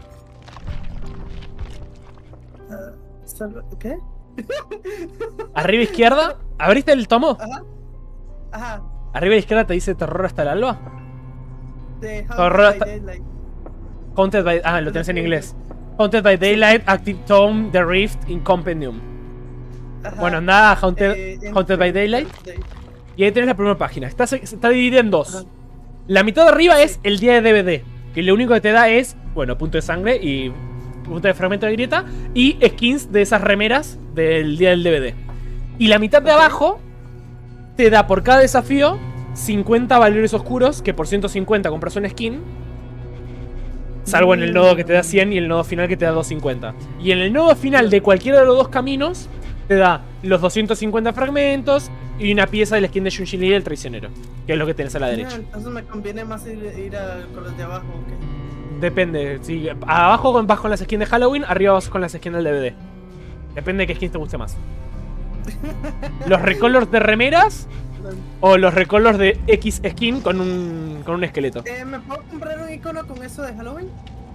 Uh, ¿Qué? Arriba izquierda. ¿Abriste el tomo? Ajá. Ajá. Arriba a la izquierda te dice terror hasta el alba. De terror hasta... Daylight. Haunted by... Ah, lo tenés en inglés. Haunted by Daylight, Active Tome, The Rift, in Compendium. Ajá. Bueno, anda a Haunted, eh, Haunted by Daylight. Day. Y ahí tenés la primera página. Está, está dividida en dos. Ajá. La mitad de arriba sí. es el día de D V D. Que lo único que te da es, bueno, punto de sangre y punto de fragmento de grieta. Y skins de esas remeras del día del D V D. Y la mitad de okay. abajo te da por cada desafío cincuenta valores oscuros. Que por ciento cincuenta compras una skin. Salvo en el nodo que te da cien y el nodo final que te da doscientos cincuenta. Y en el nodo final de cualquiera de los dos caminos te da los doscientos cincuenta fragmentos y una pieza de la skin de Junjin Lee del traicionero, que es lo que tenés a la derecha. Entonces me conviene más ir, ir a, con los de abajo, ¿ok? Depende, si abajo vas con las skins de Halloween, arriba vas con las skins del D V D. Depende de qué skins te guste más. Los recolors de remeras o los recolors de X skin con un, con un esqueleto. Eh, ¿Me puedo comprar un icono con eso de Halloween?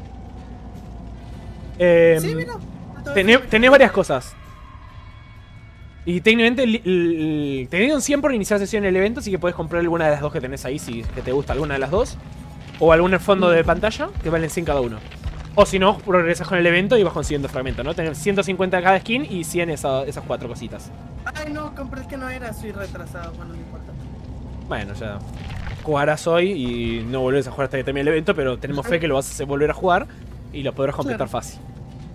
Eh, sí, mira. Tenés, tenés varias cosas. Y técnicamente te dieron cien por iniciar sesión en el evento, así que puedes comprar alguna de las dos que tenés ahí si que te gusta alguna de las dos. O algún fondo de pantalla, que valen cien cada uno. O si no, progresas con el evento y vas consiguiendo fragmentos, ¿no? Tener ciento cincuenta cada skin y cien esa, esas cuatro cositas. Ay, no, compré el que no era, soy retrasado, bueno, no importa. Bueno, ya jugarás hoy y no volvés a jugar hasta que termine el evento, pero tenemos fe que lo vas a hacer volver a jugar y lo podrás completar claro. fácil.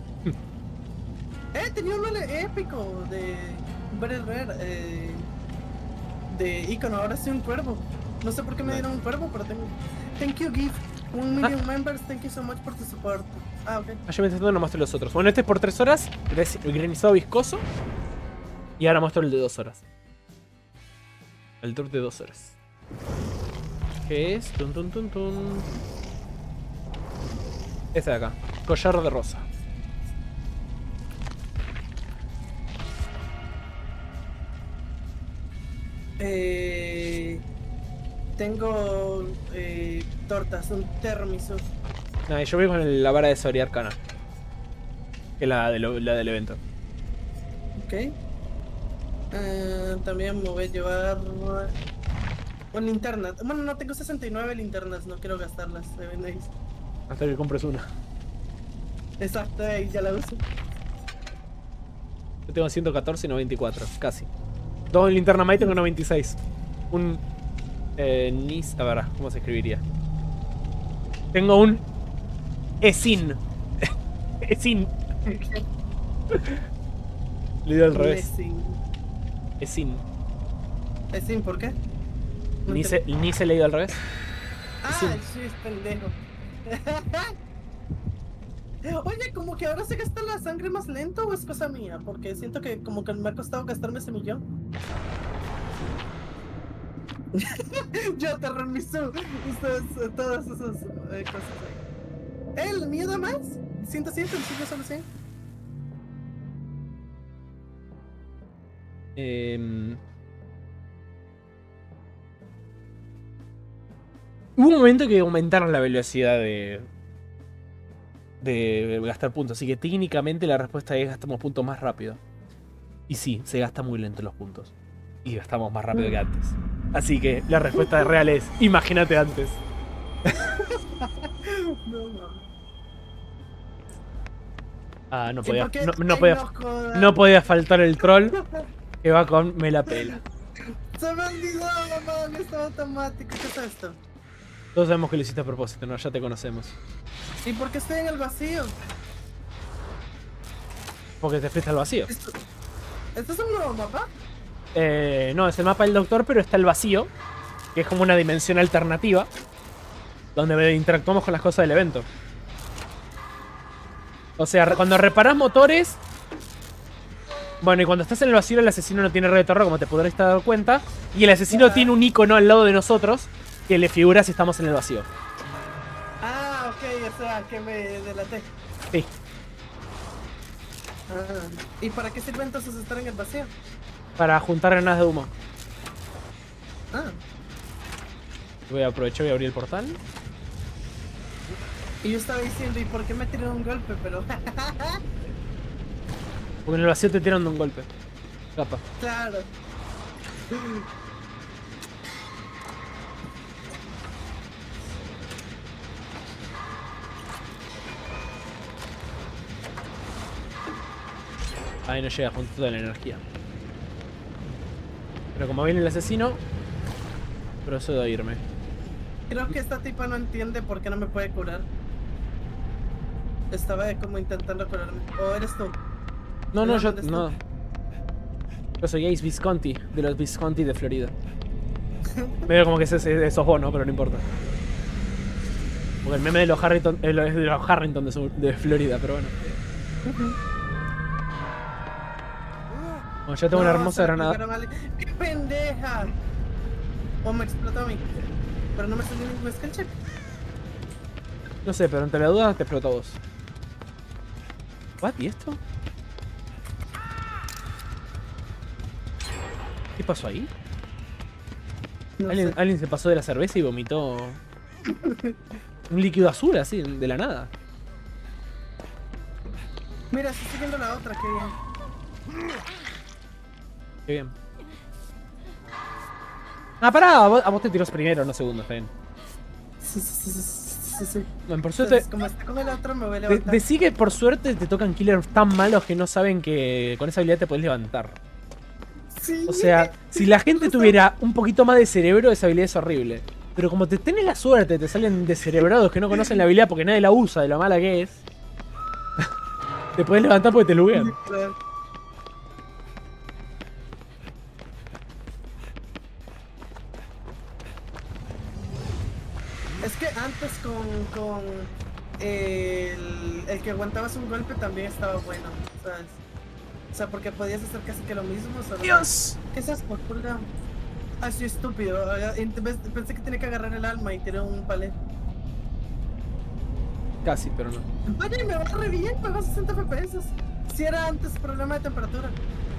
Eh, tenía un mole épico de Very Rare, eh, de icono, ahora soy un cuervo. No sé por qué me dieron un cuervo, pero tengo... Thank you, gift. Un million ah. members, thank you so much for the support. Ah, ok. Ah, yo me intentando no muestro los otros. Bueno, este es por tres horas, el granizado viscoso. Y ahora muestro el de dos horas. El tour de dos horas. ¿Qué es? Tun, tun, tun, tun. Este de acá. Collar de rosa. Eh, tengo eh, tortas, un tiramisú. No, yo voy con el, la vara de sabiduría arcana. Que es la, de lo, la del evento. Ok. Uh, también me voy a llevar una linterna. Bueno, no tengo sesenta y nueve linternas, no quiero gastarlas. Hasta que compres una. Exacto, ahí ya la uso. Yo tengo ciento catorce y noventa y cuatro, casi. Dos en linterna más y tengo noventa y seis. Un... Eh, Nis... A ver, ¿cómo se escribiría? Tengo un... Esin. Esin. Leído al revés. Esin. Esin. Esin, ¿por qué? No ni, se, ni se leído al revés. Ah, Esin. Sí, es pendejo. Oye, como que ahora se gasta la sangre más lento o es cosa mía, porque siento que como que me ha costado gastarme ese millón. Yo te remiso ustedes, todas esas eh, cosas ahí. ¿El mío da más? ¿ciento siete? ¿El suyo solo cien? Eh... Hubo un momento que aumentaron la velocidad de... de gastar puntos, así que técnicamente la respuesta es gastamos puntos más rápido. Y sí, se gasta muy lento los puntos. Y gastamos más rápido que antes. Así que la respuesta real es, imagínate antes. No, no. Ah, no podía, no, no, podía, no podía faltar el troll que va con me la pela. Se me olvidó, mamá, esto automático. ¿Qué es esto? Todos sabemos que lo hiciste a propósito, ¿no? Ya te conocemos. ¿Y por qué estoy en el vacío? Porque te fuiste al vacío. ¿Esto, ¿Esto es un nuevo mapa? Eh, no, es el mapa del doctor, pero está el vacío, que es como una dimensión alternativa, donde interactuamos con las cosas del evento. O sea, cuando reparás motores... Bueno, y cuando estás en el vacío el asesino no tiene red de torre, como te podréis dar cuenta. Y el asesino ah. tiene un icono al lado de nosotros que le figura si estamos en el vacío. Ah, ok, o sea, que me delaté. Sí. Ah, ¿y para qué sirve entonces estar en el vacío? Para juntar granadas de humo. Ah. Voy a aprovechar y abrir el portal. Y yo estaba diciendo, ¿y por qué me tiró un golpe? Pero... Porque en el vacío te tiran de un golpe. Capa. Claro. Ahí no llega junto toda la energía. Pero como viene el asesino, procedo a irme. Creo que esta tipa no entiende por qué no me puede curar. Estaba como intentando curarme. ¿O eres tú? No, no, yo no. Yo soy Ace Visconti, de los Visconti de Florida. Medio como que es esos vos, ¿no? Pero no importa. Porque el meme de los Harrington es de los Harrington de, de Florida, pero bueno. Bueno, ya tengo no, una hermosa granada. ¡Qué pendeja! O me explotó a mí. Pero no me salió ningún skill check. No sé, pero entre la duda te explotó a vos. ¿What? ¿Y esto? ¿Qué pasó ahí? No ¿Alguien, sé. ¿Alguien se pasó de la cerveza y vomitó un líquido azul así, de la nada? Mira, se está viendo la otra, qué bien. Qué bien. Ah, pará, a vos, a vos te tirás primero, no segundo, está bien. Sí, sí, sí, sí, sí. Bueno, por suerte... Entonces, como está con el otro, me voy a levantar. De, decí que por suerte te tocan killers tan malos que no saben que con esa habilidad te podés levantar. Sí. O sea, si la gente tuviera un poquito más de cerebro, esa habilidad es horrible. Pero como te tenés la suerte, te salen descerebrados que no conocen la habilidad porque nadie la usa de lo mala que es. Te podés levantar porque te luguean. Es que antes con, con el, el que aguantabas un golpe también estaba bueno, ¿sabes? O sea, porque podías hacer casi que lo mismo. ¿Sabes? ¡Dios! ¿Qué es eso? Pulga. Ah, sí, estúpido. Pensé que tenía que agarrar el alma y tiré un palet. Casi, pero no. Vaya, me va re bien, me va a sesenta F P S. Si era antes problema de temperatura.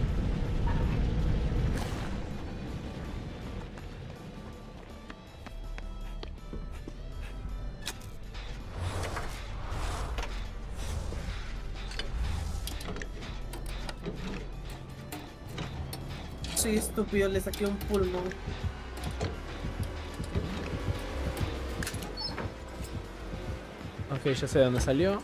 Sí, estúpido, le saqué un pulmón. Ok, ya sé de dónde salió.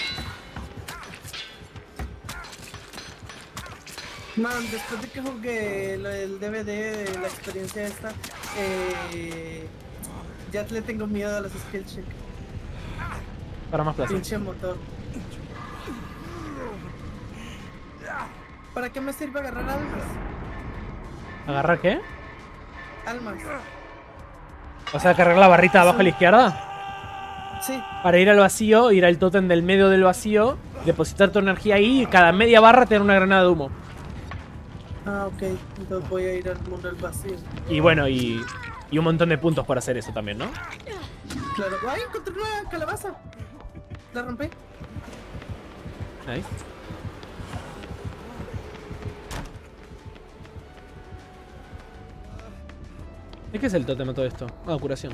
Man, después de que jugué el D V D de la experiencia esta, eh, ya le tengo miedo a los skill check. Para más placer. Pinche motor. ¿Para qué me sirve agarrar almas? ¿Agarrar qué? Almas. O sea, cargar la barrita abajo a la izquierda. Sí. Para ir al vacío, ir al tótem del medio del vacío, depositar tu energía ahí y cada media barra tener una granada de humo. Ah, ok. Entonces voy a ir al mundo del vacío. Y bueno, y, y un montón de puntos para hacer eso también, ¿no? Claro. ¡Ay, encontré una calabaza! La rompí. Nice. ¿De qué es el tótem de todo esto? Ah, curación.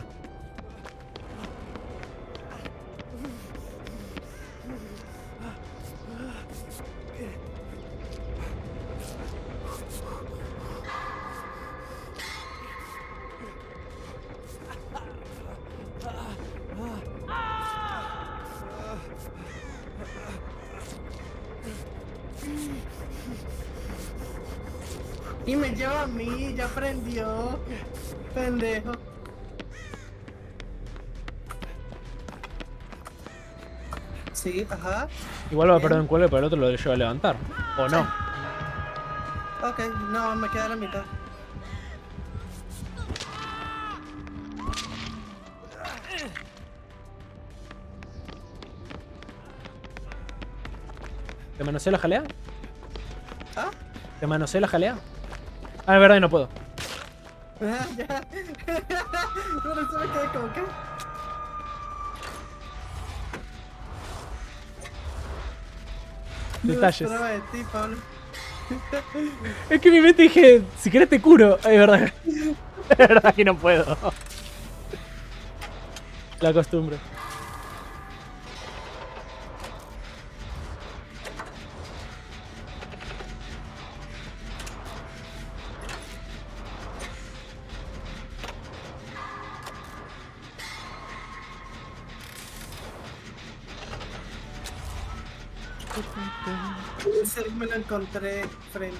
Y me lleva a mí, ya aprendió. Pendejo. Sí, ajá. Igual va a Bien. perder un cuello, pero el otro lo lleva a levantar. ¿O no? Ok, no, me queda la mitad. ¿Te manoseé la jalea? ¿Ah? ¿Te manoseé la jalea? Ah, es verdad, y no puedo. Ah, ya. Por eso me quedé como que. No Detalles. esperaba de ti, Pablo. Es que en mi mente dije, si querés te curo. Es verdad. Es verdad que no puedo. La costumbre. Ese me lo encontré frente.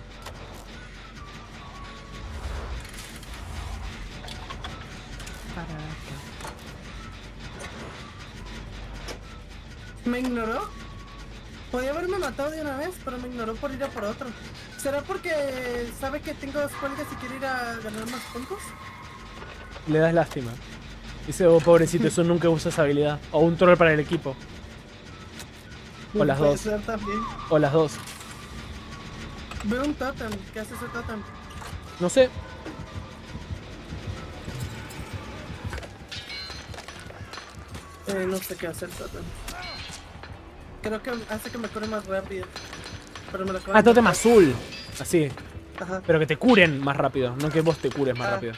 Me ignoró. Podía haberme matado de una vez, pero me ignoró por ir a por otro. ¿Será porque sabe que tengo dos cuelgas y quiere ir a ganar más puntos? Le das lástima. Dice, oh, pobrecito, eso nunca usa esa habilidad. O un troll para el equipo. O las Puede dos. ser también. O las dos. Veo un tótem. ¿Qué hace ese tótem? No sé. Eh, no sé qué hacer el tótem. Creo que hace que me cure más rápido. Pero me lo acabo Ah, de tótem encontrar. azul. Así. Ajá. Pero que te curen más rápido. No que vos te cures más Ah. rápido.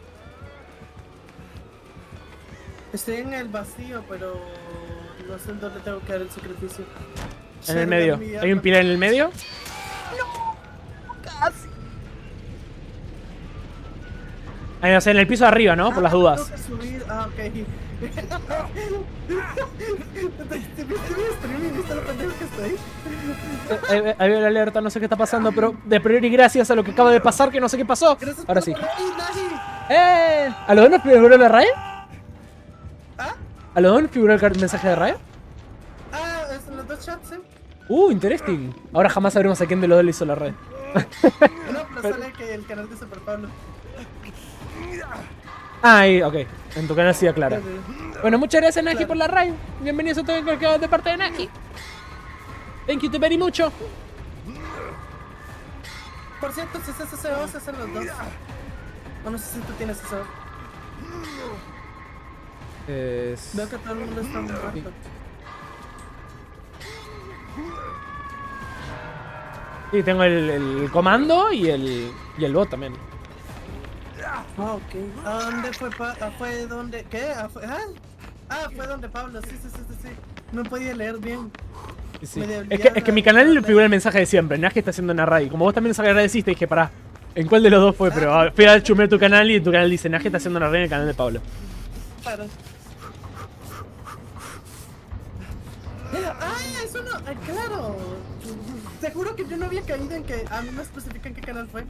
Estoy en el vacío, pero no sé en dónde tengo que dar el sacrificio. En el medio. ¿Hay un pilar en el medio? Casi. Ahí, o sea, en el piso de arriba, ¿no? Por las dudas. Tengo que subir. Ah, ok. ¿Te viste mi stream y viste lo pendejo que estoy? Ahí, ahí veo la alerta, no sé qué está pasando, pero de priori gracias a lo que acaba de pasar, que no sé qué pasó. Gracias Ahora por sí. poner ahí, Naji. ¡Eh! ¿A los dos nos figuró la raid? ¿Ah? ¿A los dos nos figuró el mensaje de raid? Ah, es en los dos chats, ¿eh? Uh, interesting. Ahora jamás sabremos a quién de los dos le hizo la raid. No, pero sale que el canal de Super Pablo. Ay, ok. En tu canal sí aclara. Bueno, muchas gracias, Naki, claro, por la raid. Bienvenidos a todos de parte de Naki. Thank you very mucho. Por cierto, si es S S O, se hacen los dos. O no sé si tú tienes S S O. Es... Veo que todo el mundo está muerto. Sí. Sí, tengo el, el comando y el, y el bot también. Ah, ok. ¿A dónde fue? Pa ah, ¿Fue donde? ¿Qué? ¿Ah, fue? ¿Ah? ah, fue donde Pablo. Sí, sí, sí, sí, sí. No podía leer bien. Sí. Es, que, es que mi canal figura el mensaje de siempre. Nash que está haciendo una raid. Como vos también nos agradeciste, dije, pará, ¿en cuál de los dos fue? Pero ah, fui a chumear tu canal y tu canal dice, Nash que está haciendo una raid en el canal de Pablo. Claro. ¡Ay, eso no! Ah, ¡claro! Te juro que yo no había caído en que a mí me especifican qué canal fue.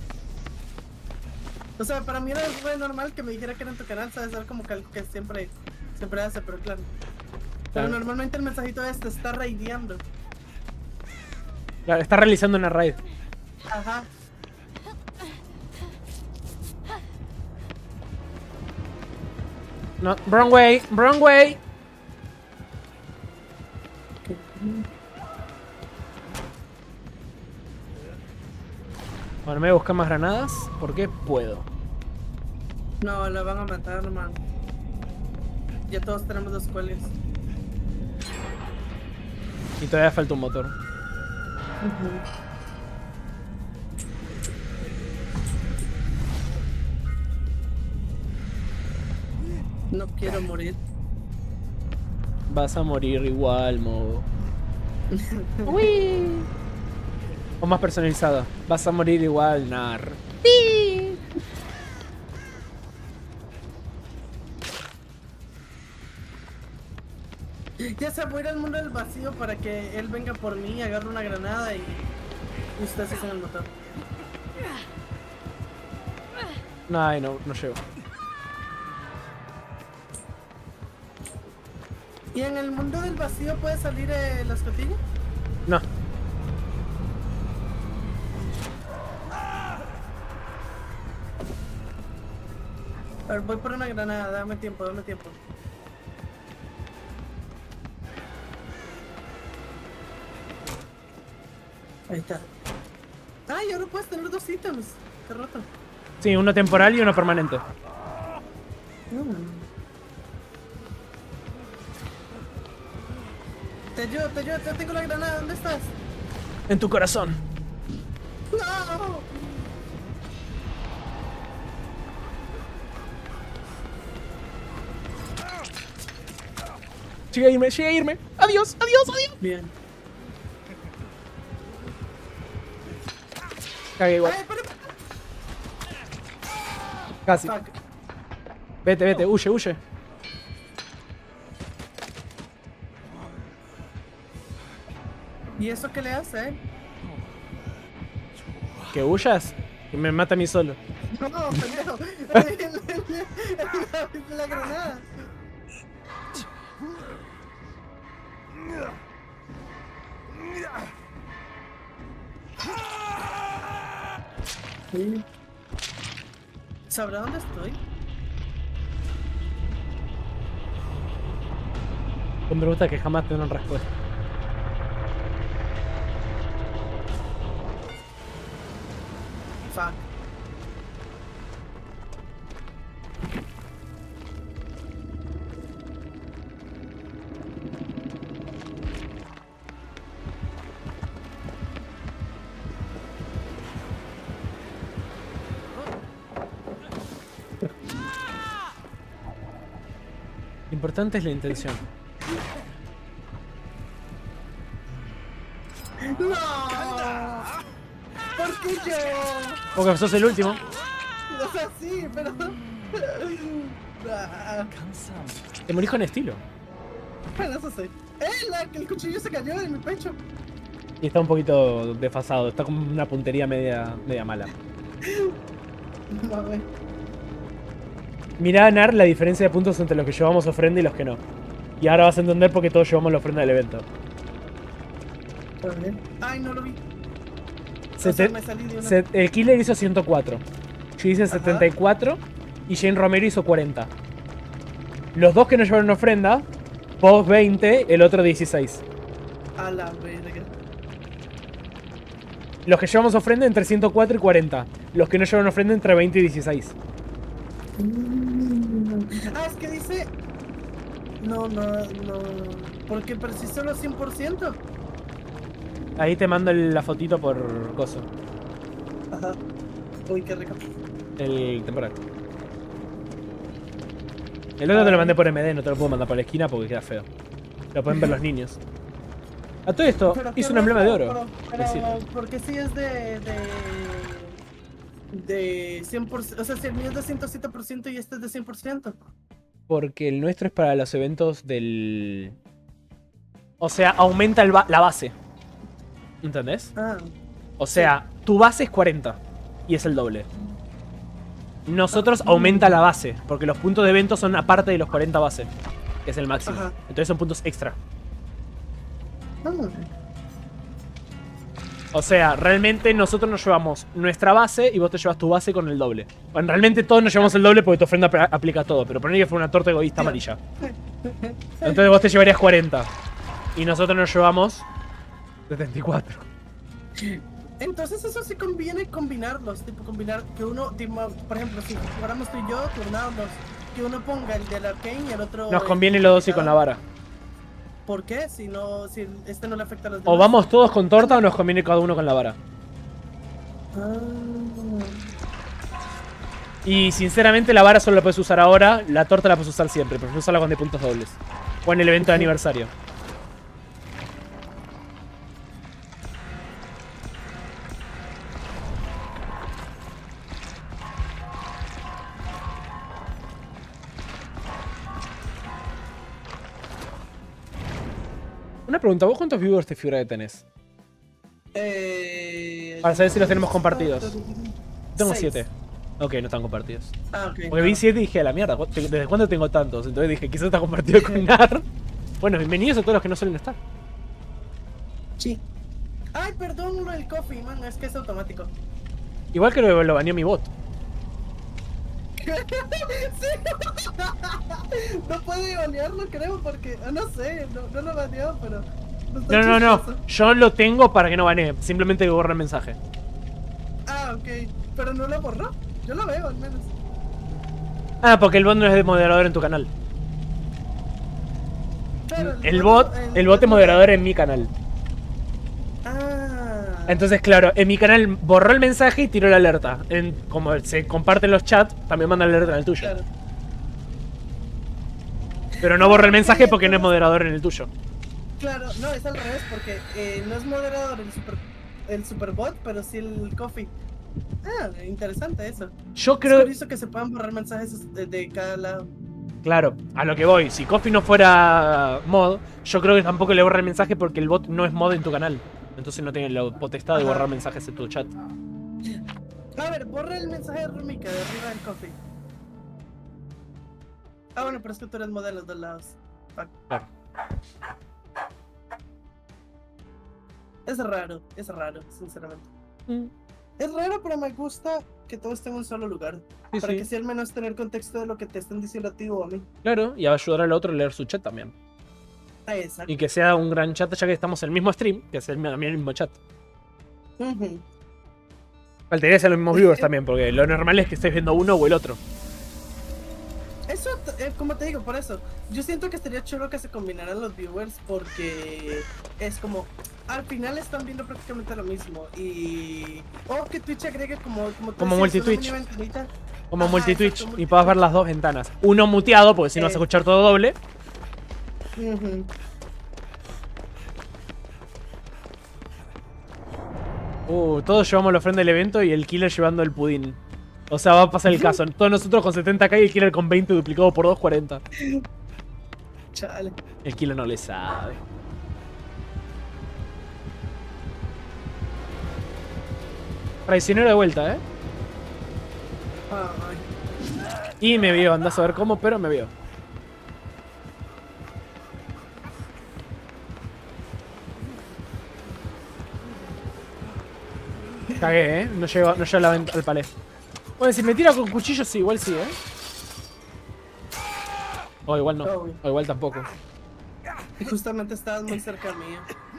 O sea, para mí era re normal que me dijera que era en tu canal, sabes, era como que algo que siempre, siempre hace, pero claro. Pero claro, normalmente el mensajito es te está raideando. Claro, está realizando una raid. Ajá. No, wrong way, wrong way. Bueno, me voy a buscar más granadas porque puedo. No, la van a matar, man. Ya todos tenemos dos cuales. Y todavía falta un motor. Uh-huh. No quiero morir. Vas a morir igual, modo. Uy. O más personalizado. Vas a morir igual, nar. ¡Sí! Ya se voy a ir al mundo del vacío para que él venga por mí, agarre una granada y ustedes hacen el motor. No, ay, no, no llego. ¿Y en el mundo del vacío puede salir eh, la escotilla? No. A ver, voy por una granada, dame tiempo, dame tiempo. Ahí está. ¡Ay, ahora puedes tener dos ítems! ¡Qué roto! Sí, uno temporal y uno permanente. Mm. Te ayudo, te ayudo, te tengo la granada, ¿dónde estás? En tu corazón. ¡No! Llegué a irme, llegué a irme. Adiós, adiós, adiós. Bien. Cagué igual. Ay, para, para. Casi. Fuck. Vete, vete, huye, huye. ¿Y eso qué le hace, eh? ¿Que huyas? Que me mata a mí solo. No, pendejo. La granada. Sí. ¿Sabrá dónde estoy? Con preguntas que jamás tendrán respuesta. Fuck. Lo importante es la intención. ¡No! ¿Por qué yo? Porque sos el último. O sea, sí, pero... Te morís con estilo. Bueno, eso sí. ¡Eh! La, el cuchillo se cayó de mi pecho. Y está un poquito desfasado. Está con una puntería media, media mala. A ver. Mirá, Nar, la diferencia de puntos entre los que llevamos ofrenda y los que no. Y ahora vas a entender por qué todos llevamos la ofrenda del evento. Ay, no lo vi. Sete... O sea, me salí de una... Set... El killer hizo ciento cuatro. Yo hice Ajá. setenta y cuatro. y Jane Romero hizo cuarenta. Los dos que no llevaron ofrenda, vos veinte, el otro dieciséis. A la verga. Los que llevamos ofrenda entre ciento cuatro y cuarenta. Los que no llevaron ofrenda entre veinte y dieciséis. Ah, es que dice... No, no, no... Porque pero si solo cien por ciento. Ahí te mando el- la fotito por coso. Ajá. Uy, qué rico. El temporal. El otro te lo mandé por M D, no te lo puedo mandar por la esquina porque queda feo. Lo pueden ver los niños. A todo esto, Pero hizo qué un emblema de raro, oro. Pero, Decir. pero porque si es de... de... De cien por ciento, o sea, si el mío es de ciento siete por ciento y este es de cien por ciento. Porque el nuestro es para los eventos del... O sea, aumenta el ba- la base. ¿Entendés? Ah, O sea, tu base es cuarenta y es el doble. Nosotros aumenta la base, porque los puntos de evento son aparte de los cuarenta base, que es el máximo. Ajá. Entonces son puntos extra. ah. O sea, realmente nosotros nos llevamos nuestra base y vos te llevas tu base con el doble. Bueno, realmente todos nos llevamos el doble porque tu ofrenda apl- aplica todo, pero poner que fue una torta egoísta amarilla. Entonces vos te llevarías cuarenta y nosotros nos llevamos setenta y cuatro. Entonces eso sí conviene combinarlos, tipo combinar que uno, tipo, por ejemplo, si jugáramos tú y yo, turnábamos, que uno ponga el de la Arcane y el otro... Nos el conviene los dos y con la vara. ¿Por qué? Si no, si este no le afecta a los demás. O vamos todos con torta o nos conviene cada uno con la vara. Ah. Y sinceramente la vara solo la puedes usar ahora, la torta la puedes usar siempre, pero no usarla con de puntos dobles. O en el evento de aniversario. Una pregunta, ¿vos cuántos viewers de figura tenés? Eh... Para saber si los tenemos compartidos. Tengo Seis. siete. Ok, no están compartidos. Ah, ok. Porque vi siete y dije, a la mierda, ¿desde cuándo tengo tantos? Entonces dije, quizás está compartido con Nar. Bueno, bienvenidos a todos los que no suelen estar. Sí. Ay, perdón, lo del coffee, man, es que es automático. Igual que lo, lo baneó mi bot. Sí. No puede banearlo, creo, porque... ah, no sé, no, no lo baneó, pero... está No, no, no. chistoso. Yo lo tengo para que no banee. Simplemente que borre el mensaje. Ah, ok. Pero no lo borró. Yo lo veo, al menos. Ah, porque el bot no es de moderador en tu canal. Claro, El bot, el bot es moderador en mi canal. Ah. Entonces, claro, en mi canal borró el mensaje y tiró la alerta. En, como se comparten los chats, también manda la alerta en el tuyo. Claro. Pero no borra el mensaje porque no es moderador en el tuyo. Claro, no, es al revés, porque eh, no es moderador el super, el superbot, pero sí el coffee. Ah, interesante eso. Yo Es creo... curioso que se puedan borrar mensajes de, de cada lado. Claro, a lo que voy. Si Coffee no fuera mod, yo creo que tampoco le borra el mensaje porque el bot no es mod en tu canal. Entonces no tiene la potestad de Ajá. borrar mensajes en tu chat. A ver, borra el mensaje de Rumika de arriba del coffee. Ah, bueno, pero es que tú eres mod de los dos lados. Fuck. Claro. Es raro, es raro, sinceramente. Mm. Es raro, pero me gusta que todo esté en un solo lugar. Sí, para sí. que sea al menos tener contexto de lo que te están diciendo a ti o a mí. Claro, y a ayudar al otro a leer su chat también. Ah, exacto. Y que sea un gran chat ya que estamos en el mismo stream, que sea también el mismo chat. Ujú. Faltaría ser los mismos viewers también, porque lo normal es que estés viendo uno o el otro. Eso, eh, como te digo, por eso. Yo siento que estaría chulo que se combinaran los viewers porque es como, al final están viendo prácticamente lo mismo. Y... o que Twitch agregue como... Como, tú Como decías, una multi-Twitch. mini ventanita. Como Ajá, multi-Twitch, exacto, y puedas ver las dos ventanas. Uno muteado, porque si no vas a Eh. escuchar todo doble. Ujú. Uh, todos llevamos la ofrenda del evento y el killer llevando el pudín. O sea, va a pasar el caso. Todos nosotros con setenta k y el killer con veinte duplicado por dos, cuarenta. Chale. El killer no le sabe. Traicionero de vuelta, ¿eh? Ay. Y me vio, andás a ver cómo, pero me vio. Cagué, ¿eh? No llego, no llego a la vent- al palé. Bueno, si me tira con cuchillo, sí, igual sí, ¿eh? O igual no. Oh, o igual tampoco. Justamente estabas muy cerca mío.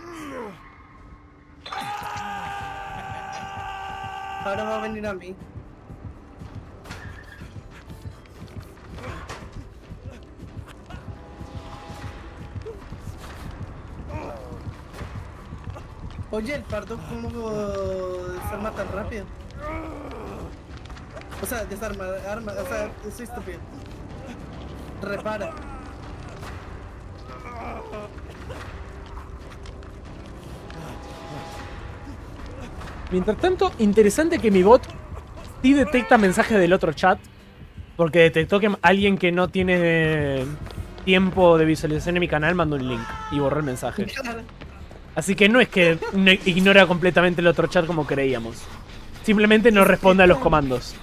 Ahora va a venir a mí. Oye, el pardo, ¿cómo desarma tan rápido? O sea, desarma, arma, o sea, soy estúpido. Repara. Mientras tanto, interesante que mi bot sí detecta mensajes del otro chat. Porque detectó que alguien que no tiene tiempo de visualización en mi canal mandó un link y borró el mensaje. Así que no es que ignora completamente el otro chat como creíamos. Simplemente no responde a los comandos.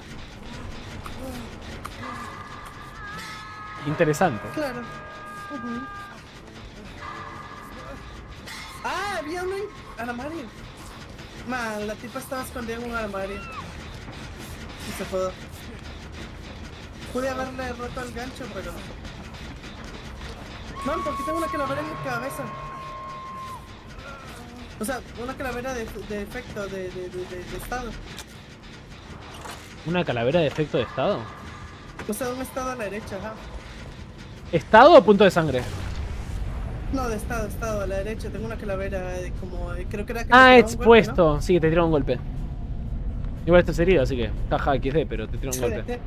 Interesante. Claro. Uh-huh. Ah, había un armario. Man, la tipa estaba escondida en un armario. Y se pudo. Pude haberle roto el gancho, pero... Man, porque tengo una calavera en mi cabeza. O sea, una calavera de, de efecto, de, de, de, de, de estado. ¿Una calavera de efecto de estado? O sea, un estado a la derecha, ajá. ¿Estado o punto de sangre? No, de estado, estado, a la derecha. Tengo una calavera de como... Creo que era... Que ah, expuesto. Golpe, ¿no? Sí, que te tiró un golpe. Igual estás herido, así que... Jaja, equis de, pero te tiró un golpe.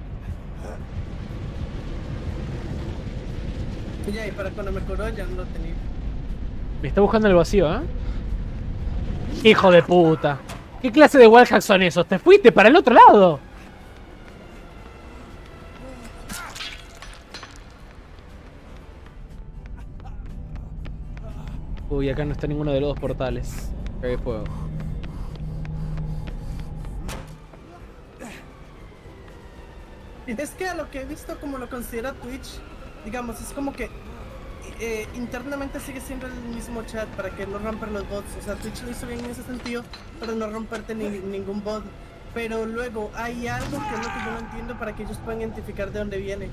Ya, y para cuando me curó ya no lo tenía. Me está buscando en el vacío, ¿eh? ¡Hijo de puta! ¿Qué clase de wallhacks son esos? ¡Te fuiste para el otro lado! Uy, acá no está ninguno de los dos portales. Cagué fuego. Es que a lo que he visto como lo considera Twitch, digamos, es como que eh, internamente sigue siendo el mismo chat para que no romper los bots. O sea, Twitch lo hizo bien en ese sentido para no romperte ni, ningún bot. Pero luego hay algo que es lo que yo no entiendo para que ellos puedan identificar de dónde viene.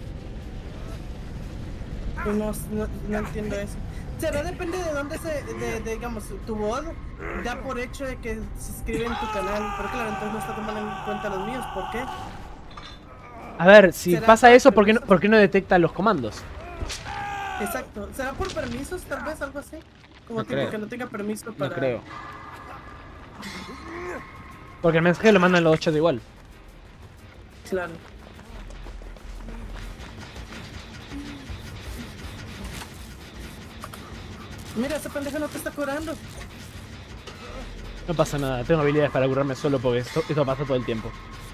No, no, no entiendo eso. Será depende de dónde se, de, de, digamos, tu bot da por hecho de que se inscribe en tu canal. Pero claro, entonces no está tomando en cuenta los míos. ¿Por qué? A ver, si pasa eso, ¿por qué, no, ¿por qué no detecta los comandos? Exacto. ¿Será por permisos, tal vez, algo así? Como no tipo creo. que no tenga permiso para... No creo. Porque el mensaje lo mandan los dos chats igual. Claro. Mira, ese pendejo no te está curando. No pasa nada, tengo habilidades para curarme solo porque esto, esto pasa todo el tiempo.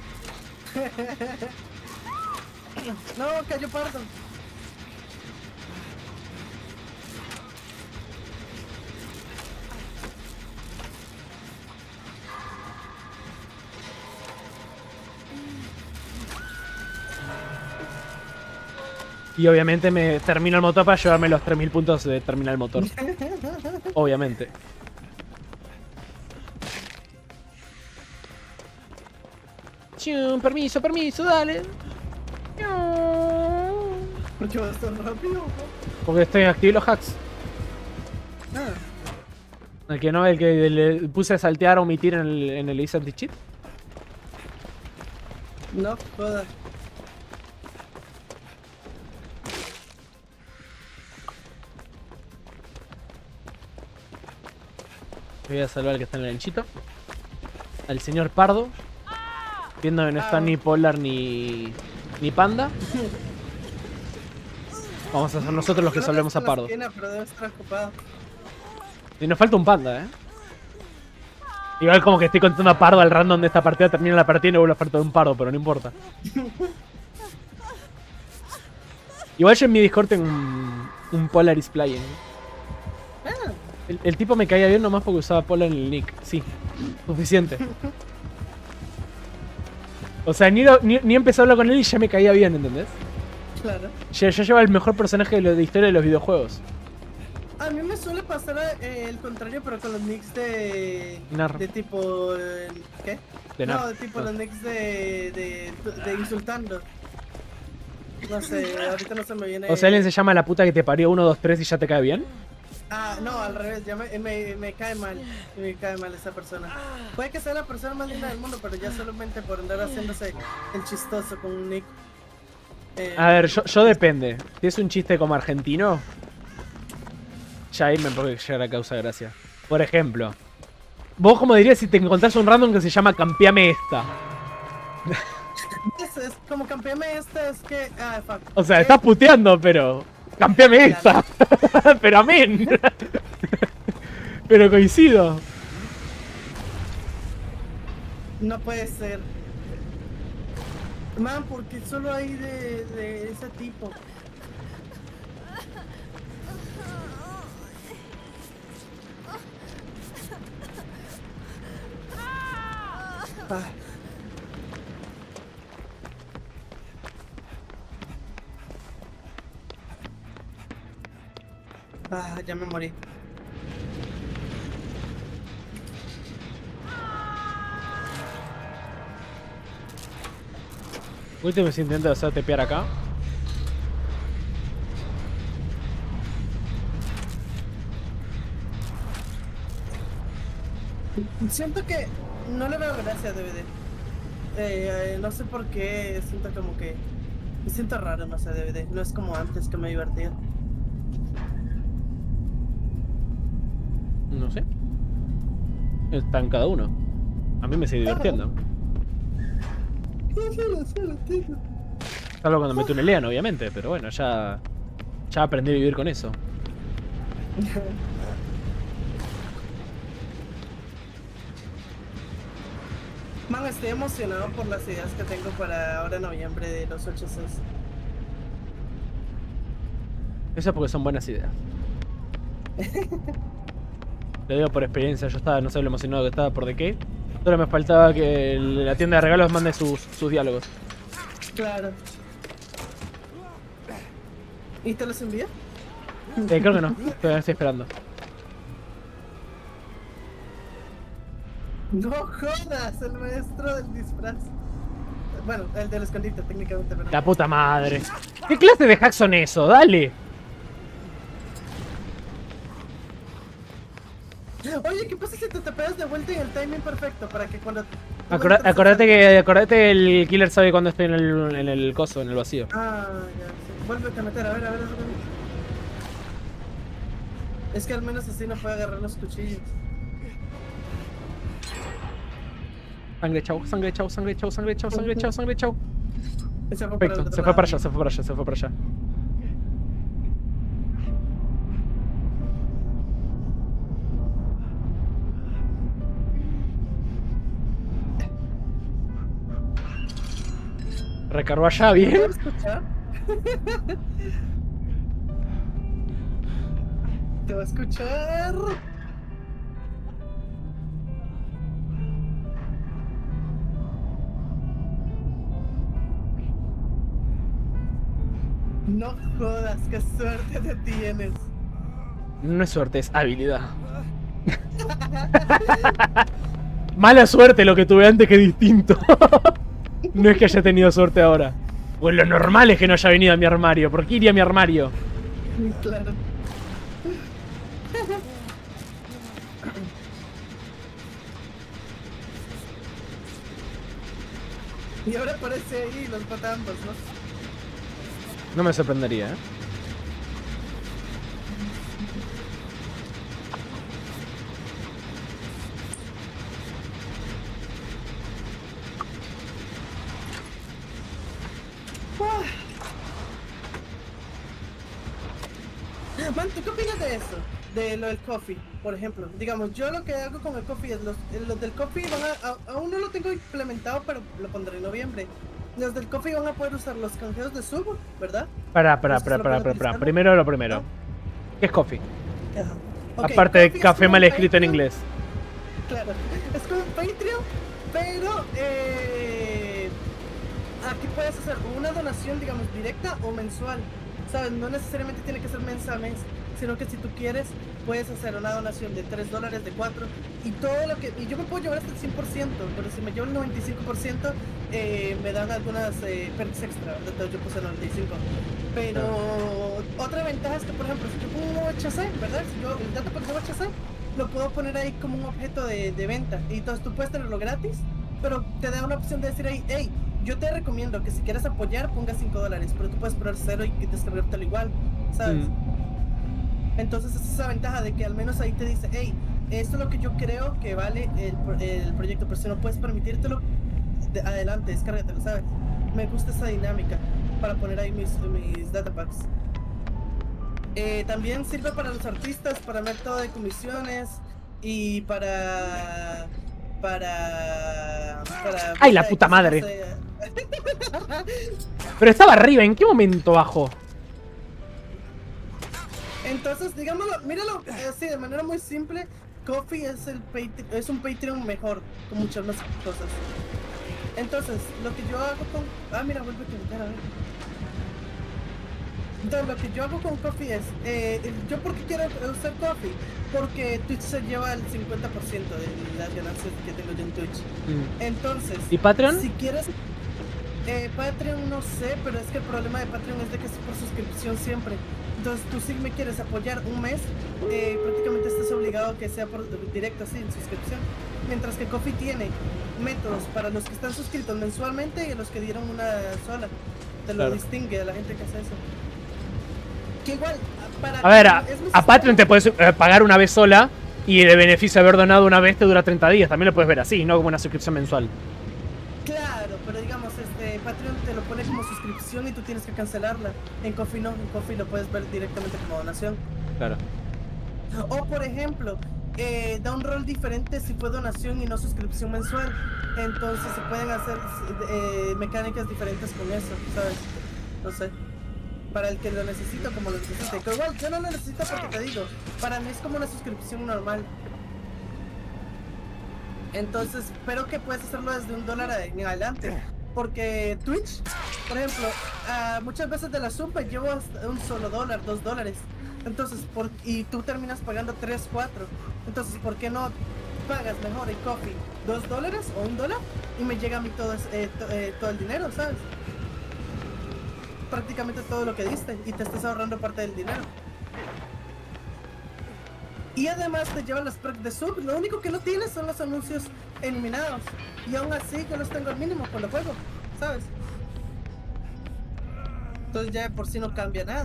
No, cayó pardo. Y obviamente me termino el motor para llevarme los tres mil puntos de terminar el motor. Obviamente. Chum, permiso, permiso, dale. ¿Por qué vas tan rápido? Porque estoy activo los hacks. Ah. El que no, el que le puse a saltear o omitir en el, en el Easy Anti-Cheat. No, joda. Voy a salvar al que está en el ganchito. Al señor Pardo. Viendo que no está ni Polar ni, ni Panda. Vamos a hacer nosotros los que salvemos a Pardo. Y nos falta un Panda, eh. Igual como que estoy contando a Pardo al random de esta partida. Termina la partida y no vuelve a falta de un Pardo, pero no importa. Igual yo en mi Discord tengo un, un Polaris Playing. El, el tipo me caía bien nomás porque usaba Polar en el nick. Sí, suficiente. O sea, ni, lo, ni, ni empecé a hablar con él y ya me caía bien, ¿entendés? Claro. Ya, ya lleva el mejor personaje de, lo, de historia de los videojuegos. A mí me suele pasar eh, el contrario, pero con los nicks de... Nar. De tipo... Eh, ¿Qué? De no, Nar. de tipo no. los nicks de, de, de insultando. No sé, ahorita no se me viene... O sea, alguien se llama la puta que te parió uno, dos, tres y ya te cae bien. Ah, no, al revés, ya me, me, me cae mal, me cae mal esa persona. Puede que sea la persona más linda del mundo, pero ya solamente por andar haciéndose el chistoso con un nick. Eh, A ver, yo, yo depende. Si es un chiste como argentino, ya ahí me puede llegar a causa gracia. Por ejemplo, vos como dirías si te encontrás un random que se llama Campeame esta. Es, es como campeame esta, es que... Ah, fuck. O sea, estás puteando, pero... Campeame esta. Pero amén. Pero coincido. No puede ser. Man, porque solo hay de, de ese tipo. Ah. Ah, ya me morí. Último se intenta hacer tepear acá. Siento que no le veo gracia a D V D. Eh, eh, no sé por qué, siento como que... Me siento raro, no sé, D V D. No es como antes que me divertía. No sé. Está en cada uno. A mí me sigue divirtiendo. Salvo cuando me tunelean, obviamente, pero bueno, ya... Ya aprendí a vivir con eso. Man, estoy emocionado por las ideas que tengo para ahora en noviembre de los ocho Cs. Eso es porque son buenas ideas. Te digo por experiencia, yo estaba, no sé lo emocionado que estaba por The Cave. Solo me faltaba que la tienda de regalos mande sus, sus diálogos. Claro. ¿Y te los envía? Eh, creo que no, todavía estoy esperando. No jodas, el maestro del disfraz. Bueno, el del escondite técnicamente, pero... La puta madre. ¿Qué clase de hacks son eso? Dale. Oye, ¿qué pasa si te tapeas de vuelta en el timing perfecto? Para que cuando... Acordate, acordate que acordate que el killer sabe cuando estoy en el, en el coso, en el vacío. Ah, ya, sí. Vuélvete a meter, a ver, a ver, a ver. Es que al menos así no puede agarrar los cuchillos. Sangre, chau, sangre, chau, sangre, chau, sangre, chau, sangre, chau, sangre, chau. Se fue, para Perfecto, se fue para allá, se fue para allá, se fue para allá. Recargó allá, bien. ¿Te va a escuchar? ¿Te va a escuchar? No jodas, qué suerte te tienes. No es suerte, es habilidad. Mala suerte lo que tuve antes que distinto. No es que haya tenido suerte ahora. Pues lo normal es que no haya venido a mi armario. ¿Por qué iría a mi armario? Claro. Y ahora aparece ahí los patambos, ¿no? No me sorprendería, ¿eh? Man, ¿tú qué opinas de eso? De lo del coffee, por ejemplo. Digamos, yo lo que hago con el coffee es los, los del coffee van a, a, aún no lo tengo implementado, pero lo pondré en noviembre. Los del coffee van a poder usar los canjeos de sub, ¿verdad? Para, para, para, para, para, para. Primero lo primero. ¿No? ¿Qué es coffee? Ajá. Okay, aparte de café mal escrito en inglés. Claro, es como un Patreon, pero eh, aquí puedes hacer una donación, digamos, directa o mensual. ¿Sabes? No necesariamente tiene que ser mes a mes, sino que si tú quieres, puedes hacer una donación de tres dólares, de cuatro, y todo lo que... Y yo me puedo llevar hasta el cien por ciento, pero si me llevo el noventa y cinco por ciento, eh, me dan algunas eh, perks extra, entonces yo puse el noventa y cinco por ciento. Pero ah. otra ventaja es que, por ejemplo, si yo pongo un O H C, ¿verdad? Si yo el datapack de O H C, lo puedo poner ahí como un objeto de, de venta, y entonces tú puedes tenerlo gratis, pero te da una opción de decir ahí, hey, yo te recomiendo que si quieres apoyar, pongas cinco dólares, pero tú puedes poner cero y descargártelo igual, ¿sabes? Mm. Entonces esa es esa ventaja de que al menos ahí te dice, hey, esto es lo que yo creo que vale el, el proyecto, pero si no puedes permitírtelo, de, adelante, descárgatelo, ¿sabes? Me gusta esa dinámica para poner ahí mis, mis datapacks. Eh, también sirve para los artistas, para método de comisiones y para... Para... para ¡Ay, la puta madre! Pero estaba arriba, ¿en qué momento bajó? Entonces, digámoslo, míralo así de manera muy simple. Ko-fi es, el es un Patreon mejor, con muchas más cosas. Entonces, lo que yo hago con... Ah, mira, vuelve a comentar, a ver. Entonces, lo que yo hago con Ko-fi es... Eh, ¿Yo por qué quiero usar Ko-fi? Porque Twitch se lleva el cincuenta por ciento de las ganancias que tengo yo en Twitch. Mm. Entonces... ¿Y Patreon? Si quieres... Eh, Patreon no sé, pero es que el problema de Patreon es de que es por suscripción siempre. Entonces tú si me quieres apoyar un mes, eh, prácticamente estás obligado a que sea por directo, así, en suscripción. Mientras que Ko-fi tiene métodos para los que están suscritos mensualmente y los que dieron una sola. Te lo claro. distingue a la gente que hace eso. Que igual, para... A ver, a, a Patreon te puedes eh, pagar una vez sola y el beneficio de haber donado una vez te dura treinta días. También lo puedes ver así, no como una suscripción mensual. Claro, pero digamos, este Patreon te lo pone como suscripción y tú tienes que cancelarla. En Ko-fi no, en Ko-fi lo puedes ver directamente como donación. Claro. O por ejemplo, eh, da un rol diferente si fue donación y no suscripción mensual. Entonces se pueden hacer eh, mecánicas diferentes con eso, ¿sabes? No sé. Para el que lo necesita, como lo necesite. Pero igual, yo no lo necesito porque te digo, para mí es como una suscripción normal. Entonces, espero que puedas hacerlo desde un dólar en adelante. Porque Twitch, por ejemplo, uh, muchas veces de la sub me llevo hasta un solo dólar, dos dólares. Entonces, por, y tú terminas pagando tres, cuatro. Entonces, ¿por qué no pagas mejor en Ko-fi dos dólares o un dólar? Y me llega a mí todo, eh, to, eh, todo el dinero, ¿sabes? Prácticamente todo lo que diste y te estás ahorrando parte del dinero. Y además te llevan los perks de sub. Lo único que no tienes son los anuncios eliminados. Y aún así yo los tengo al mínimo cuando juego, ¿sabes? Entonces ya de por sí no cambia nada.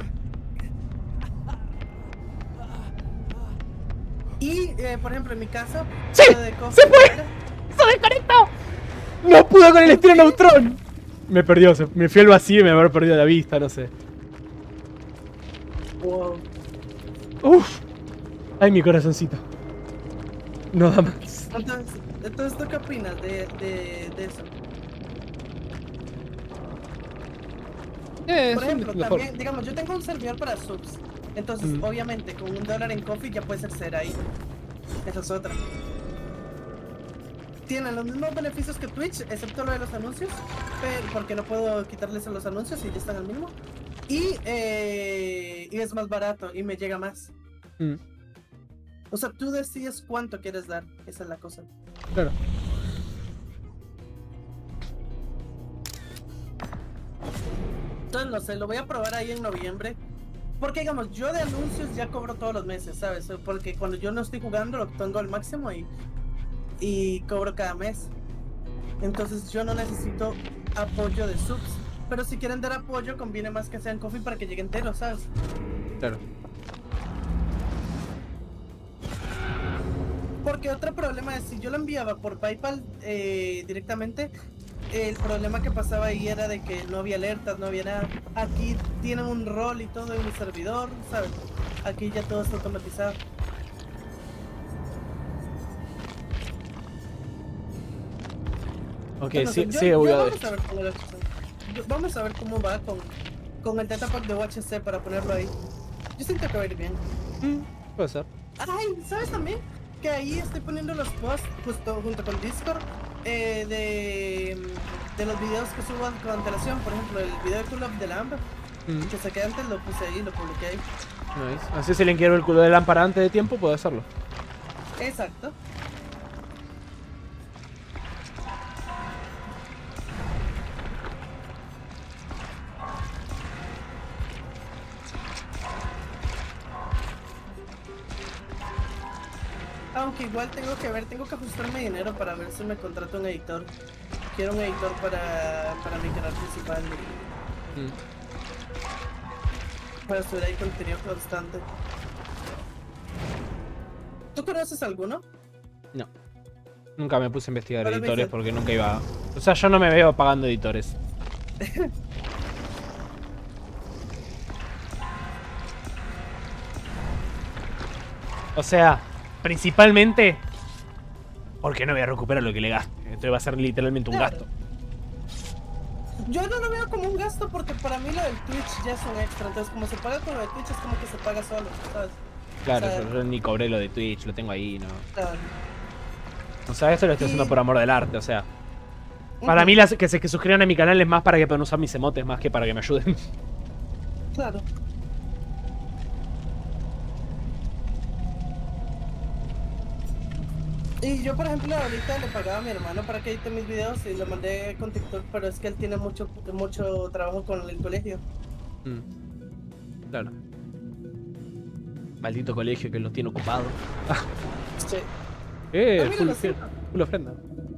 Y eh, por ejemplo en mi caso... ¡Sí! De ¡Se fue! ¡Se desconectó! ¡No pudo con el estilo Neutron! Me perdió, se, me fui al vacío y me habrá perdido la vista, no sé. Wow. Uf. Ay, mi corazoncito. No da más. Entonces, entonces ¿tú qué opinas de, de, de eso? Eh, Por ejemplo, también, digamos, yo tengo un servidor para subs. Entonces, mm. obviamente, con un dólar en Ko-fi ya puedes acceder ahí. Esa es otra. Tienen los mismos beneficios que Twitch, excepto lo de los anuncios, pero porque no puedo quitarles a los anuncios y ya están al mismo. Y, eh, y es más barato y me llega más. Mm. O sea, tú decides cuánto quieres dar, esa es la cosa. Claro. Entonces, no sé, lo voy a probar ahí en noviembre. Porque, digamos, yo de anuncios ya cobro todos los meses, ¿sabes? Porque cuando yo no estoy jugando lo tengo al máximo y... y cobro cada mes. Entonces yo no necesito apoyo de subs. Pero si quieren dar apoyo, conviene más que sean Ko-fi para que llegue entero, ¿sabes? Claro. Porque otro problema es si yo lo enviaba por PayPal eh, directamente, el problema que pasaba ahí era de que no había alertas, no había nada. Aquí tienen un rol y todo en mi servidor, ¿sabes? Aquí ya todo está automatizado. Ok, bueno, sí, yo, sí, yo voy a vamos, a ver cómo, vamos a ver cómo va con, con el datapack de U H C para ponerlo ahí. Yo siento que va a ir bien. Mm, puede ser. Ay, ¿sabes también? Que ahí estoy poniendo los posts justo junto con Discord eh, de, de los videos que subo con antelación. Por ejemplo, el video de Call of the Lamb, mm. que saqué antes, lo puse ahí, lo publiqué ahí. Nice. Así si le quiero el culo de lámpara antes de tiempo, puedo hacerlo. Exacto. Aunque igual tengo que ver, tengo que ajustarme dinero para ver si me contrato un editor. Quiero un editor para, para mi canal principal. Y... Mm. Para subir ahí contenido constante. ¿Tú conoces alguno? No. Nunca me puse a investigar editores porque nunca iba... O sea, yo no me veo pagando editores. O sea, principalmente porque no voy a recuperar lo que le gaste. Esto va a ser literalmente un claro. gasto. Yo no lo veo como un gasto porque para mí lo del Twitch ya es un extra. Entonces, como se paga con lo de Twitch, es como que se paga solo, ¿sabes? Claro, o sea, yo ni cobré lo de Twitch, lo tengo ahí, ¿no? Claro. O sea, esto lo estoy y... haciendo por amor del arte, o sea. Para uh-huh. mí las que se que suscriban a mi canal es más para que puedan usar mis emotes, más que para que me ayuden. Claro. Y yo, por ejemplo, ahorita le pagaba a mi hermano para que edite mis videos y lo mandé con TikTok, pero es que él tiene mucho, mucho trabajo con el colegio. Mm. Claro. Maldito colegio que lo tiene ocupado. Sí. Eh, full, full, full ofrenda.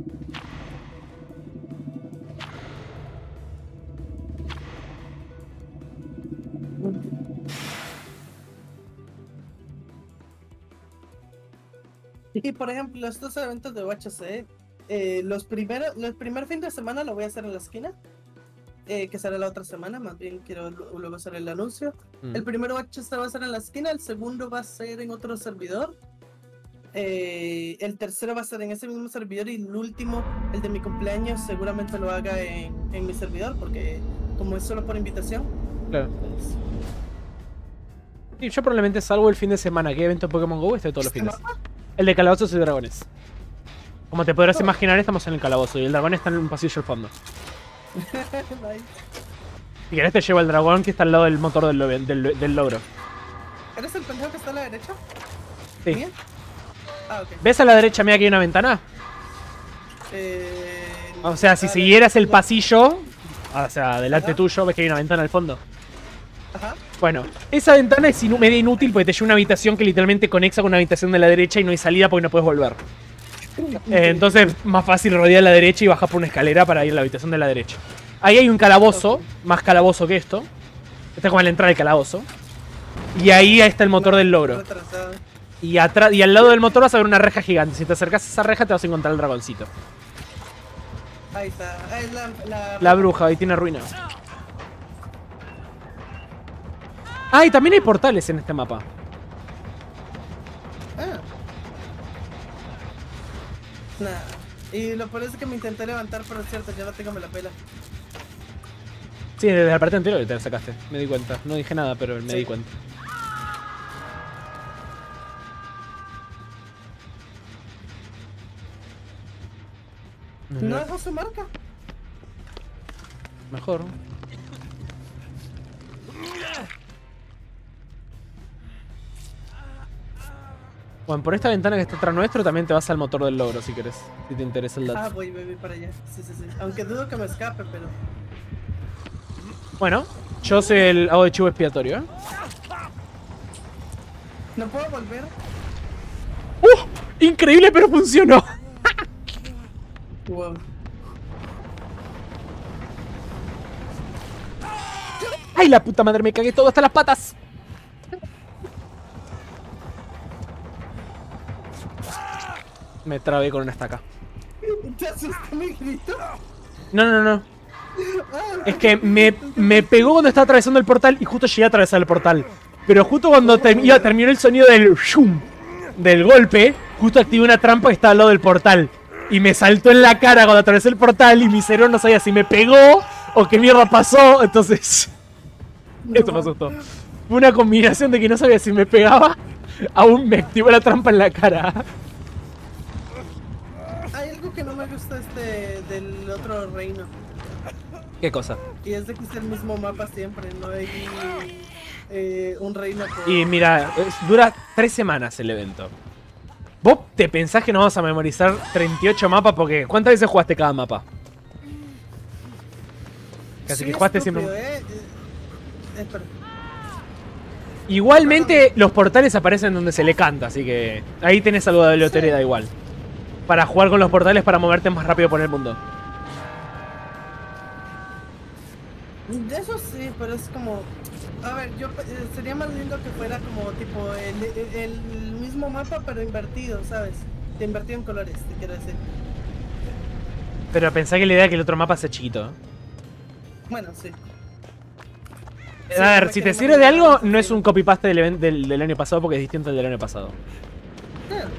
Y por ejemplo, estos eventos de U H C, eh, los primeros, los primer fin de semana lo voy a hacer en la esquina, eh, que será la otra semana, más bien quiero luego hacer el anuncio. Mm. El primero U H C va a ser en la esquina, el segundo va a ser en otro servidor, eh, el tercero va a ser en ese mismo servidor y el último, el de mi cumpleaños, seguramente lo haga en, en mi servidor, porque como es solo por invitación. Claro. Pues... Sí, yo probablemente salgo el fin de semana, que evento Pokémon GO este todos los fines. El de calabozos y dragones. Como te podrás oh. imaginar, estamos en el calabozo y el dragón está en un pasillo al fondo. Nice. Si querés te llevo al dragón que está al lado del motor del, lo del, del logro. ¿Eres el pendejo que está a la derecha? Sí. ¿Bien? Ah, okay. ¿Ves a la derecha, mira que hay una ventana? Eh... O sea, si siguieras el pasillo, o sea, delante Ajá. tuyo, ves que hay una ventana al fondo. Ajá. Bueno, esa ventana es inu media inútil porque te lleva una habitación que literalmente conecta con una habitación de la derecha y no hay salida porque no puedes volver. Eh, entonces, más fácil rodear a la derecha y bajar por una escalera para ir a la habitación de la derecha. Ahí hay un calabozo, okay. más calabozo que esto. Esta es como la entrada del calabozo. Y ahí está el motor del logro. Y, atrás, y al lado del motor vas a ver una reja gigante. Si te acercas a esa reja te vas a encontrar el dragoncito. Ahí está. Es la, la... la bruja, ahí tiene ruina. Ah, y también hay portales en este mapa. Ah. Nah. Y lo peor es que me intenté levantar, pero es cierto, ya no tengo me la pela. Sí, desde la parte anterior te la sacaste. Me di cuenta. No dije nada, pero me sí. di cuenta. ¿No dejó su marca? Mejor. Bueno, por esta ventana que está atrás nuestro también te vas al motor del logro si querés. Si te interesa el dato. Ah, voy, voy, voy para allá. Sí, sí, sí. Aunque dudo que me escape, pero... Bueno, yo soy el hago de chivo expiatorio, ¿eh? ¿No puedo volver? ¡Uh! Increíble, pero funcionó. Wow. ¡Ay, la puta madre! Me cagué todo hasta las patas. Me trabé con una estaca. ¿Te asustó mi grito? No, no, no. Es que me, me pegó cuando estaba atravesando el portal y justo llegué a atravesar el portal. Pero justo cuando ter iba, terminó el sonido del shum, del golpe, justo activé una trampa que estaba al lado del portal. Y me saltó en la cara cuando atravesé el portal y mi cerebro no sabía si me pegó o qué mierda pasó. Entonces... Esto me asustó. Fue una combinación de que no sabía si me pegaba, aún me activó la trampa en la cara. Hay algo que no me gusta este del otro reino. ¿Qué cosa? Y es de que es el mismo mapa siempre, no hay... eh, un reino por... Y mira, dura tres semanas el evento. ¿Vos te pensás que no vamos a memorizar treinta y ocho mapas? Porque ¿cuántas veces jugaste cada mapa? Casi sí, que jugaste estúpido, siempre... Eh. Eh, espera. Igualmente los portales aparecen donde se le canta, así que ahí tenés algo de aleatoriedad igual. Para jugar con los portales para moverte más rápido por el mundo. Eso sí, pero es como... A ver, yo eh, sería más lindo que fuera como tipo el, el, el mismo mapa pero invertido, ¿sabes? Te invertido en colores, te quiero decir. Pero pensá que la idea es que el otro mapa sea chiquito, ¿eh? Bueno, sí. A ver, si te sirve de algo, no es un copy-paste del, del, del año pasado porque es distinto al del año pasado. Yeah.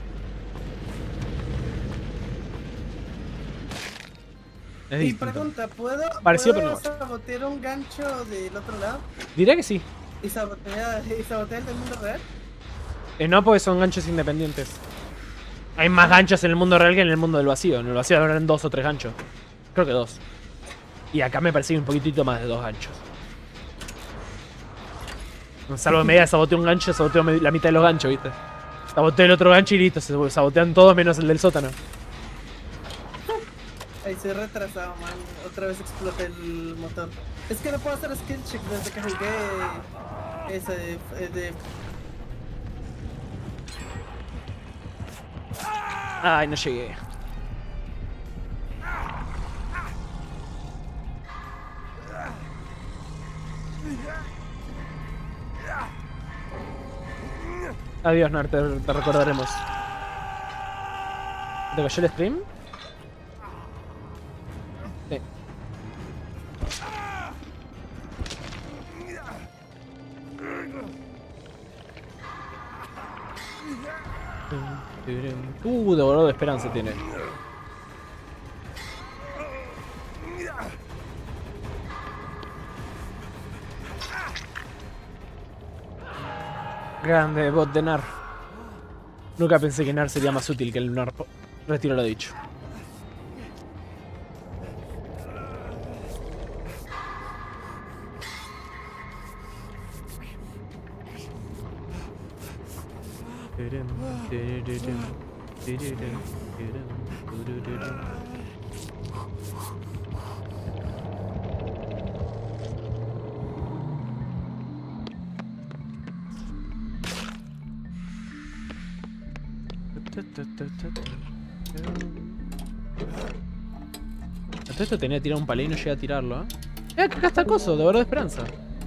Es y distinto. pregunta, ¿puedo, Parecido, ¿puedo pero no. sabotear un gancho del otro lado? Diría que sí. ¿Y sabotear, y sabotear el del mundo real? Eh, no, porque son ganchos independientes. Hay más ganchos en el mundo real que en el mundo del vacío. En el vacío habrán dos o tres ganchos. Creo que dos. Y acá me parece un poquitito más de dos ganchos. Salvo que me diga saboteo un gancho, saboteo la mitad de los ganchos, ¿viste? Saboteo el otro gancho y listo. Se sabotean todos menos el del sótano. Ahí estoy retrasado, man. Otra vez explota el motor. Es que no puedo hacer skill check desde que jugué ese de... de... Ay, no llegué. Adiós, Nar, te, te recordaremos. ¿Te cayó el stream? Sí. Uh, de volado de esperanza tiene. Grande bot de Nar. Nunca pensé que Nar sería más útil que el Nar. Retiro lo dicho. Esto tenía que tirar un palé y no llega a tirarlo, ¿eh? Eh, acá está el coso, de verdad de esperanza.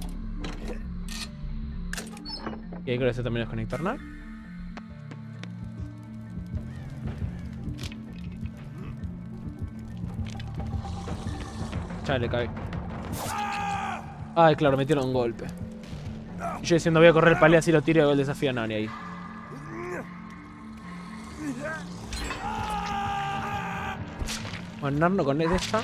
Y ahí creo que se termina de desconectar, ¿no? Ya le cae. Ay, claro, metieron un golpe. Y yo diciendo voy a correr el palé así lo tiro y hago el desafío a Nani ahí. Bueno, Narno con esta.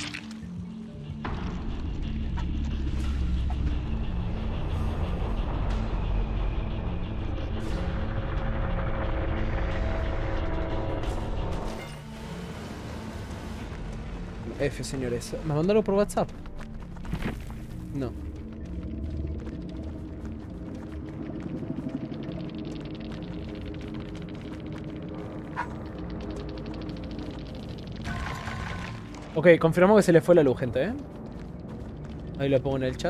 F, señores. ¿Me mandaron por WhatsApp? No. Ok, confirmamos que se le fue la luz, gente, ¿eh? Ahí lo pongo en el chat.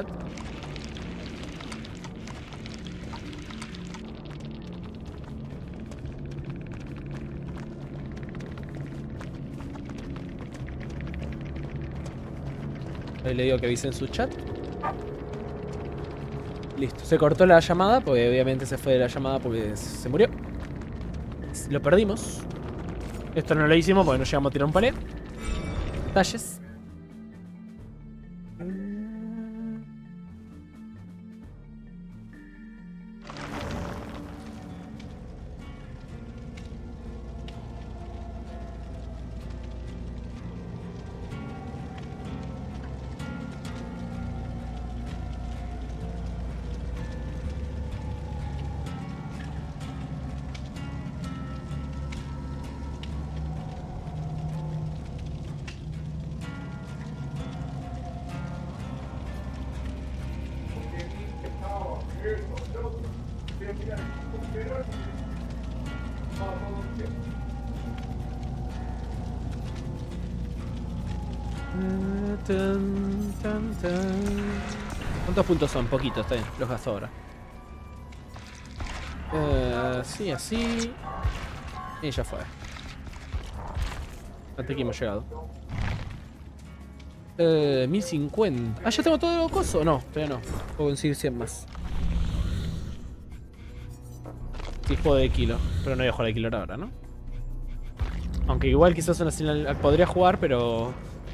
Ahí le digo que avise en su chat. Listo, se cortó la llamada, porque obviamente se fue de la llamada porque se murió. Lo perdimos. Esto no lo hicimos porque no llegamos a tirar un palet. Detalles. ¿Cuántos puntos son? Poquitos, está bien. Los gasto ahora. Eh, sí, así. Y ya fue. Hasta aquí hemos llegado. Eh, mil cincuenta. Ah, ya tengo todo el coso. No, todavía no. Puedo conseguir cien más. Sí, juego de kilo. Pero no voy a jugar de kilo ahora, ¿no? Aunque igual quizás una señal podría jugar, pero...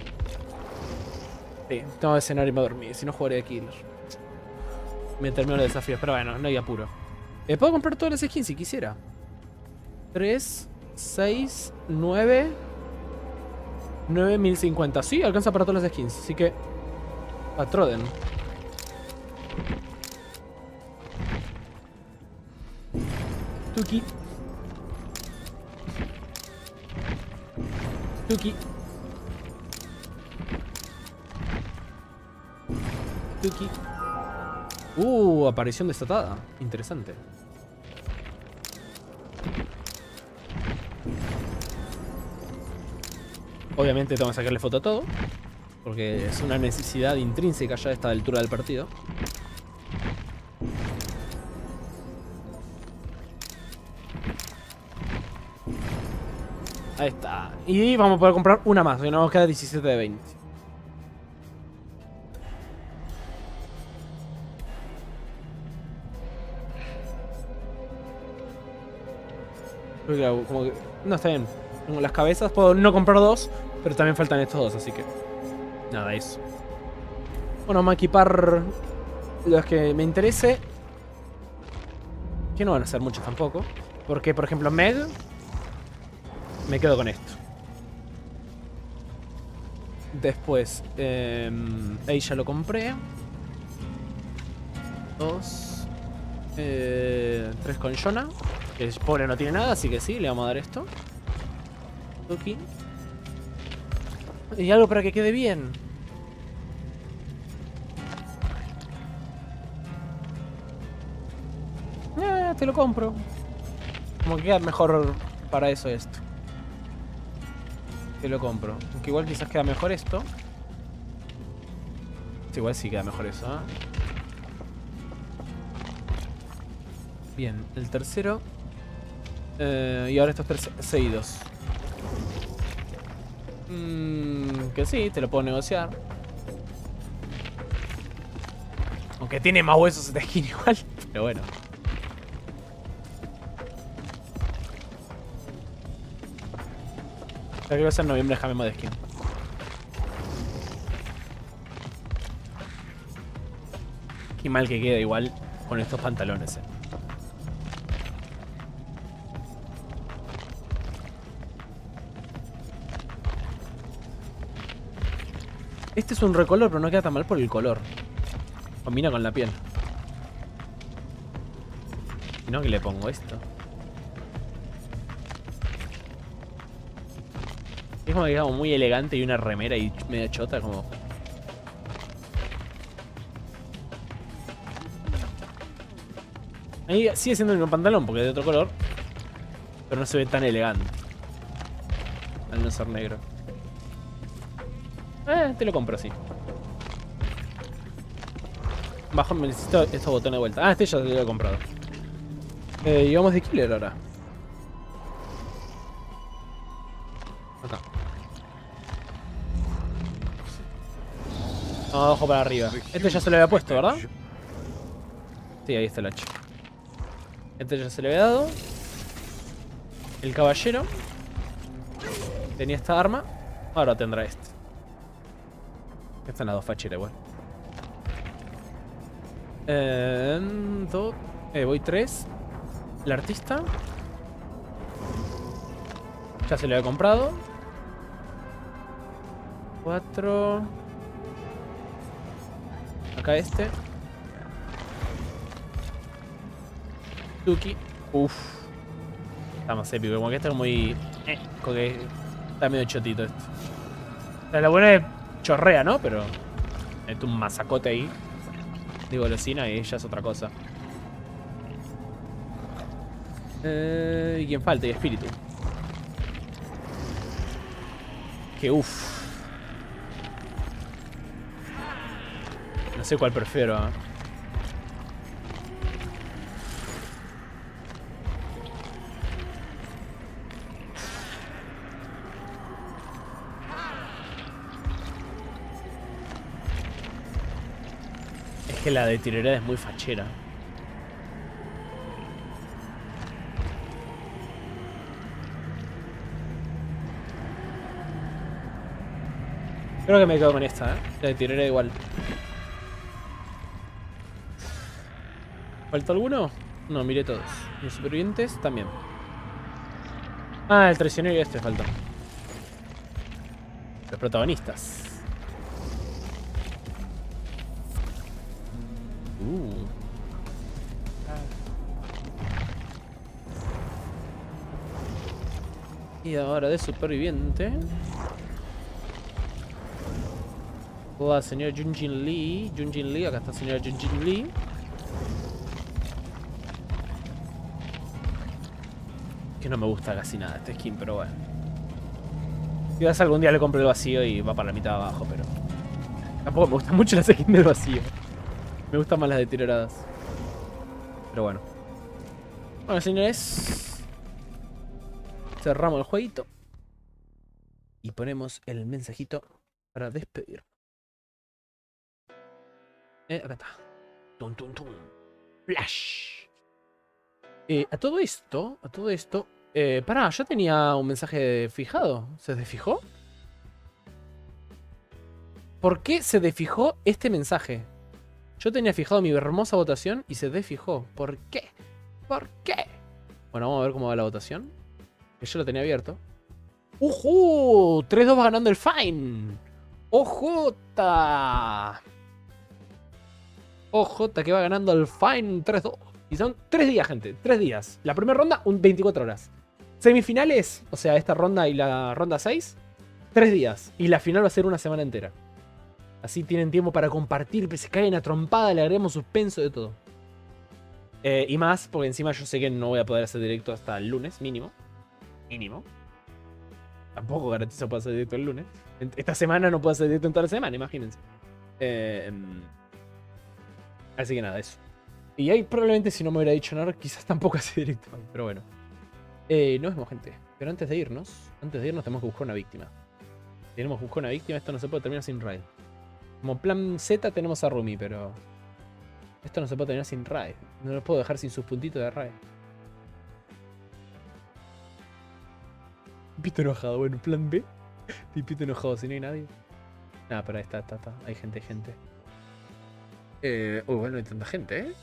Sí, tengo que cenar y me dormir. Si no jugaría de killer. Me termino los desafíos, pero bueno, no hay apuro. Eh, puedo comprar todas las skins si quisiera. tres, seis, nueve... nueve mil cincuenta. Sí, alcanza para todas las skins. Así que... a Troden. Tuki. Tuki. Tuki. Uh, aparición desatada. Interesante. Obviamente tengo que sacarle foto a todo, porque es una necesidad intrínseca ya a esta altura del partido. Ahí está. Y vamos a poder comprar una más, que nos queda diecisiete de veinte. Porque, como que... no, está bien. Tengo las cabezas, puedo no comprar dos, pero también faltan estos dos, así que... nada, eso. Bueno, vamos a equipar los que me interese. Que no van a ser muchos tampoco. Porque, por ejemplo, Meg... me quedo con esto. Después, eh, ahí ya lo compré. Dos. Eh, tres con Yona. Que el pobre no tiene nada, así que sí, le vamos a dar esto. Aquí. Y algo para que quede bien. Eh, te lo compro. Como que queda mejor para eso esto. Te lo compro. Aunque igual quizás queda mejor esto. Sí, igual sí queda mejor eso, ¿eh? Bien, el tercero. Eh, y ahora estos tres seguidos. Mm, que sí, te lo puedo negociar. Aunque tiene más huesos de skin igual. Pero bueno. Creo que va a ser en noviembre, cambiamos de skin. Qué mal que queda igual con estos pantalones, eh. Este es un recolor, pero no queda tan mal por el color. Combina con la piel. Y no, que le pongo esto. Es como que queda muy elegante y una remera y medio chota, como... Ahí sigue siendo el mismo pantalón porque es de otro color. Pero no se ve tan elegante. Al no ser negro. Eh, te lo compro así. Bajo, me necesito estos botones de vuelta. Ah, este ya lo he comprado. Eh, y vamos de killer ahora. Acá. Vamos abajo para arriba. Este ya se lo había puesto, ¿verdad? Sí, ahí está el hacha. Este ya se le había dado. El caballero tenía esta arma. Ahora tendrá este. Están las dos facheras igual. Eh, dos, eh, voy tres. El artista. Ya se lo había comprado. Cuatro. Acá este. Tuki. Uff. Está más épico. Como que este es muy... Eh, como que está medio chotito esto. O sea, lo bueno es... chorrea, ¿no? Pero... meto un masacote ahí. De golosina y ya es otra cosa. Eh, ¿Y quién falta? Y espíritu. Que uff. No sé cuál prefiero. ¿eh? Es que la de tirera es muy fachera. Creo que me quedo con esta, ¿eh? La de tirera igual. ¿Falta alguno? No, miré todos. Los supervivientes también. Ah, el traicionero y este falta. Los protagonistas. Uh. Y ahora de superviviente. Hola, señor Junjin Lee. Junjin Lee, acá está el señor Junjin Lee. Que no me gusta casi nada este skin, pero bueno. Quizás algún día le compre el vacío y va para la mitad de abajo, pero... Tampoco me gustan mucho las skins del vacío. Me gustan más las de tiradas. Pero bueno. Bueno, señores. Cerramos el jueguito. Y ponemos el mensajito para despedir. Eh, acá está. Tum, tum, tum. Flash. Eh, a todo esto, a todo esto... Eh, pará, yo tenía un mensaje fijado. ¿Se desfijó? ¿Por qué se desfijó este mensaje? Yo tenía fijado mi hermosa votación y se desfijó. ¿Por qué? ¿Por qué? Bueno, vamos a ver cómo va la votación. Que yo lo tenía abierto. ¡Ujú! tres dos va ganando el Fine. ¡Ojota! ¡Ojota que va ganando el Fine tres dos! Y son tres días, gente. tres días. La primera ronda, un veinticuatro horas. Semifinales, o sea, esta ronda y la ronda seis, tres días. Y la final va a ser una semana entera. Así tienen tiempo para compartir, que se caen a trompada, le agregamos suspenso de todo. Eh, y más, porque encima yo sé que no voy a poder hacer directo hasta el lunes, mínimo. Mínimo. Tampoco garantizo poder hacer directo el lunes. Esta semana no puedo hacer directo en toda la semana, imagínense. Eh, así que nada, eso. Y ahí probablemente si no me hubiera dicho nada, quizás tampoco hace directo. Pero bueno. Eh, nos vemos, gente. Pero antes de irnos, antes de irnos tenemos que buscar una víctima. Tenemos que buscar una víctima, esto no se puede terminar sin raid. Como plan Z tenemos a Rumi, pero... Esto no se puede terminar sin raid. No lo puedo dejar sin sus puntitos de raid. Pito enojado, bueno, plan B. Pito enojado, si no hay nadie. Nada, pero ahí está, está, está. Hay gente, hay gente. Eh, uy, bueno, no hay tanta gente, ¿eh?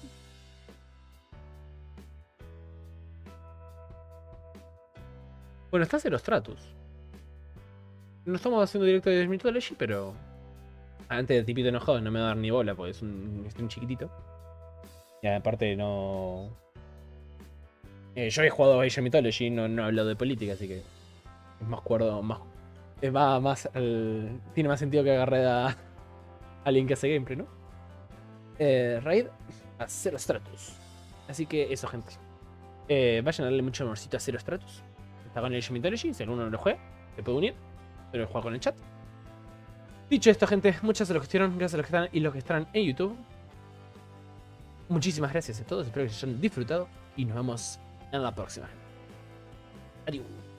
Bueno, está Zerosstratus. No estamos haciendo directo de Mythology, pero... Antes de tipito enojado no me va a dar ni bola, porque es un stream chiquitito. Y aparte no... Eh, yo he jugado a Age of Mythology, no, no he hablado de política, así que... Es más cuerdo, más... Es más, más al... Tiene más sentido que agarre a... alguien que hace gameplay, ¿no? Eh, raid a Zerosstratus. Así que eso, gente. Eh, vayan a darle mucho amorcito a Zerosstratus. Está con el Age of Mythology, si alguno no lo juega, se puede unir, pero juega con el chat. Dicho esto, gente, muchas gracias a los que estuvieron, gracias a los que están y los que están en YouTube. Muchísimas gracias a todos, espero que se hayan disfrutado y nos vemos en la próxima. Adiós.